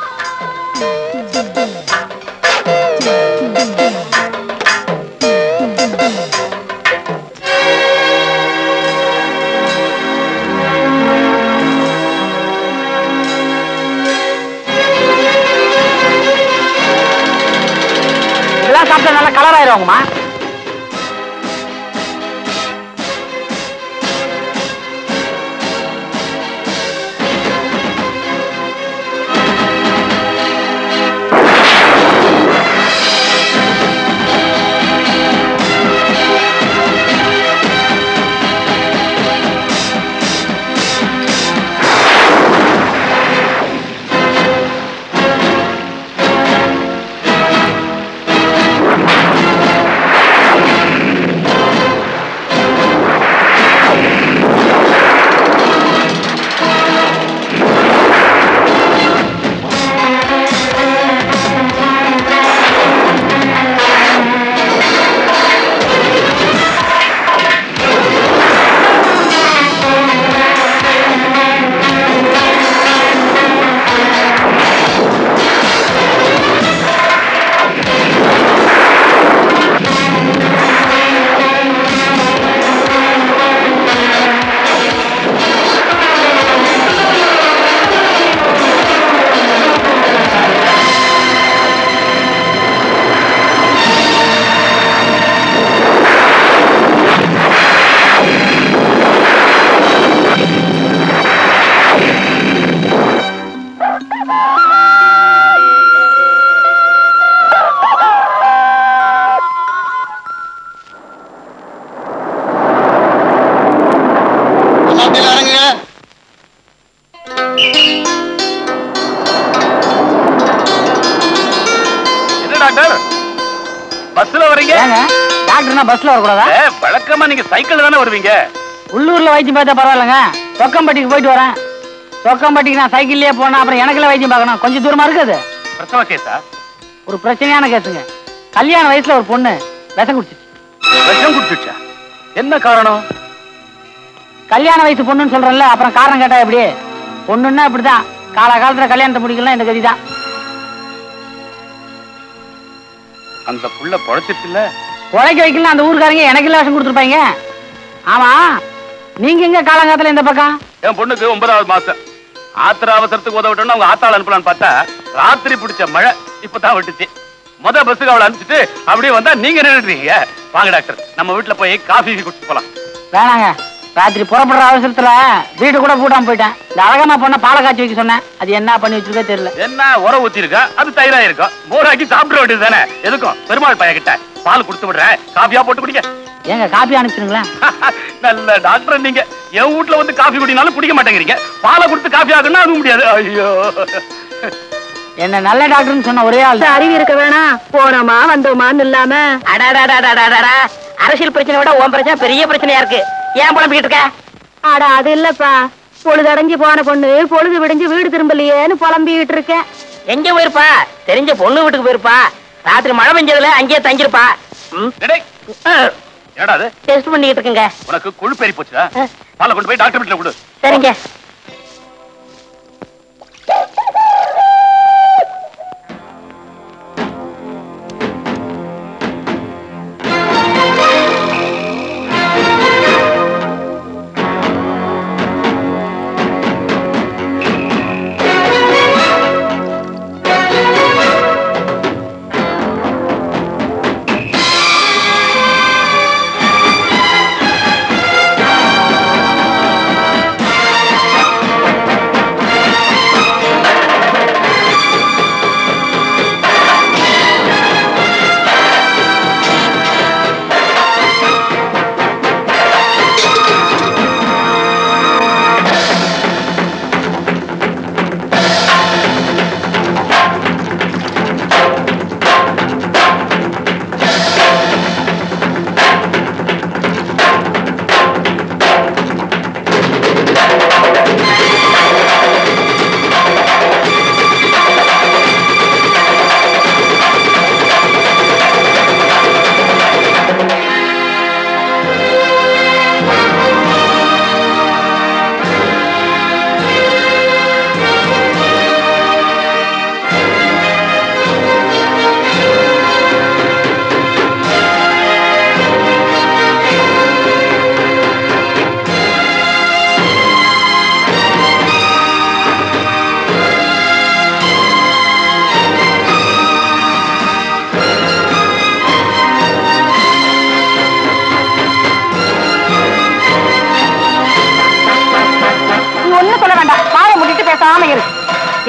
இதெல்லாம் சாப்பிட்டா நல்லா கலர் ஆயிடுவாங்கம்மா. பஸ்ல வரீங்க? டாக்டர்னா பஸ்ல வரக்கூடாதா? வழக்கமா நீங்க சைக்கிள்ல தானே வருவீங்க. உள்ளூர்ல வைத்தியம் பார்த்தா பரவாயில்லைங்க. சொக்கம்பட்டிக்கு போயிட்டு வரேன். சொக்கம்பட்டிக்கு நான் சைக்கிள்லயே போனா அப்புறம் எனக்குல வைத்தியம் பார்க்கணும். கொஞ்சம் தூரமா இருக்குது. பிரசவ கேஸா? ஒரு பிரச்சனையான கேஸுங்க. கல்யாண வயசுல ஒரு பொண்ணு விஷம் குடிச்சிச்சு. விஷம் குடிச்சிச்சா? என்ன காரணம்? கல்யாண வயசு பொண்ணுன்னு சொல்றேன்ல, அப்புறம் காரணம் கேட்டா எப்படி? பொண்ணுன்னா இப்படிதான். காலகாலத்துல கல்யாணத்தை முடிக்கலாம் இந்த கதிதான். அந்த புள்ள பொழைச்சிட்டு இல்ல? பொழைக்க வைக்கலாம் அந்த ஊருக்காரங்க எனக்கு இலவசம் கொடுத்துருப்பாங்க. ஆமா, நீங்க எங்க காலங்காலத்துல இந்த பக்கம்? என் பொண்ணுக்கு 9வது மாசம். ஆத்திர அவசரத்துக்கு உதவிட்டோம்னு அவங்க ஆத்தாள் அனுப்பலான்னு பார்த்தா ராத்திரி பிடிச்ச மழை இப்பதான் விட்டுச்சு. பஸ்ஸுக்கு அவளை அனுப்பிச்சிட்டு அப்படியே வந்தா நீங்க நின்றுட்டீங்க. வாங்க டாக்டர், நம்ம வீட்டுல போய் காஃபி குடிச்சு போலாம். வேணாங்க, ராத்திரி புறப்படுற அவசரத்துல வீடு கூட பூட்டாம போயிட்டேன். இந்த அழகமா பொண்ண பாலை காய்ச்சி வைக்க சொன்னேன். அது என்ன பண்ணி வச்சிருக்கே தெரியல. என்ன உர ஊத்தி இருக்கா? அது தயிரா இருக்கும். மோராக்கி சாப்பிட வேண்டியது தானே. எதுக்கும் பெருமாள் பையன் கிட்ட பால் கொடுத்து விடுறேன், காஃபியா போட்டு குடிங்க. ஏங்க காஃபி அனுப்பிச்சிருங்களேன்? நல்ல டாக்டர் நீங்க. என் வீட்டுல வந்து காஃபி குடினாலும் குடிக்க மாட்டேங்கிறீங்க. பாலை கொடுத்து காஃபி ஆகுன்னா அதுவும் முடியாது. ஐயோ, என்ன நல்ல டாக்டர்னு சொன்ன ஒரே ஆள். அறிவு இருக்க வேணாம், போனோமா வந்தோமான்னு இல்லாம. அரசியல் பிரச்சனை விட உன் பிரச்சனை பெரிய பிரச்சனையா இருக்கு. ஏன் புலம்பிக்கிட்டு இருக்க? அட அது இல்லப்பா, பொழுது அடைஞ்சு போன பொண்ணு பொழுது விடிஞ்சு வீடு திரும்பலையேன்னு புலம்பிக்கிட்டு இருக்கேன். எங்க போயிருப்பா? தெரிஞ்ச பொண்ணு வீட்டுக்கு போயிருப்பா. ராத்திரி மழை பெஞ்சதுல அங்கேயே தங்கிருப்பா. என்னடா அது? டெஸ்ட் பண்ணிட்டு இருக்குங்க. உனக்கு கொழுப்பேறி போச்சா? பாலை கொண்டு போய் டாக்டர் வீட்டுல கொடு. சரிங்க.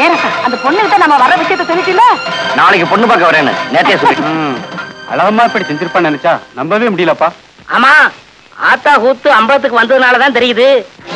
ஏறக்கா அந்த பொண்ணுகிட்ட நம்ம வர விஷயத்த சொல்லிட்டீங்களா? நாளைக்கு பொண்ணு பார்க்க வரேன்னு நேத்தே சொல்லி. அழகம்மா இப்படி செஞ்சிருப்பான்னு நினைச்சா நம்பவே முடியலப்பா. ஆமா, ஆத்தா கூத்து அம்பலத்துக்கு வந்ததுனாலதான் தெரியுது.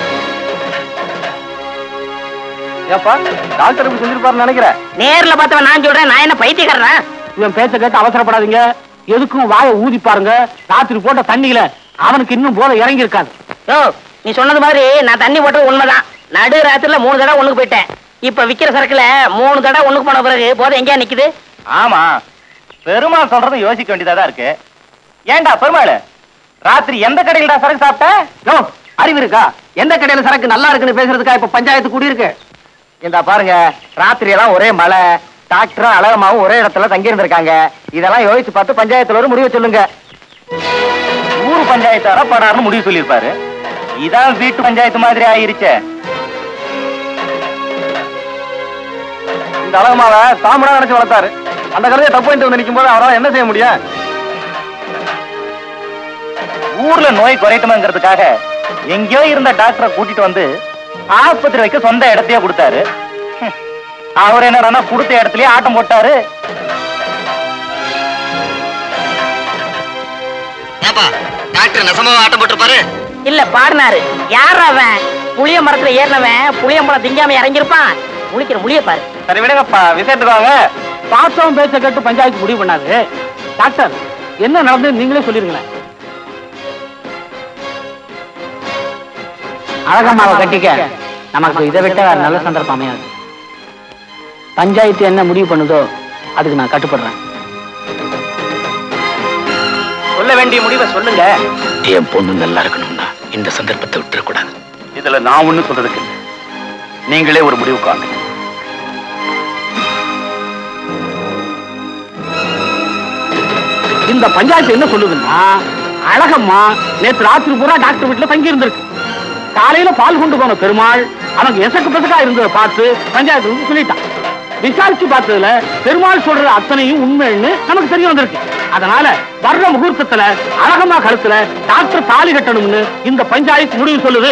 ஏப்பா டாக்டர் இப்படி செஞ்சிருப்பாருன்னு நினைக்கிறேன். நேர்ல பார்த்தவன் நான் சொல்றேன், நான் என்ன பைத்தியக்காரன்? இவன் பேச்ச கேட்டு அவசரப்படாதீங்க. எதுக்கும் வாயை ஊதி பாருங்க. ராத்திரி போட்ட தண்ணியில அவனுக்கு இன்னும் போல இறங்கி இருக்காது. யோ, நீ சொன்னது மாதிரி நான் தண்ணி போட்டது உண்மைதான். நடு ராத்திரில 3 தடவை ஒண்ணுக்கு போயிட்டேன். இப்ப விக்கிற சரக்குல 3 தடவை ஒண்ணுக்கு போன பிறகு போதும் எங்கேயா நிக்குது? ஆமா, பெருமாள் சொல்றது யோசிக்க வேண்டியதா இருக்கு. ஏண்டா பெருமாள், ராத்திரி எந்த கடையில சரக்கு சாப்பிட்ட? அறிவு இருக்கா? எந்த கடையில சரக்கு நல்லா இருக்குன்னு பேசுறதுக்கா இப்ப பஞ்சாயத்து கூடி இருக்கு? இந்த பாருங்க, ராத்திரி எல்லாம் ஒரே மழை, டாக்டரும் அழகமாவும் ஒரே இடத்துல தங்கி இருந்திருக்காங்க. இதெல்லாம் யோசிச்சு பார்த்து பஞ்சாயத்துல ஒரு முடிவு சொல்லுங்க. ஊரு பஞ்சாயத்தார படாருன்னு முடிவு சொல்லியிருப்பாரு. இதான் வீட்டு பஞ்சாயத்து மாதிரி ஆயிருச்சே. இந்த அழகமாவை தாமடா நினைச்சு வளர்த்தாரு. அந்த கதையை தப்பு வந்து நிற்கும் போது அவரால் என்ன செய்ய முடியும்? ஊர்ல நோய் குறையட்டுமாங்கிறதுக்காக எங்கேயோ இருந்த டாக்டரை கூட்டிட்டு வந்து ஆஸ்பத்திரி வைக்க சொந்த இடத்தையே கொடுத்தாரு. அவர் என்னடா கொடுத்த இடத்துலயே ஆட்டம் போட்டாரு. டாக்டர் நெசமாவா ஆட்டம் போட்டுருப்பாரு? இல்ல பாடினாரு. யார் அவன்? புளிய மரத்துல ஏறினவன் புளியம்பழம் திங்காம இறங்கிருப்பான். முழிக்கிற முழிய பாரு. சரி விடுங்கப்பா, விஷயத்துக்கு வாங்க. பார்த்தவன் பேச்ச கேட்டு பஞ்சாயத்து முடிவு பண்ணாரு. டாக்டர் என்ன நடந்தது நீங்களே சொல்லிருங்களேன். அழகம்மாவை கட்டிக்க நமக்கு இதை விட்ட வேற நல்ல சந்தர்ப்பம் அமையாது. பஞ்சாயத்து என்ன முடிவு பண்ணுதோ அதுக்கு நான் கட்டுப்படுறேன். சொல்ல வேண்டிய முடிவை சொல்லுங்க. என் பொண்ணு நல்லா இருக்கணும்னா இந்த சந்தர்ப்பத்தை விட்டுறக்கூடாது. இதுல நான் ஒண்ணு சொல்றதுக்கு இல்லை, நீங்களே ஒரு முடிவு காணுங்க. இந்த பஞ்சாயத்து என்ன சொல்லுதுன்னா, அழகம்மா நேற்று ராத்திரி பூரா டாக்டர் வீட்டுல தங்கி இருந்திருக்கு. காலையில பால் கொண்டு போன பெருமாள் அவனுக்கு எசக்கு பசக்கா இருந்ததை பார்த்து பஞ்சாயத்து சொல்லிட்டான். விசாரிச்சு பார்த்ததுல பெருமாள் சொல்ற அத்தனையும் உண்மைன்னு நமக்கு தெரிய வந்திருக்கு. அதனால வர்ற முகூர்த்தத்துல அழகம்மா கழுத்துல டாக்டர் தாலி கட்டணும்னு இந்த பஞ்சாயத்து முடிவு சொல்லுது.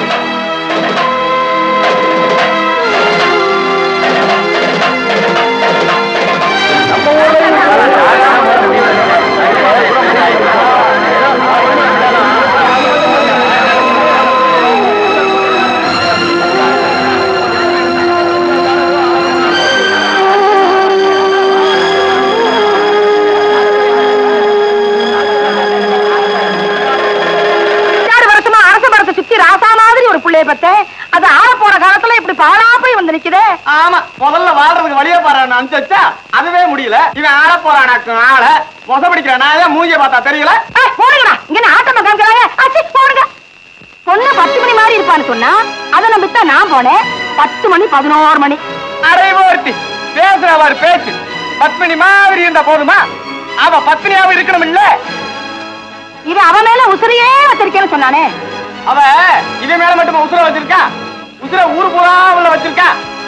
அது ஆள போன காலத்துல இப்படி பாழா போய் வந்து நிக்குதே. ஆமா, முதல்ல வாழ்றதுக்கு வழியே பாரு அனுப்பிச்சா அதுவே முடியல. இவன் ஆள போறானாக்கும் ஆள மொச பிடிக்கிறானா? மூஞ்சிய பார்த்தா தெரியல. போடுங்கடா, இங்க ஆட்டமா காமிக்கிறாங்க. போடுங்க. பொண்ணு 10 மணி மாதிரி இருப்பான்னு சொன்னா அதை நம்பித்தா நான் போனேன். 10 மணி 11 மணி. அரைவோர்த்தி பேசுறவாரு பேச்சு 10 மணி மாதிரி இருந்தா போதுமா? அவ பத்னியாவும் இருக்கணும் இல்ல? இது அவன் மேல உசுரையே வச்சிருக்கேன்னு சொன்னானே. அவ இவன் மேல மட்டும் உசுர வச்சிருக்கா, உசுர ஊரு பூரா உள்ள வச்சிருக்கா.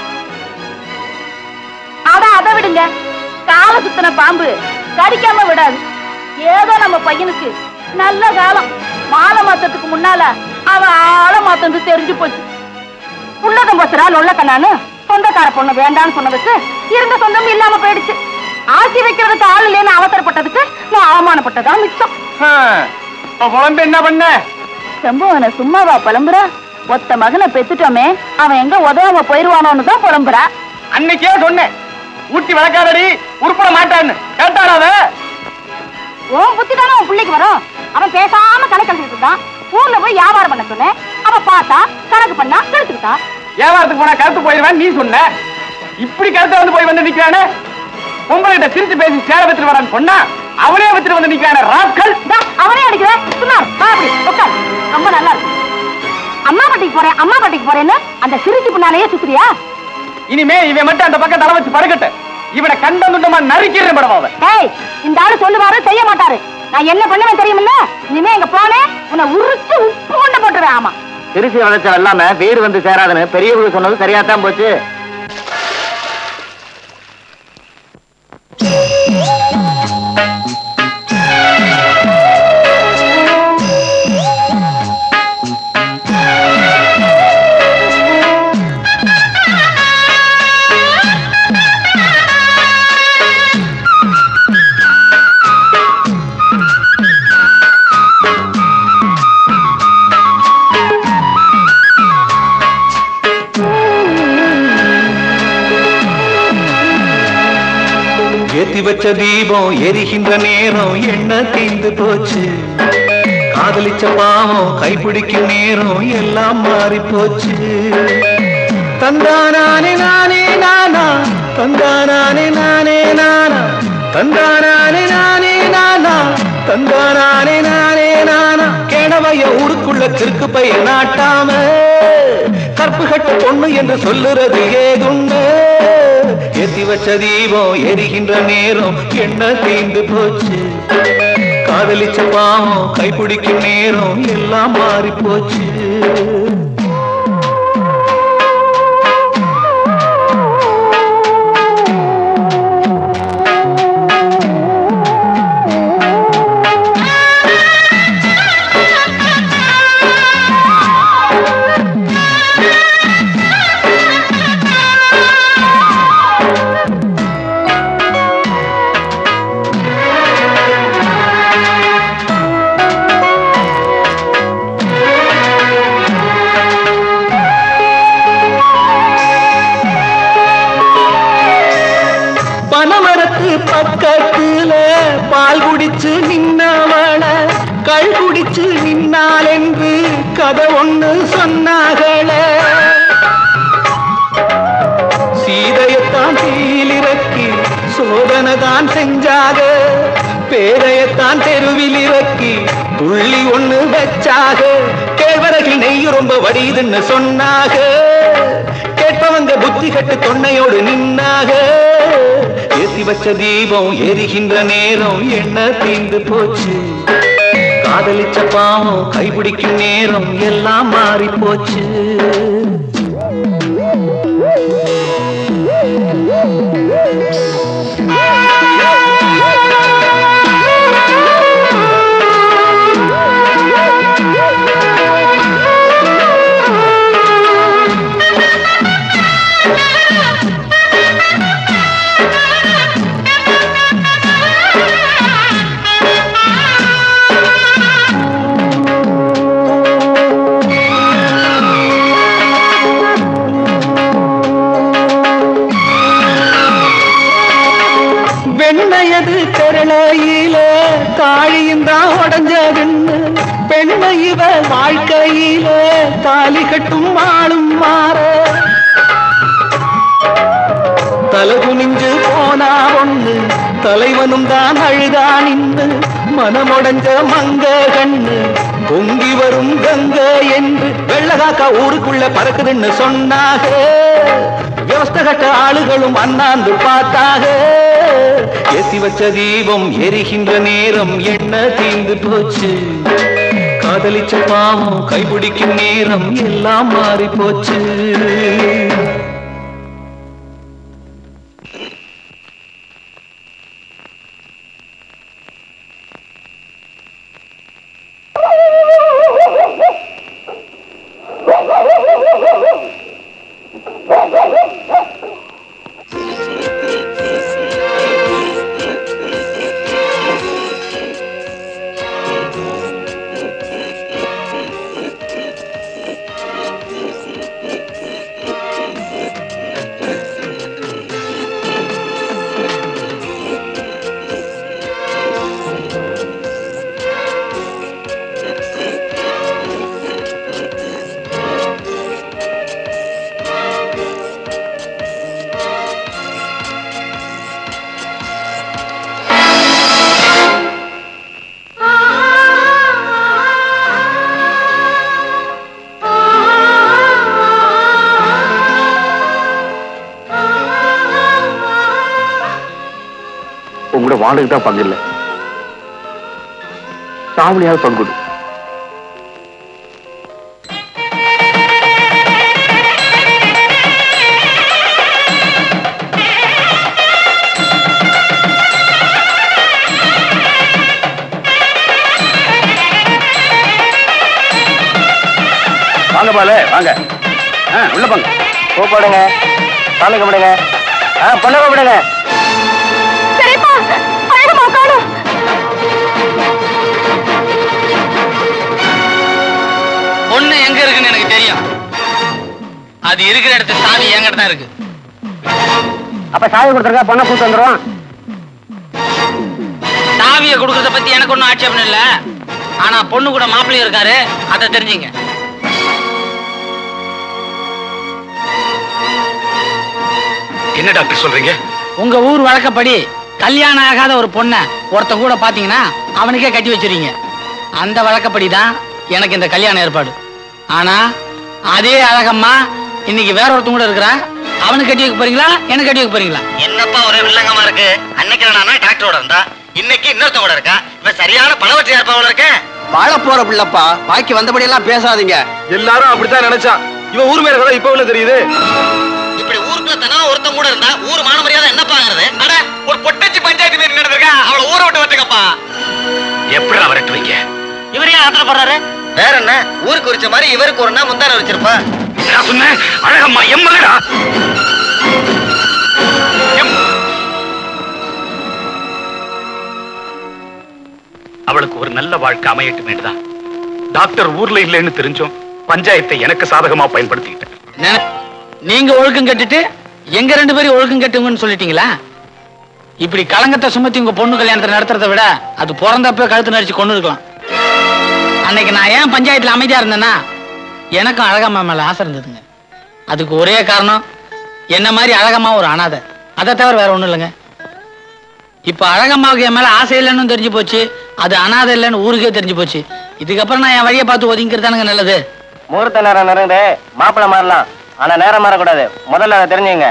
அதை விடுங்க. கால சுத்தின பாம்பு கடிக்காம விடாது. ஏதோ நம்ம பையனுக்கு நல்ல காலம். மாலை மாத்தத்துக்கு முன்னால அவ ஆள மாத்தந்து தெரிஞ்சு போச்சு. புள்ளதம் பசுரா நொல்ல கண்ணான்னு சொந்தக்கார பொண்ணு வேண்டான்னு சொன்னதுக்கு இருந்த சொந்தம் இல்லாம போயிடுச்சு. ஆசி வைக்கிறதுக்கு ஆள் இல்லைன்னு அவசரப்பட்டதுக்கு நான் அவமானப்பட்டதான் மிச்சம். குழம்பு என்ன பண்ண? செம்புவன சும்மாவா புலம்புறா? ஒத்த மகனை பெத்துட்டோமே, அவன் எங்க உதவாம போயிருவானோன்னு தான் புலம்புறா. அன்னைக்கே சொன்னேன், ஊட்டி வளர்க்காதடி உருப்பட மாட்டான்னு. கேட்டாராவ? உன் புத்தி தானே உன் பிள்ளைக்கு வரும். அவன் பேசாம கணக்கு எழுதிட்டு இருக்கான். ஊர்ல போய் வியாபாரம் பண்ண சொன்னேன். அவன் பார்த்தா கணக்கு பண்ணா கெடுத்துக்கிட்டா. வியாபாரத்துக்கு போனா கருத்து போயிருவான் நீ சொன்ன. இப்படி கருத்தை வந்து போய் வந்து நிக்கிறானே. உங்கள்கிட்ட சிரிச்சு பேசி சேர வித்துட்டு வரான்னு சொன்னா அவனே வித்துட்டு வந்து நிக்கிறான ராக்கள். அவனே அடிக்கிறேன். சுமார் அப்படி உட்கார். ரொம்ப நல்லா இருக்கு. அம்மா பாட்டிக்கு போறேன், அம்மா பாட்டிக்கு போறேன்னு அந்த சிரிச்சு பின்னாலேயே சுத்துறியா? இனிமே இவன் மட்டும் அந்த பக்கம் தலை வச்சு படுக்கட்ட. இவனை கண்ட துண்டமா நறுக்கிறேன் மேடம். அவன் இந்த ஆளு சொல்லுவாரு, செய்ய மாட்டாரு. நான் என்ன பண்ணுவேன் தெரியுமில்ல? இனிமே எங்க போனேன் உன்னை உரிச்சு உப்பு கொண்டு போட்டுருவேன். ஆமா, திருச்சி விளைச்சல் எல்லாமே வீடு வந்து சேராதுன்னு பெரியவங்க சொன்னது சரியாத்தான் போச்சு. வச்ச தீபம் எரிகின்ற நேரம் எண்ணெய் தீந்து போச்சு. காதலிச்ச பாவம் கைப்பிடிக்கும் நேரம் எல்லாம் மாறி போச்சு. தந்தானே நானே நானா, தந்தானே நானே நானா, தந்தானே நானே நானா, தந்தானே நானே நானா. கேடவைய ஊருக்குள்ள கிறுக்கு பையன் நாட்டாம கற்பு கட்ட பொண்ணு என்று சொல்லுறது ஏதுண்டு. ஏத்தி வச்ச தீபம் எரிகின்ற நேரம் எண்ணெய் தீந்து போச்சு. காதலிச்ச பாவம் கைப்பிடிக்கும் நேரம் எல்லாம் மாறி போச்சு. பக்கத்துல பால் குடிச்சு நின்னவள கள் குடிச்சு நின்னாள் என்று கதை ஒண்ணு சொன்னாகள. சீதையத்தான் தீயிலிறக்கி சோதனை தான் செஞ்சாக, பேரையத்தான் தெருவில் இறக்கி துள்ளி ஒண்ணு வச்சாக. கேழ்வரகில் நெய் ரொம்ப வடிதுன்னு சொன்னாக, கேட்பவங்க புத்தி கட்டு தொன்னையோடு நின்னாக. ஏத்தி வச்ச தீபம் எரிகின்ற நேரம் எண்ணெய் தீந்து போச்சு. காதலிச்ச பாவம் கைப்பிடிக்கும் நேரம் எல்லாம் மாறி போச்சு. வெண்ணையது கரளையில தாழியும் தான் உடஞ்சதுன்னு, பெண்மை இவ வாழ்க்கையில தாலி கட்டும் ஆளும் மாற. தலை குனிஞ்சு போனா ஒண்ணு தலைவனும் தான் அழுதா நின்று, மனமுடைஞ்ச மங்க கண்ணு பொங்கி வரும் கங்க என்று வெள்ளகாக்கா ஊருக்குள்ள பறக்குதுன்னு சொன்னாக. விவஸ்த கட்ட ஆளுகளும் அண்ணாந்து பார்த்தாக. ஏத்தி வச்ச தீபம் எரிகின்ற நேரம் எண்ணெய் தீந்து போச்சு. காதலிச்ச பாவம் கைப்பிடிக்கும் நேரம் எல்லாம் மாறி போச்சு. உங்களோட வாடகை தான் பங்கு இல்லை, சாவலியாவது பங்குடு. வாங்க பால வாங்க, உள்ள பங்கு போடுங்க, சாமி கும்பிடுங்க, பொண்ணு கும்பிடுங்க. பொண்ணு எங்க இருக்குன்னு எனக்கு தெரியும். அது இருக்கிற இடத்துல சாவி என்கிட்ட தான் இருக்கு. அப்ப சாவி கொடுத்துருங்க, பொண்ணை கூட்டு வந்துடும். சாவியை கொடுக்கறத பத்தி எனக்கு ஒன்றும் ஆட்சேபம் இல்ல. ஆனா பொண்ணு கூட மாப்பிள்ளை இருக்காரு, அதை தெரிஞ்சுங்க. என்ன டாக்டர் சொல்றீங்க? உங்க ஊர் வழக்கப்படி கல்யாணம் ஆகாத ஒரு பொண்ணை ஒருத்தன் கூட பாத்தீங்கன்னா அவனுக்கே கட்டி வச்சிருக்கீங்க. அந்த வழக்கப்படி தான் எனக்கு இந்த கல்யாண ஏற்பாடு. ஆனா அதே அழகம்மா இன்னைக்கு வேற ஒருத்தன் கூட இருக்கிறா. அவனுக்கு கட்டி வைக்க போறீங்களா, எனக்கு கட்டி வைக்க போறீங்களா? என்னப்பா ஒரே வில்லங்கமா இருக்கு. அன்னைக்கு நான் டாக்டரோட இருந்தா, இன்னைக்கு இன்னொருத்த கூட இருக்கா. இவன் சரியான பணவற்றையா இருப்பாவில் இருக்கேன். வாழ போற பிள்ளப்பா, பாக்கி வந்தபடி எல்லாம் பேசாதீங்க. எல்லாரும் அப்படித்தான் நினைச்சான். இவன் ஊர் மேல இப்ப உள்ள தெரியுது. இப்படி ஊருக்குள்ள தனா ஒருத்தன் கூட இருந்தா ஊர் மான மரியாதை என்னப்பாங்கிறது? அட ஒரு பொட்டச்சி பஞ்சாயத்து மீறி நடந்திருக்கா, அவளை ஊரை விட்டு வச்சுக்கப்பா. எப்படி வரட்டு வைக்க? இவர் ஏன் ஆத்திரப்படுறாரு? வேற என்ன, ஊருக்கு குறிச்ச மாதிரி இவருக்கு ஒரு நாள் முந்தான வச்சிருப்பா. நான் சொன்னேன் அழகம்மா என் மகடா. அவளுக்கு ஒரு நல்ல வாழ்க்கை அமையட்டும் என்றுதான் டாக்டர் ஊர்ல இல்லைன்னு தெரிஞ்சோம் பஞ்சாயத்தை எனக்கு சாதகமா பயன்படுத்திக்கிட்டேன். நீங்க ஒழுக்கம் கட்டுட்டு எங்க 2 பேரும் ஒழுக்கம் கட்டுங்கன்னு சொல்லிட்டீங்களா? இப்படி களங்கத்தை சுமத்தி உங்க பொண்ணு கல்யாணத்தை நடத்துறதை விட அது பிறந்தப்ப கழுத்து நடிச்சு கொண்டு இருக்கலாம். அன்னைக்கு நான் ஏன் பஞ்சாயத்துல அமைதியா இருந்தேன்னா, எனக்கும் அழகம்மா மேல ஆசை இருந்ததுங்க. அதுக்கு ஒரே காரணம், என்ன மாதிரி அழகம்மா ஒரு அனாதை, அதை தவிர வேற ஒண்ணும் இல்லைங்க. இப்ப அழகம்மாவுக்கு என் மேல ஆசை இல்லைன்னு தெரிஞ்சு போச்சு, அது அனாதை இல்லைன்னு ஊருக்கே தெரிஞ்சு போச்சு. இதுக்கப்புறம் நான் என் வழியை பார்த்து ஒதுங்கிறதானுங்க நல்லது. முகூர்த்த நேரம் நிறைந்து மாப்பிள்ள மாறலாம், ஆனா நேரம் மாறக்கூடாது. முதல்ல அதை தெரிஞ்சுங்க.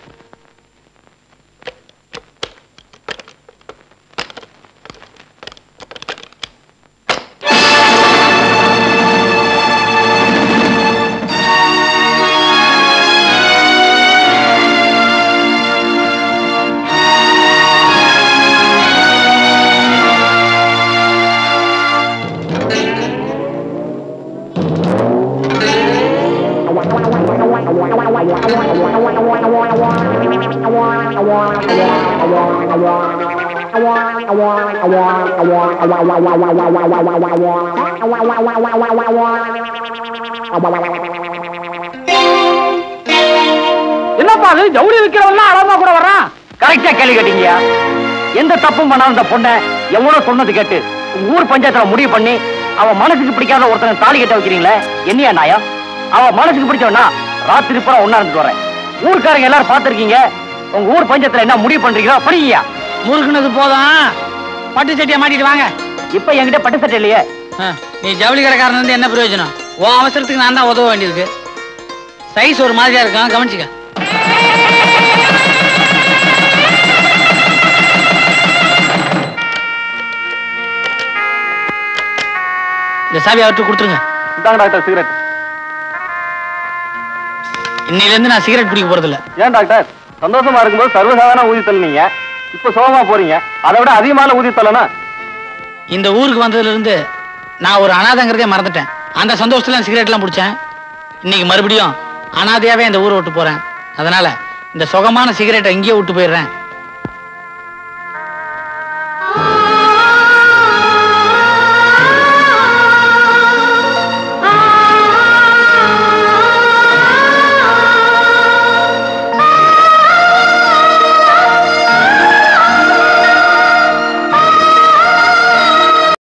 என்னப்பா அது ஜவுளி விக்கிறவெல்லாம் அழகா கூட வர்றான். கரெக்டா கேள்வி கேட்டீங்க. எந்த தப்பும் பண்ணாத அந்த பொண்ணை எவ்வளவு சொன்னது கேட்டு ஊர் பஞ்சாயத்துல முடிவு பண்ணி அவன் மனசுக்கு பிடிக்காத ஒருத்தனை தாலி கட்ட வைக்கிறீங்களே, என்னையா நாயம்? அவன் மனசுக்கு பிடிச்சவனா ராத்திரி பூரா ஒன்னா இருந்துட்டு வரேன். ஊருக்காரங்க எல்லாரும் பாத்துருக்கீங்க. உங்க ஊர் பஞ்சாயத்துல என்ன முடிவு பண்றீங்களோ படிங்க. முருகுனது போதும், பட்டு சட்டியை மாட்டிட்டு வாங்க. இப்ப என்கிட்ட பட்டு சட்டை இல்லையே. நீ ஜவுளி கடைக்காரன் வந்து என்ன பிரயோஜனம்? ஓ அவசரத்துக்கு நான் தான் உதவ வேண்டியிருக்கு. சைஸ் ஒரு மாதிரியா இருக்கும், கவனிச்சுக்க. இந்த சாவி அவர்கிட்ட கொடுத்துருங்க. இதாங்க டாக்டர் சிகரெட். இன்னையில இருந்து நான் சிகரெட் பிடிக்க போறது இல்ல. ஏன் டாக்டர், சந்தோஷமா இருக்கும்போது சர்வசாதாரண ஊதி தள்ளினீங்க, இப்ப சோகமா போறீங்க. அதை விட அதிகமான ஊதி தள்ளனா? இந்த ஊருக்கு வந்ததுல இருந்து நான் ஒரு அனாதைங்கிறதே மறந்துட்டேன். அந்த சந்தோஷத்துல சிகரெட் எல்லாம் பிடிச்சேன். இன்னைக்கு மறுபடியும் அனாதையாவே இந்த ஊரை விட்டு போறேன். அதனால இந்த சுகமான சிகரெட்டை இங்கேயே விட்டு போயிடுறேன்.